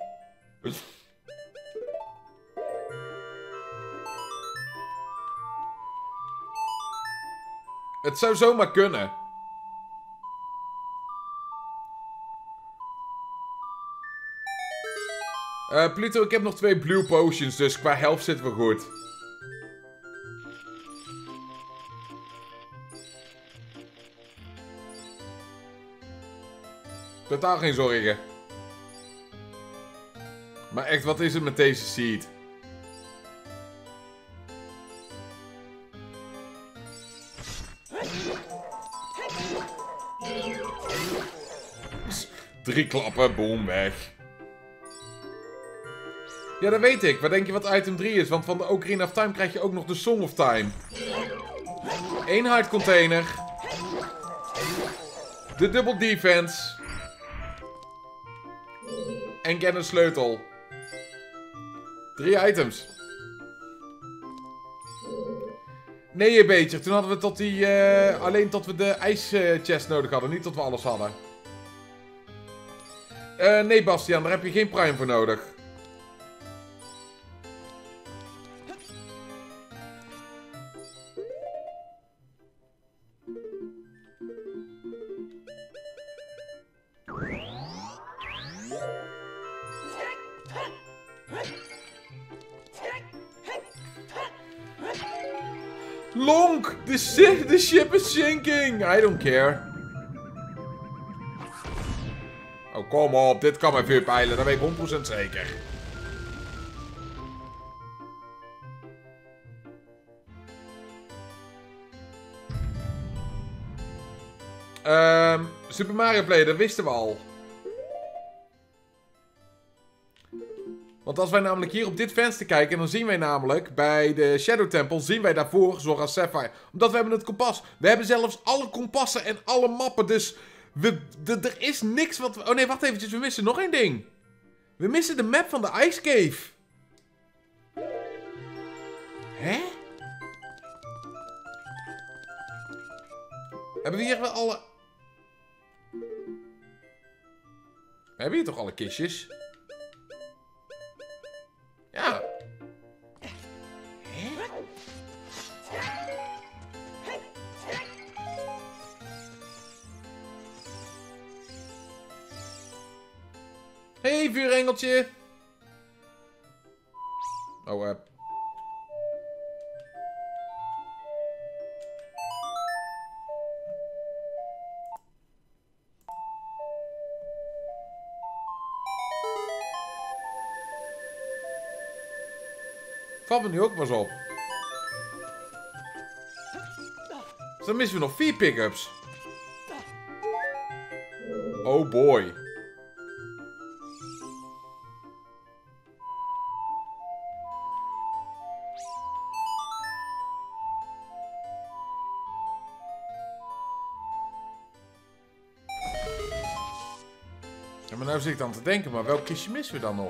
Het zou zomaar kunnen. Pluto, ik heb nog 2 blue potions, dus qua health zitten we goed. Totaal geen zorgen. Maar echt, wat is het met deze seed? Drie klappen, boom, weg. Ja, dat weet ik. Wat denk je wat item 3 is? Want van de Ocarina of Time krijg je ook nog de Song of Time. 1 hard container. De double defense. En Ganon sleutel. 3 items. Nee, een beetje. Toen hadden we tot die... alleen tot we de ijschest nodig hadden. Niet tot we alles hadden. Nee, Bastiaan. Daar heb je geen prime voor nodig. Lonk! The ship is sinking! I don't care. Oh, kom op. Dit kan mijn vuur peilen. Dat weet ik 100% zeker. Super Mario Play, dat wisten we al. Want als wij namelijk hier op dit venster kijken, dan zien wij namelijk bij de Shadow Temple, zien wij daarvoor Zora's Sapphire. Omdat we hebben het kompas. We hebben zelfs alle kompassen en alle mappen, dus er is niks wat... Oh nee, wacht eventjes, we missen nog één ding. We missen de map van de Ice Cave. Hè? Hebben we hier wel alle... We hebben hier toch alle kistjes? Hey, vuurengeltje. Oh, Valt me nu ook maar eens op. Dus dan missen we nog 4 pick-ups. Oh boy. Ja, maar nou zit ik dan te denken, maar welk kistje missen we dan nog?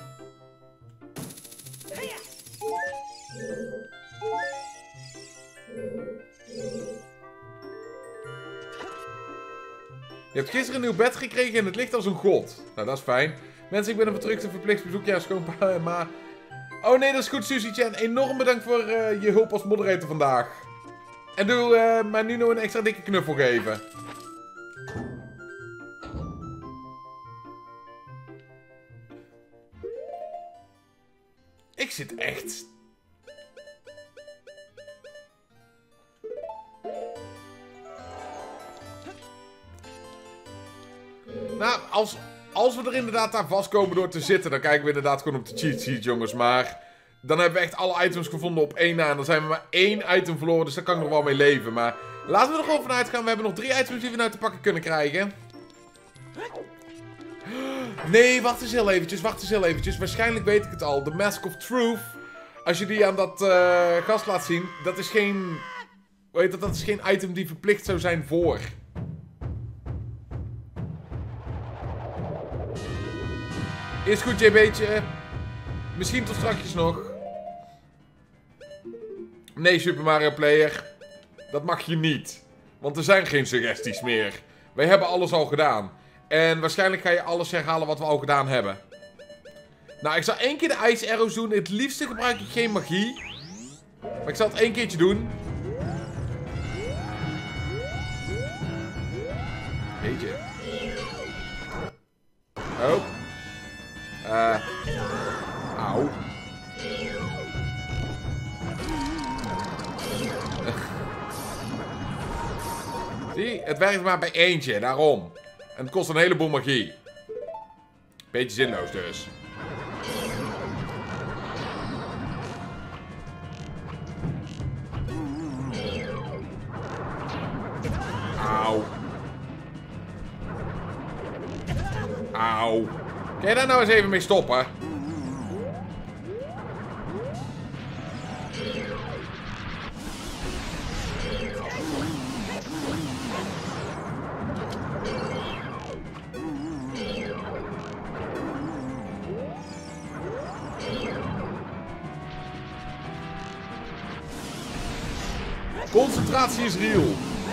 Je hebt gisteren een nieuw bed gekregen en het ligt als een god. Nou, dat is fijn. Mensen, ik ben even terug te verplicht bezoek. Ja, schoonpa, maar... Oh nee, dat is goed, Susie Chan. Enorm bedankt voor je hulp als moderator vandaag. En doe mij nu nog een extra dikke knuffel geven. Ik zit echt... Nou, als we er inderdaad aan vastkomen door te zitten, dan kijken we inderdaad gewoon op de cheat sheet, jongens. Maar dan hebben we echt alle items gevonden op 1 na. En dan zijn we maar 1 item verloren, dus daar kan ik nog wel mee leven. Maar laten we er gewoon vanuit gaan. We hebben nog 3 items die we nou te pakken kunnen krijgen. Nee, wacht eens heel eventjes. Waarschijnlijk weet ik het al. De Mask of Truth. Als je die aan dat gast laat zien, dat is geen... Hoe heet dat? Dat is geen item die verplicht zou zijn voor... Is goed, JB'tje. Misschien tot strakjes nog. Nee, Super Mario Player. Dat mag je niet. Want er zijn geen suggesties meer. Wij hebben alles al gedaan. En waarschijnlijk ga je alles herhalen wat we al gedaan hebben. Nou, ik zal 1 keer de Ice Arrows doen. Het liefste gebruik ik geen magie. Maar ik zal het 1 keertje doen. Jeetje. Oh. Auw. Zie, het werkt maar bij eentje, daarom. En het kost een heleboel magie. Beetje zinloos dus. Auw. Auw. Kun je daar nou eens even mee stoppen? Concentratie is real.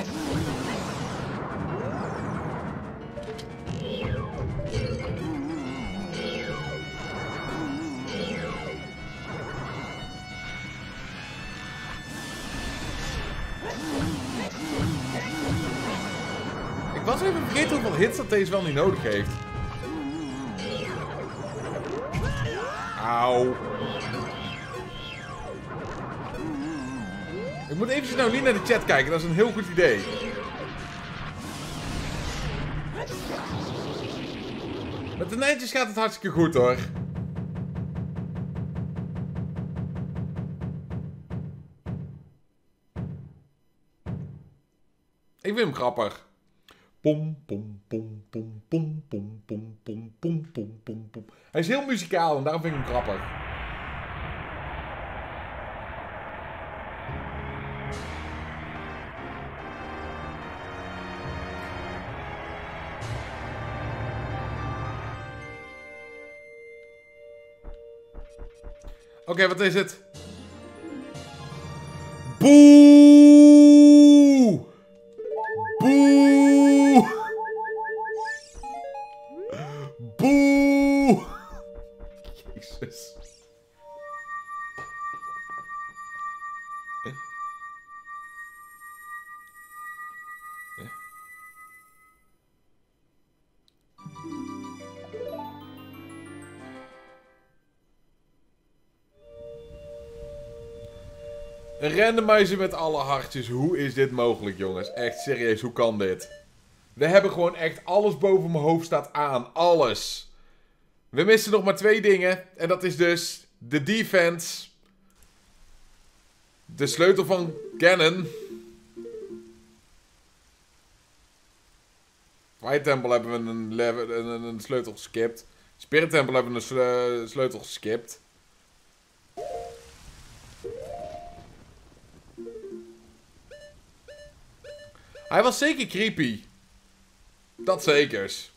Ik was even vergeten hoeveel hits dat deze wel niet nodig heeft. Auw. Ik moet eventjes nou niet naar de chat kijken, dat is een heel goed idee. Met de nijntjes gaat het hartstikke goed hoor. Ik vind hem grappig. Pom pom pom pom pom pom pom pom pom pom pom pom. Hij is heel muzikaal en daarom vind ik hem grappig. Oké, wat is het? Boe! Boe! Boe! Jezus. Een randomizer met alle hartjes. Hoe is dit mogelijk, jongens? Echt serieus, hoe kan dit? We hebben gewoon echt alles boven mijn hoofd staat aan. Alles. We missen nog maar 2 dingen. En dat is dus de defense. De sleutel van Ganon. White Temple hebben we een sleutel geskipt. Spirit Temple hebben we een sleutel geskipt. Hij was zeker creepy. Dat zekers.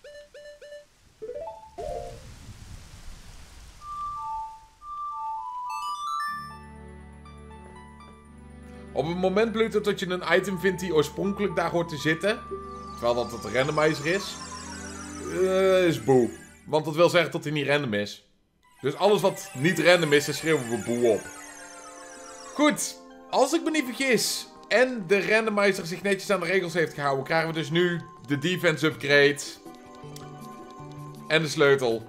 Op het moment Pluto dat je een item vindt die oorspronkelijk daar hoort te zitten, terwijl dat het randomizer is boe. Want dat wil zeggen dat hij niet random is. Dus alles wat niet random is, daar schreeuwen we boe op. Goed, als ik me niet vergis en de randomizer zich netjes aan de regels heeft gehouden, krijgen we dus nu de defense upgrade en de sleutel.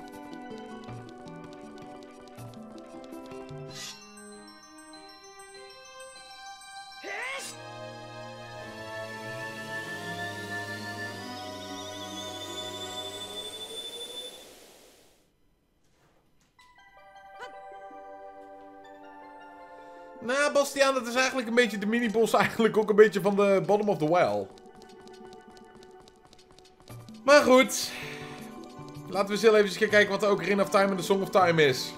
Nou, Bastiaan, dat is eigenlijk een beetje de mini-boss. Eigenlijk ook een beetje van de bottom of the well. Maar goed. Laten we eens heel even gaan kijken wat de Ocarina of Time en de Song of Time is.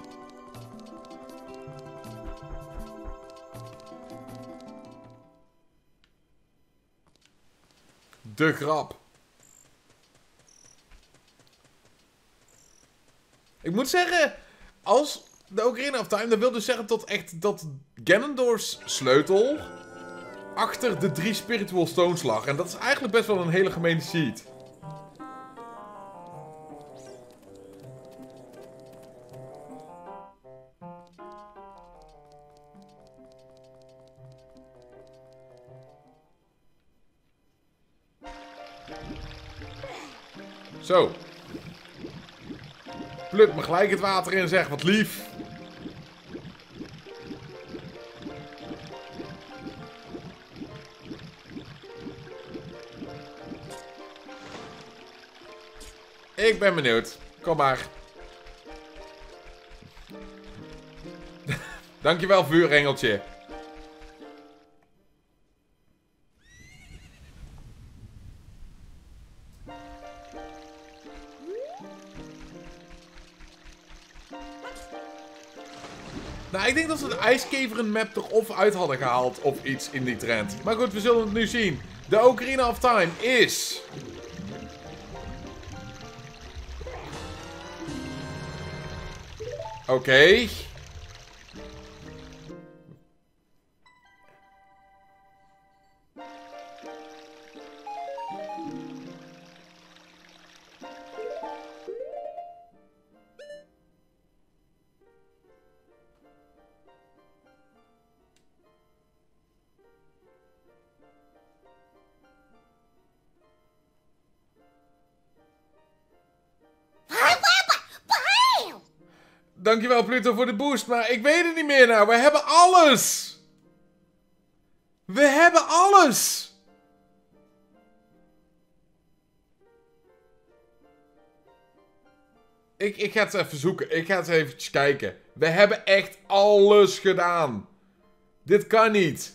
De grap. Ik moet zeggen, als de Ocarina of Time, dat wil dus zeggen dat Ganondorf's sleutel achter de 3 Spiritual Stones lag. En dat is eigenlijk best wel een hele gemene cheat. Zo. Plut me gelijk het water in, zeg, wat lief. Ik ben benieuwd. Kom maar. Dankjewel, vuurengeltje. Nou, ik denk dat ze de ijskeveren map toch of uit hadden gehaald of iets in die trend. Maar goed, we zullen het nu zien. De Ocarina of Time is... Oké. Dankjewel Pluto voor de boost, maar ik weet het niet meer nou. We hebben alles! We hebben alles! Ik ga het even zoeken. Ik ga het even kijken. We hebben echt alles gedaan. Dit kan niet.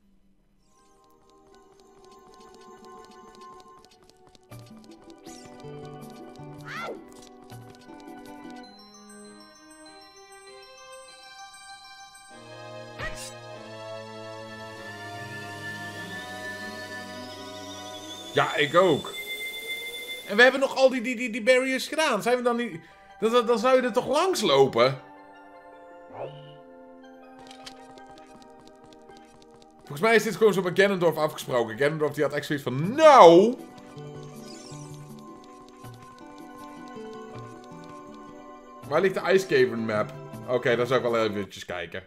Ja, ik ook. En we hebben nog al die barriers gedaan. Zijn we dan niet... Dan zou je er toch langs lopen? Volgens mij is dit gewoon zo met Ganondorf afgesproken. Ganondorf die had echt zoiets van... Nou! Waar ligt de Ice Cavern map? Oké, dan zou ik wel eventjes kijken.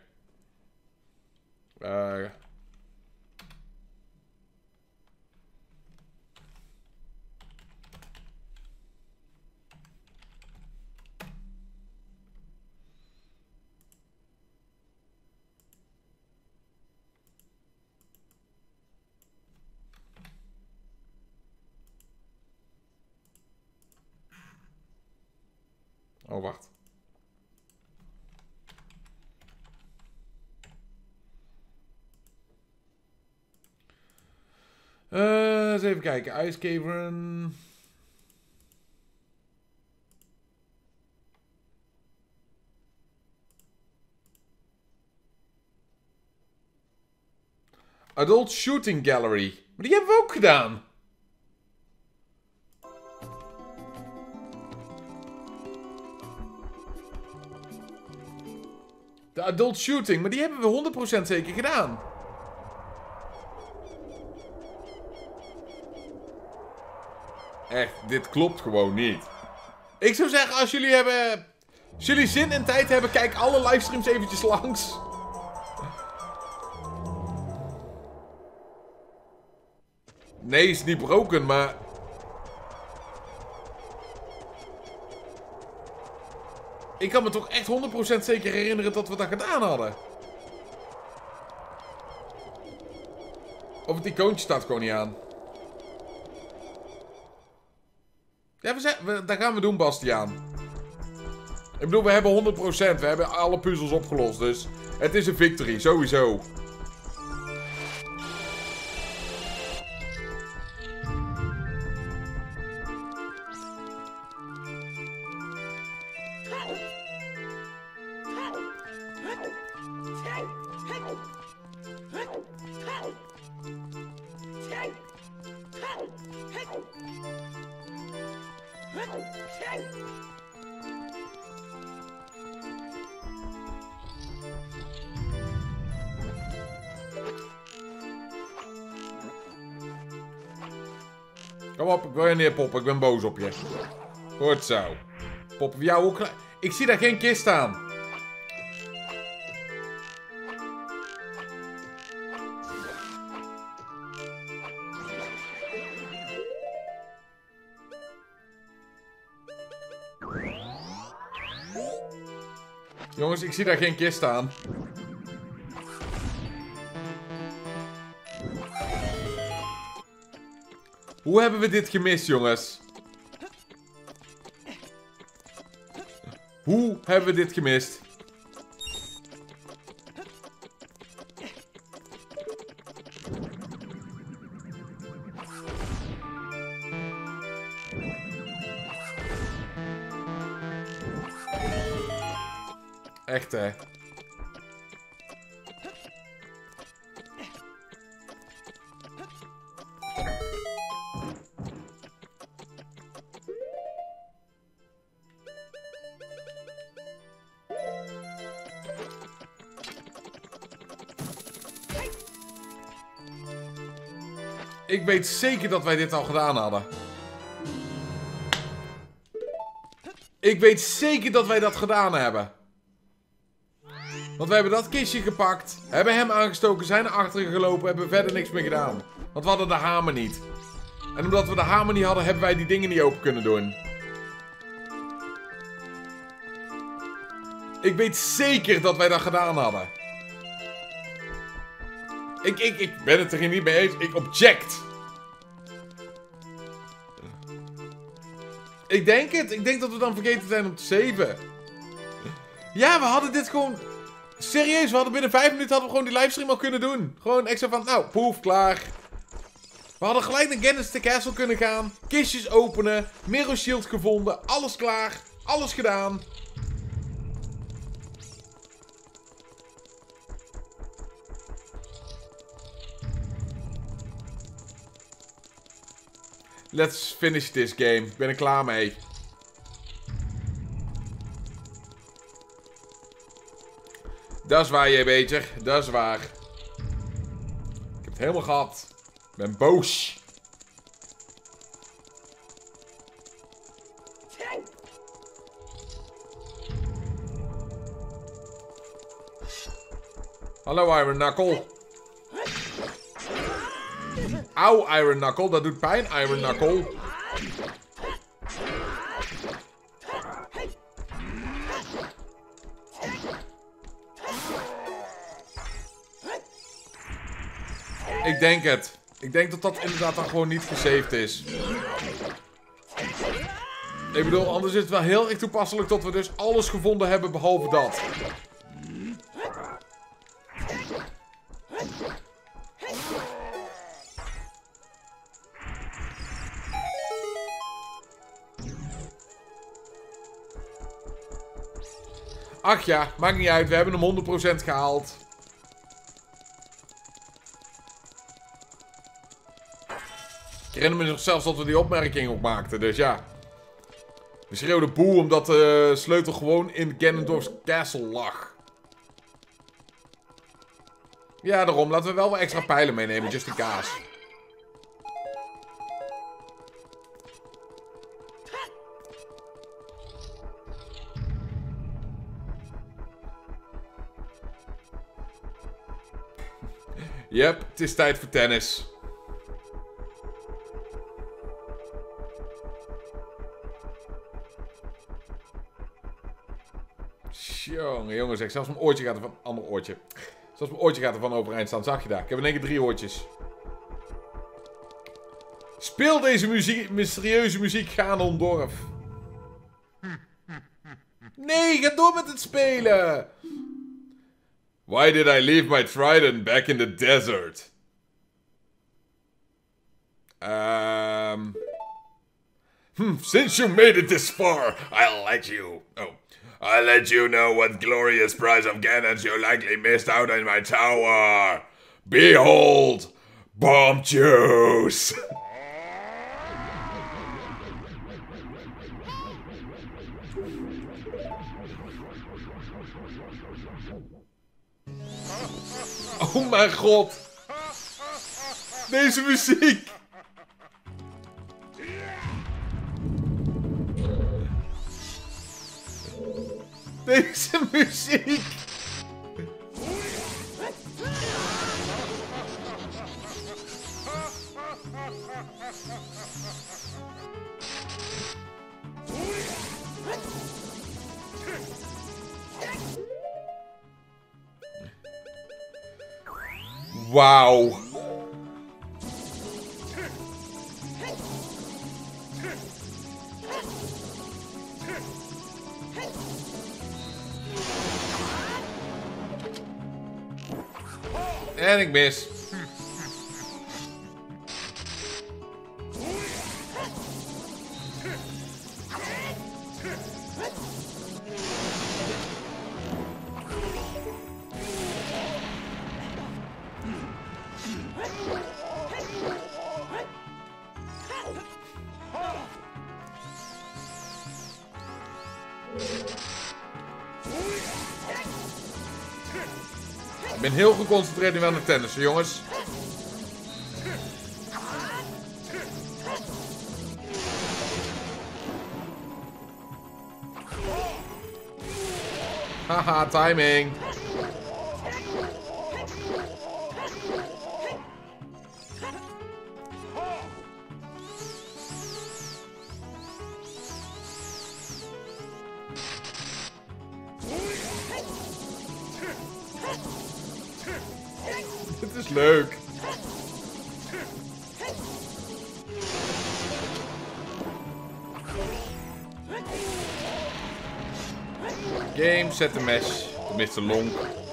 Oh, wacht. Eens even kijken. Ice Cavern. Adult Shooting Gallery. Maar die hebben we ook gedaan. De Adult Shooting. Maar die hebben we 100% zeker gedaan. Echt, dit klopt gewoon niet. Ik zou zeggen, als jullie zin en tijd hebben, kijk alle livestreams eventjes langs. Nee, is niet broken, maar... Ik kan me toch echt 100% zeker herinneren dat we dat gedaan hadden. Of het icoontje staat gewoon niet aan. Ja, dat gaan we doen, Bastiaan. Ik bedoel, we hebben 100%. We hebben alle puzzels opgelost, dus... Het is een victory, sowieso. Kom op, ik wil je neerpoppen. Ik ben boos op je. Goed zo. Poppen we jou ook klaar. Ik zie daar geen kist aan. Jongens, ik zie daar geen kist aan. Hoe hebben we dit gemist, jongens? Hoe hebben we dit gemist? Echt, hè? Ik weet zeker dat wij dit al gedaan hadden. Ik weet zeker dat wij dat gedaan hebben. Want we hebben dat kistje gepakt, hebben hem aangestoken, zijn naar achteren gelopen, hebben verder niks meer gedaan. Want we hadden de hamer niet. En omdat we de hamer niet hadden, hebben wij die dingen niet open kunnen doen. Ik weet zeker dat wij dat gedaan hadden. Ik ben het er niet mee eens. Ik object. Ik denk het. Ik denk dat we dan vergeten zijn om te saven. Ja, we hadden dit gewoon... Serieus, we hadden binnen 5 minuten hadden we gewoon die livestream al kunnen doen. Gewoon extra van, nou, poef, klaar. We hadden gelijk naar Gennis the Castle kunnen gaan. Kistjes openen. Mirror Shield gevonden. Alles klaar. Alles gedaan. Let's finish this game. Ik ben er klaar mee. Dat is waar, je beter. Dat is waar. Ik heb het helemaal gehad. Ik ben boos. Hallo, Iron Knuckle. Auw, Iron Knuckle. Dat doet pijn, Iron Knuckle. Ik denk het. Ik denk dat dat inderdaad dan gewoon niet gesaved is. Ik bedoel, anders is het wel heel erg toepasselijk dat we dus alles gevonden hebben behalve dat. Ach ja, maakt niet uit. We hebben hem 100% gehaald. Ik herinner me nog zelfs dat we die opmerking ook maakten, dus ja. We schreeuwden boe omdat de sleutel gewoon in Ganondorf's castle lag. Ja, daarom. Laten we wel wat extra pijlen meenemen, just in case. Yep, het is tijd voor tennis. Jongen, zeg, zelfs mijn oortje gaat ervan... Ander oortje. Zelfs mijn oortje gaat ervan overeind staan, zag je dat? Ik heb in één keer 3 oortjes. Speel deze mysterieuze muziek, Ganondorf. Nee, ga door met het spelen! Why did I leave my trident back in the desert? Since you made it this far, I'll let you know what glorious prize of Ganons you likely missed out in my tower. Behold, bomb juice. Oh mijn god. Deze muziek. Deze muziek. Wauw. En ik mis. Ik ben heel geconcentreerd nu aan het tennissen, jongens. Haha, timing. Het is leuk. Game, zet de mesh. Tenminste, lonk.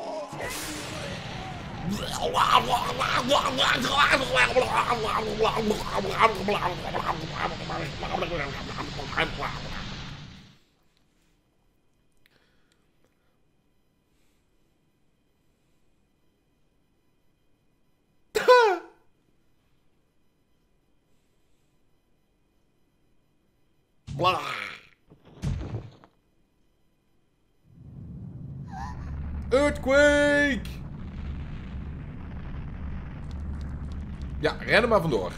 Earthquake! Ja, ren er maar vandoor.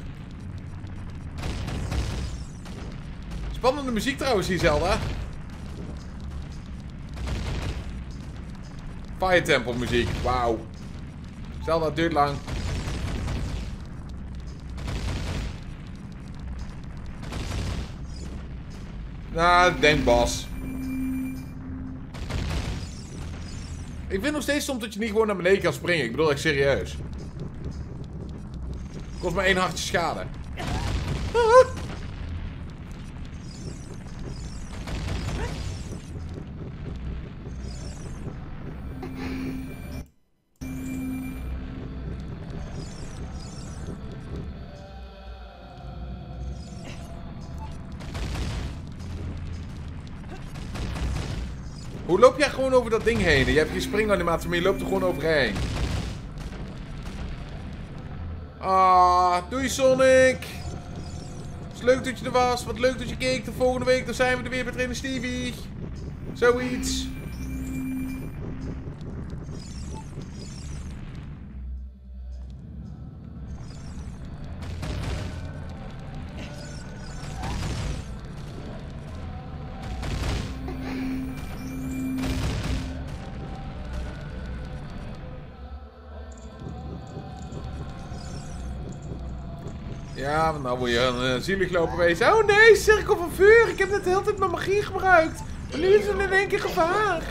Spannende muziek trouwens hier, Zelda. Fire Temple muziek, wauw. Zelda, het duurt lang. Nou, denk Bas. Ik vind nog steeds soms dat je niet gewoon naar beneden kan springen. Ik bedoel echt serieus. Kost maar 1 hartje schade. Hoe loop jij gewoon over dat ding heen? Je hebt geen springanimatie, maar je loopt er gewoon overheen. Ah, doei Sonic. Het is leuk dat je er was. Wat leuk dat je keek. De volgende week dan zijn we er weer bij Trainer Stevie. Zoiets. Ja, nou moet je een zielig lopen wezen. Oh nee, cirkel van vuur. Ik heb net de hele tijd mijn magie gebruikt. Maar nu is het in één keer gevaar.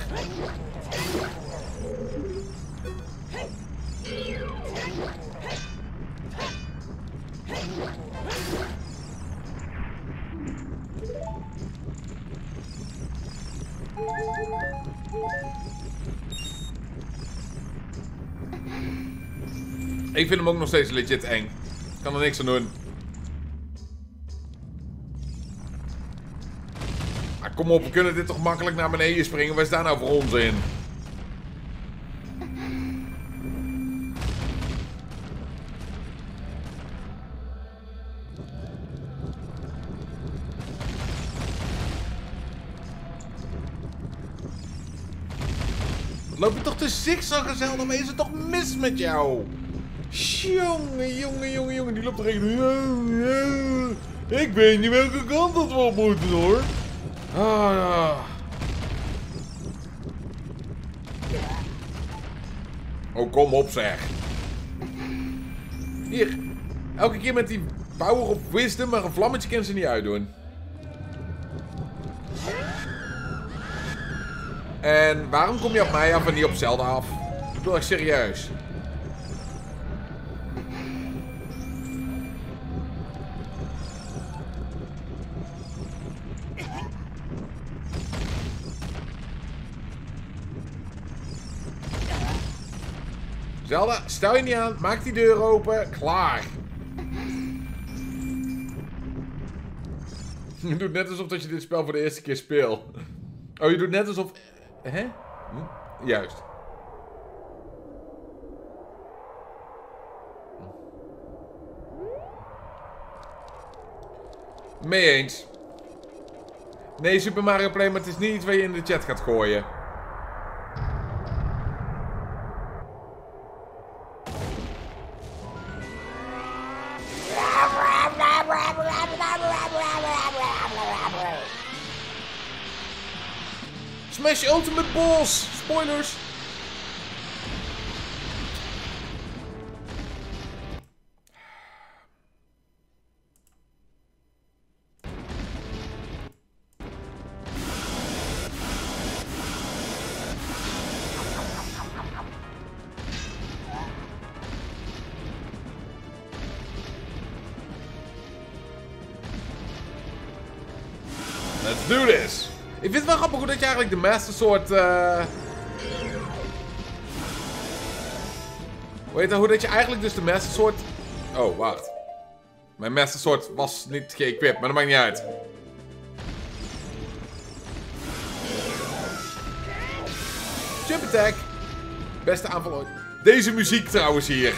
Ik vind hem ook nog steeds legit eng. Ik kan er niks aan doen. Maar kom op, we kunnen dit toch makkelijk naar beneden springen? Waar is daar nou voor onzin? Wat loop je toch te zigzaggen, Zelda? Maar is het toch mis met jou? Jongen, die loopt er echt... Ik weet niet welke kant dat we op moeten, hoor. Oh, kom op, zeg. Hier. Elke keer met die power of wisdom, maar een vlammetje kan ze niet uitdoen. En waarom kom je op mij af en niet op Zelda af? Ik bedoel echt serieus. Zelda, stel je niet aan. Maak die deur open. Klaar. Je doet net alsof dat je dit spel voor de eerste keer speelt. Oh, je doet net alsof... Hè? Juist. Mee eens. Nee, Super Mario Play, maar het is niet iets waar je in de chat gaat gooien. Smash Ultimate Boss! Spoilers! Let's do this! Ik vind het wel grappig hoe dat je eigenlijk de Master Sword... Hoe dat je eigenlijk dus de Master Sword... Oh, wacht. Mijn Master Sword was niet geëquipt, maar dat maakt niet uit. Jump attack. Beste aanval ooit. Deze muziek trouwens hier.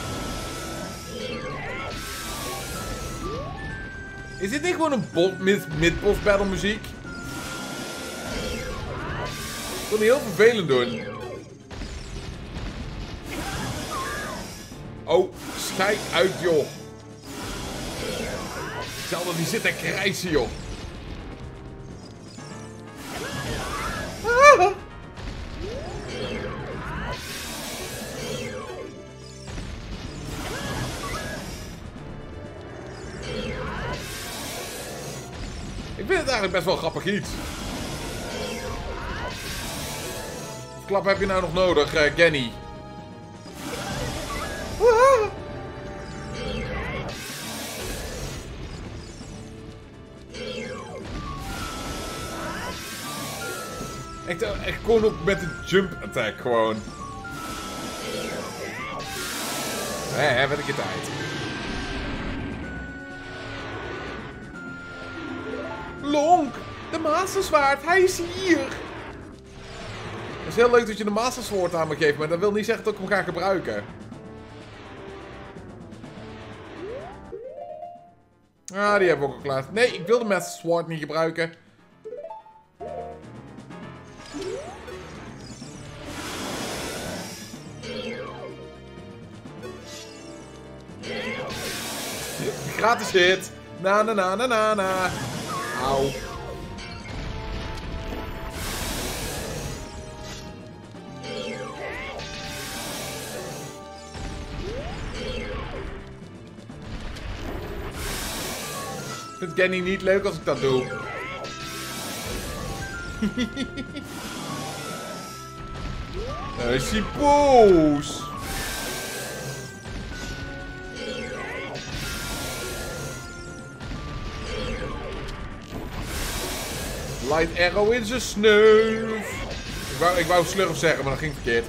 Is dit niet gewoon een mid-boss battle muziek? Ik wil niet heel vervelend doen. Oh, schijk uit, joh. Zelda, die zit te krijsen, joh. Ah. Ik vind het eigenlijk best wel grappig iets. Klap heb je nou nog nodig, Genny? Echt gewoon ook met de jump attack gewoon. Wat een keer tijd. Lonk, de Masterzwaard, hij is hier. is heel leuk dat je de Master Sword aan me geeft, maar dat wil niet zeggen dat ik hem ga gebruiken. Ah, die hebben we ook al klaar. Nee, ik wil de Master Sword niet gebruiken. Gratis hit. Na na na na na na. Auw. Vindt Kenny niet leuk als ik dat doe? Nou is hij boos. Light arrow in zijn sneuf. Ik wou slurf zeggen, maar dat ging verkeerd.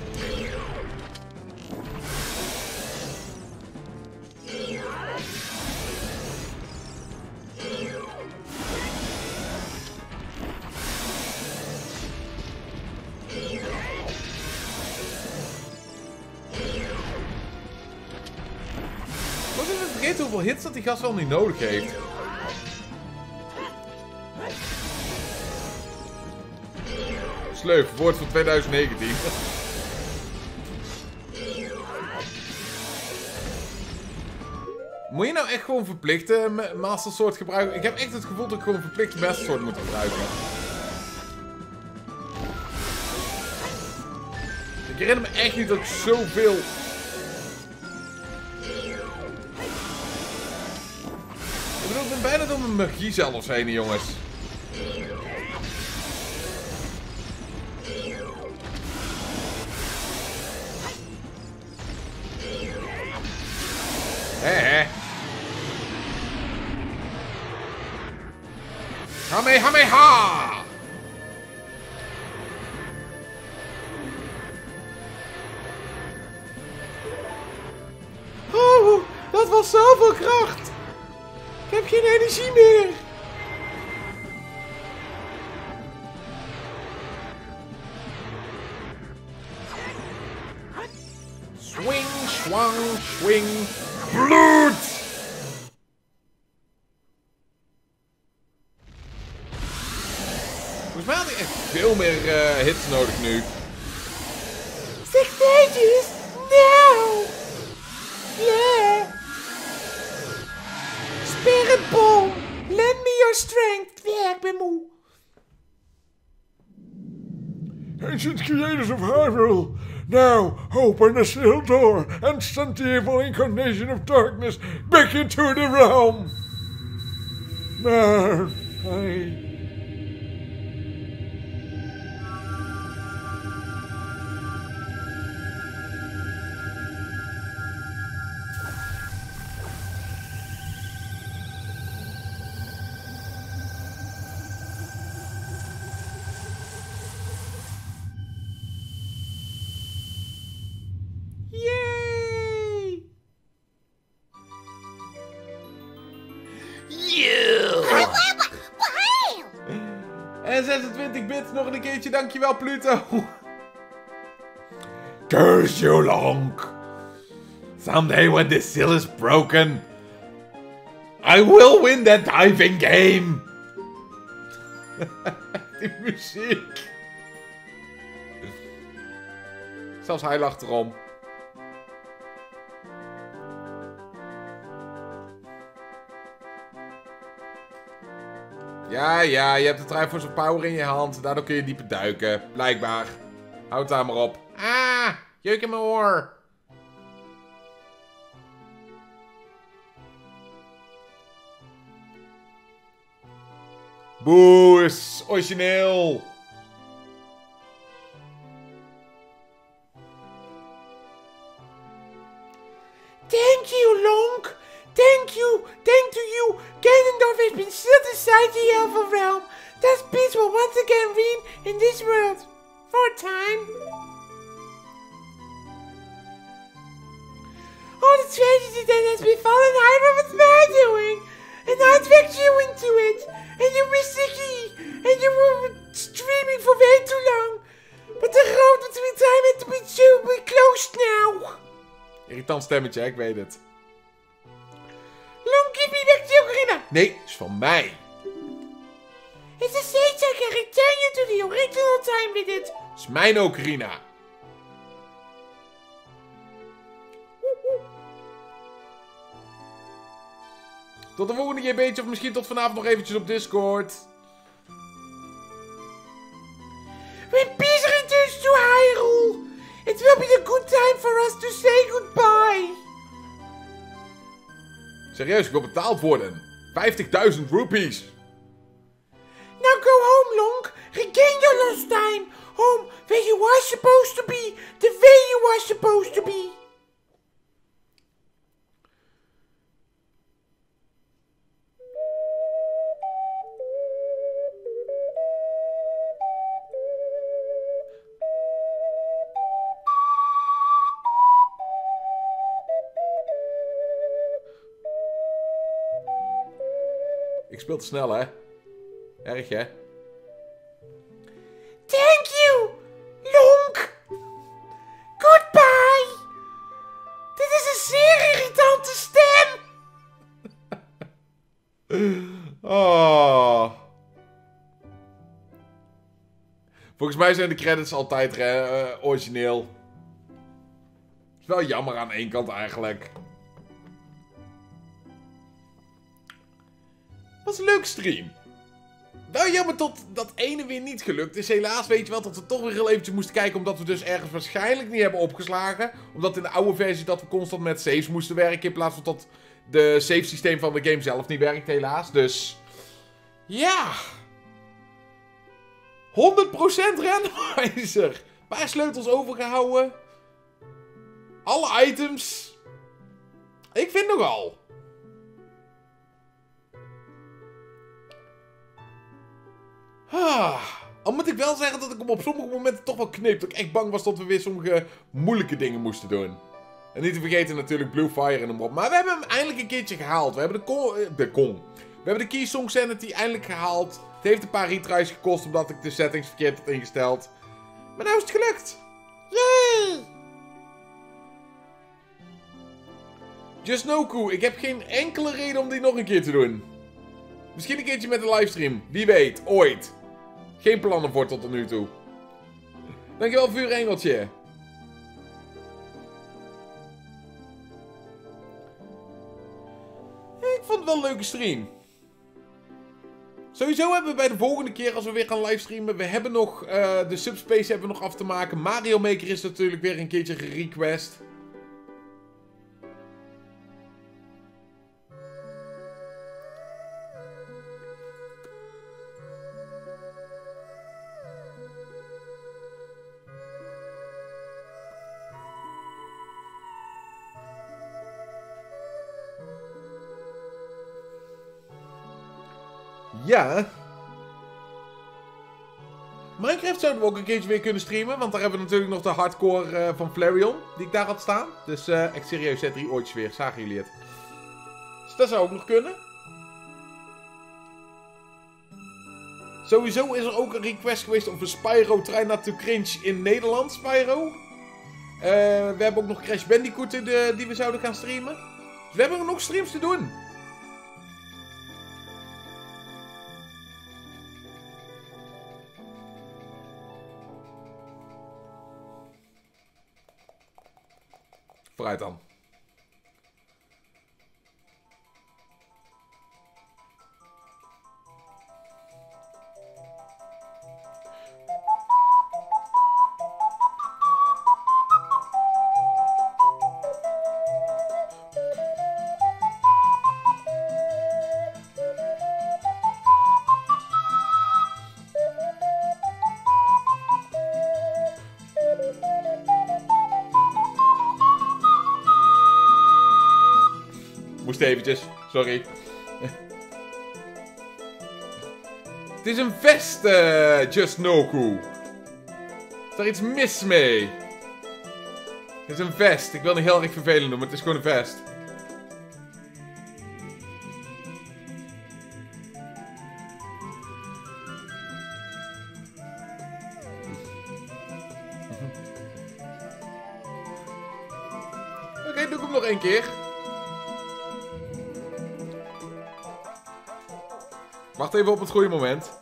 Wat is het vergeten hoeveel hits dat die gast wel niet nodig heeft? Sleuf, woord van 2019. Moet je nou echt gewoon verplicht Master Sword gebruiken? Ik heb echt het gevoel dat ik gewoon verplicht Master Sword moet gebruiken. Ik herinner me echt niet dat ik zoveel... Ik bedoel, ik ben bijna door mijn magie zelfs heen, jongens. Hé. Kamehameha! Oh, dat was zoveel kracht! Ik heb geen energie meer! Swing, swang, swing, bloed! Volgens mij had ik echt veel meer hits nodig nu. Zeg netjes! Nou! Yeah! Spirit Ball! Lend me your strength! Ja, ik ben moe. Ancient creators of Hyrule, now open the sealed door and send the evil incarnation of darkness back into the realm. Maar, En 26 bits nog een keertje, dankjewel Pluto. curse you, Lonk. Someday when this seal is broken, I will win that diving game. Die muziek. Zelfs hij lacht erom. Ja, je hebt de Triforce of Power in je hand. Daardoor kun je dieper duiken. Blijkbaar. Houd daar maar op. Ah, jeuk in mijn oor. Boe, is origineel. Thank you, Lonk. Thank you. Thank to you. Ganondorf has been sealed inside the Elven realm. Thus peace will once again reign in this world. For a time. All the tragedy that has befallen Hyrule was my doing. And I dragged you into it. And you missed the key. And you were streaming for way too long. But the road irritant stemmetje, hè? Ik weet het. Long, give me back the ocarina. Nee, is van mij. It's a stage I can return you to the original time with it. Is mijn ocarina. Tot de volgende keer, beetje. Of misschien tot vanavond nog eventjes op Discord. When peace returns to Hyrule, it will be a good time for us to say goodbye. Serieus, ik wil betaald worden. 50.000 rupees. Now go home, Long. Regain your lost time. Home, where you are supposed to be. The way you are supposed to be. Ik speel te snel, hè? Erg, hè? Thank you, Long. Goodbye. Dit is een zeer irritante stem. Oh. Volgens mij zijn de credits altijd origineel. Is wel jammer aan één kant eigenlijk. Was een leuke stream. Wel jammer tot dat ene weer niet gelukt is. Helaas weet je wel dat we toch weer heel eventjes moesten kijken. Omdat we dus ergens waarschijnlijk niet hebben opgeslagen. Omdat in de oude versie dat we constant met saves moesten werken. In plaats van dat de save systeem van de game zelf niet werkt helaas. Dus ja. 100% randomizer. Paar sleutels overgehouden. Alle items. Ik vind nogal. Al moet ik wel zeggen dat ik hem op sommige momenten toch wel kneep. Dat ik echt bang was dat we weer sommige moeilijke dingen moesten doen. En niet te vergeten natuurlijk Blue Fire en hem op. Maar we hebben hem eindelijk een keertje gehaald. We hebben We hebben de Keysong Sanity eindelijk gehaald. Het heeft een paar retries gekost omdat ik de settings verkeerd had ingesteld. Maar nou is het gelukt. Yay! Just Noku, ik heb geen enkele reden om die nog een keer te doen. Misschien een keertje met een livestream. Wie weet, ooit. Geen plannen voor tot nu toe. Dankjewel, vuurengeltje. Ik vond het wel een leuke stream. Sowieso hebben we bij de volgende keer, als we weer gaan livestreamen, we hebben nog de Subspace hebben we nog af te maken. Mario Maker is natuurlijk weer een keertje gerequest. Ja. Minecraft zouden we ook een keertje weer kunnen streamen. Want daar hebben we natuurlijk nog de hardcore van Flareon. Die ik daar had staan. Dus echt serieus, zet 3 oortjes weer. Zagen jullie het? Dus dat zou ook nog kunnen. Sowieso is er ook een request geweest om een Spyro Try Not To Cringe in Nederland. Spyro. We hebben ook nog Crash Bandicoot die we zouden gaan streamen. Dus we hebben ook nog streams te doen. Vooruit dan. Moest eventjes, sorry. Het is een vest, Just Noku. Is daar iets mis mee? Het is een vest. Ik wil niet heel erg vervelend noemen, het is gewoon een vest. doe ik hem nog 1 keer. Wacht even op het goede moment.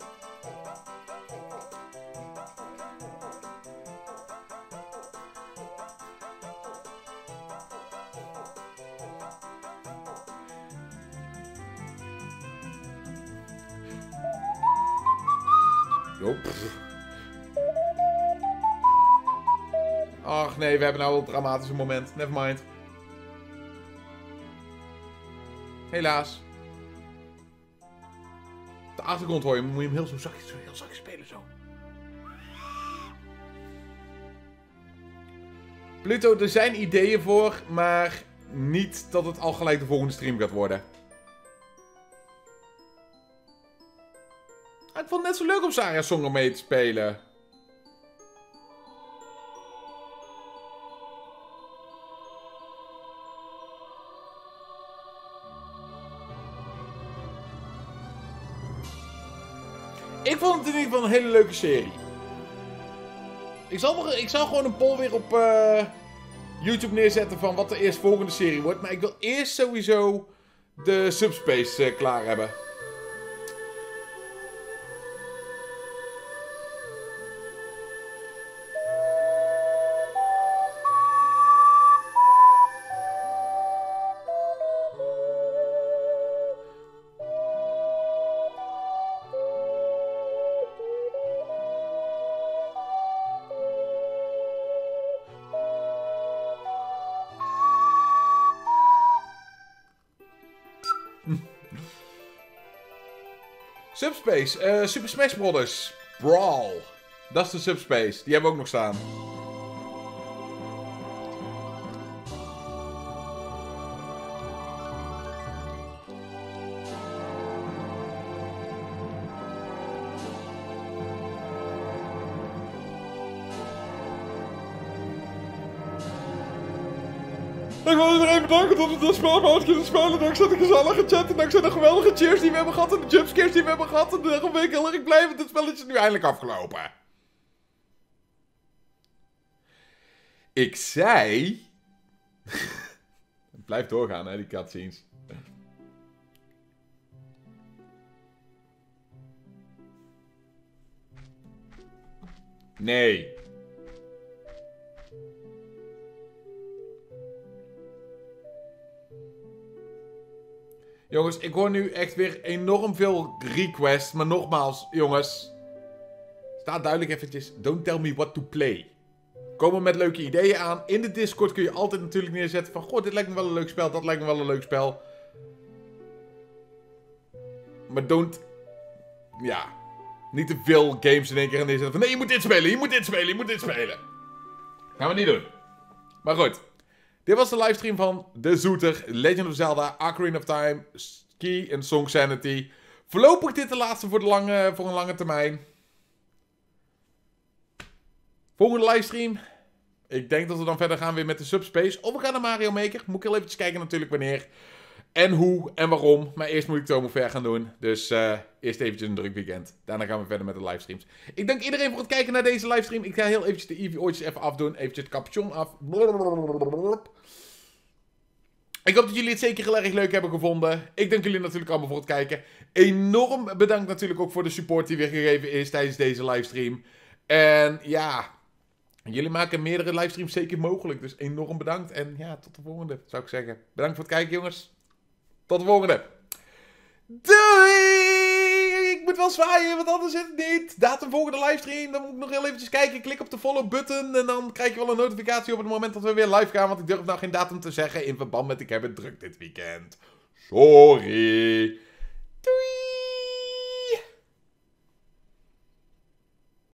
Ach nee, we hebben nou wel een dramatische moment. Nevermind. Helaas. Op de achtergrond hoor je, moet je hem heel zachtjes spelen zo. Pluto, er zijn ideeën voor, maar niet dat het al gelijk de volgende stream gaat worden. Ik vond het net zo leuk om Sarah's Song mee te spelen. Ik vond het in ieder geval een hele leuke serie. Ik zal gewoon een poll weer op YouTube neerzetten van wat de eerstvolgende serie wordt. Maar ik wil eerst sowieso de Subspace klaar hebben. Subspace, Super Smash Bros. Brawl. Dat is de Subspace. Die hebben we ook nog staan. Ik wil iedereen bedanken dat we dat spel maar kunnen spelen. Dankzij de gezellige chat en dankzij de geweldige cheers die we hebben gehad. En de jumpscares die we hebben gehad. En daarom ben ik heel erg blij, want het spelletje is nu eindelijk afgelopen. Ik zei... Het blijft doorgaan, hè, die cutscenes. Nee. Jongens, ik hoor nu echt weer enorm veel requests. Maar nogmaals, jongens. Staat duidelijk eventjes. Don't tell me what to play. Komen met leuke ideeën aan. In de Discord kun je altijd natuurlijk neerzetten van... Goh, dit lijkt me wel een leuk spel. Dat lijkt me wel een leuk spel. Maar don't... Ja. Niet te veel games in één keer gaan neerzetten van... Nee, je moet dit spelen. Je moet dit spelen. Je moet dit spelen. Gaan we niet doen. Maar goed. Dit was de livestream van De Zoeter, Legend of Zelda, Ocarina of Time, Ski en Song Sanity. Voorlopig dit de laatste voor een lange termijn. Volgende livestream. Ik denk dat we dan verder gaan weer met de Subspace. Of we gaan naar Mario Maker. Moet ik heel eventjes kijken natuurlijk wanneer. En hoe en waarom. Maar eerst moet ik Tomo ver gaan doen. Dus eerst eventjes een druk weekend. Daarna gaan we verder met de livestreams. Ik dank iedereen voor het kijken naar deze livestream. Ik ga heel eventjes de Eevee-oortjes even afdoen. Eventjes het capuchon af. Ik hoop dat jullie het zeker heel erg leuk hebben gevonden. Ik dank jullie natuurlijk allemaal voor het kijken. Enorm bedankt natuurlijk ook voor de support die weer gegeven is tijdens deze livestream. En ja, jullie maken meerdere livestreams zeker mogelijk. Dus enorm bedankt. En ja, tot de volgende zou ik zeggen. Bedankt voor het kijken, jongens. Tot de volgende. Doei! Ik moet wel zwaaien, want anders zit het niet. Datum volgende livestream. Dan moet ik nog heel eventjes kijken. Klik op de follow button. En dan krijg je wel een notificatie op het moment dat we weer live gaan. Want ik durf nou geen datum te zeggen in verband met ik heb het druk dit weekend. Sorry. Doei!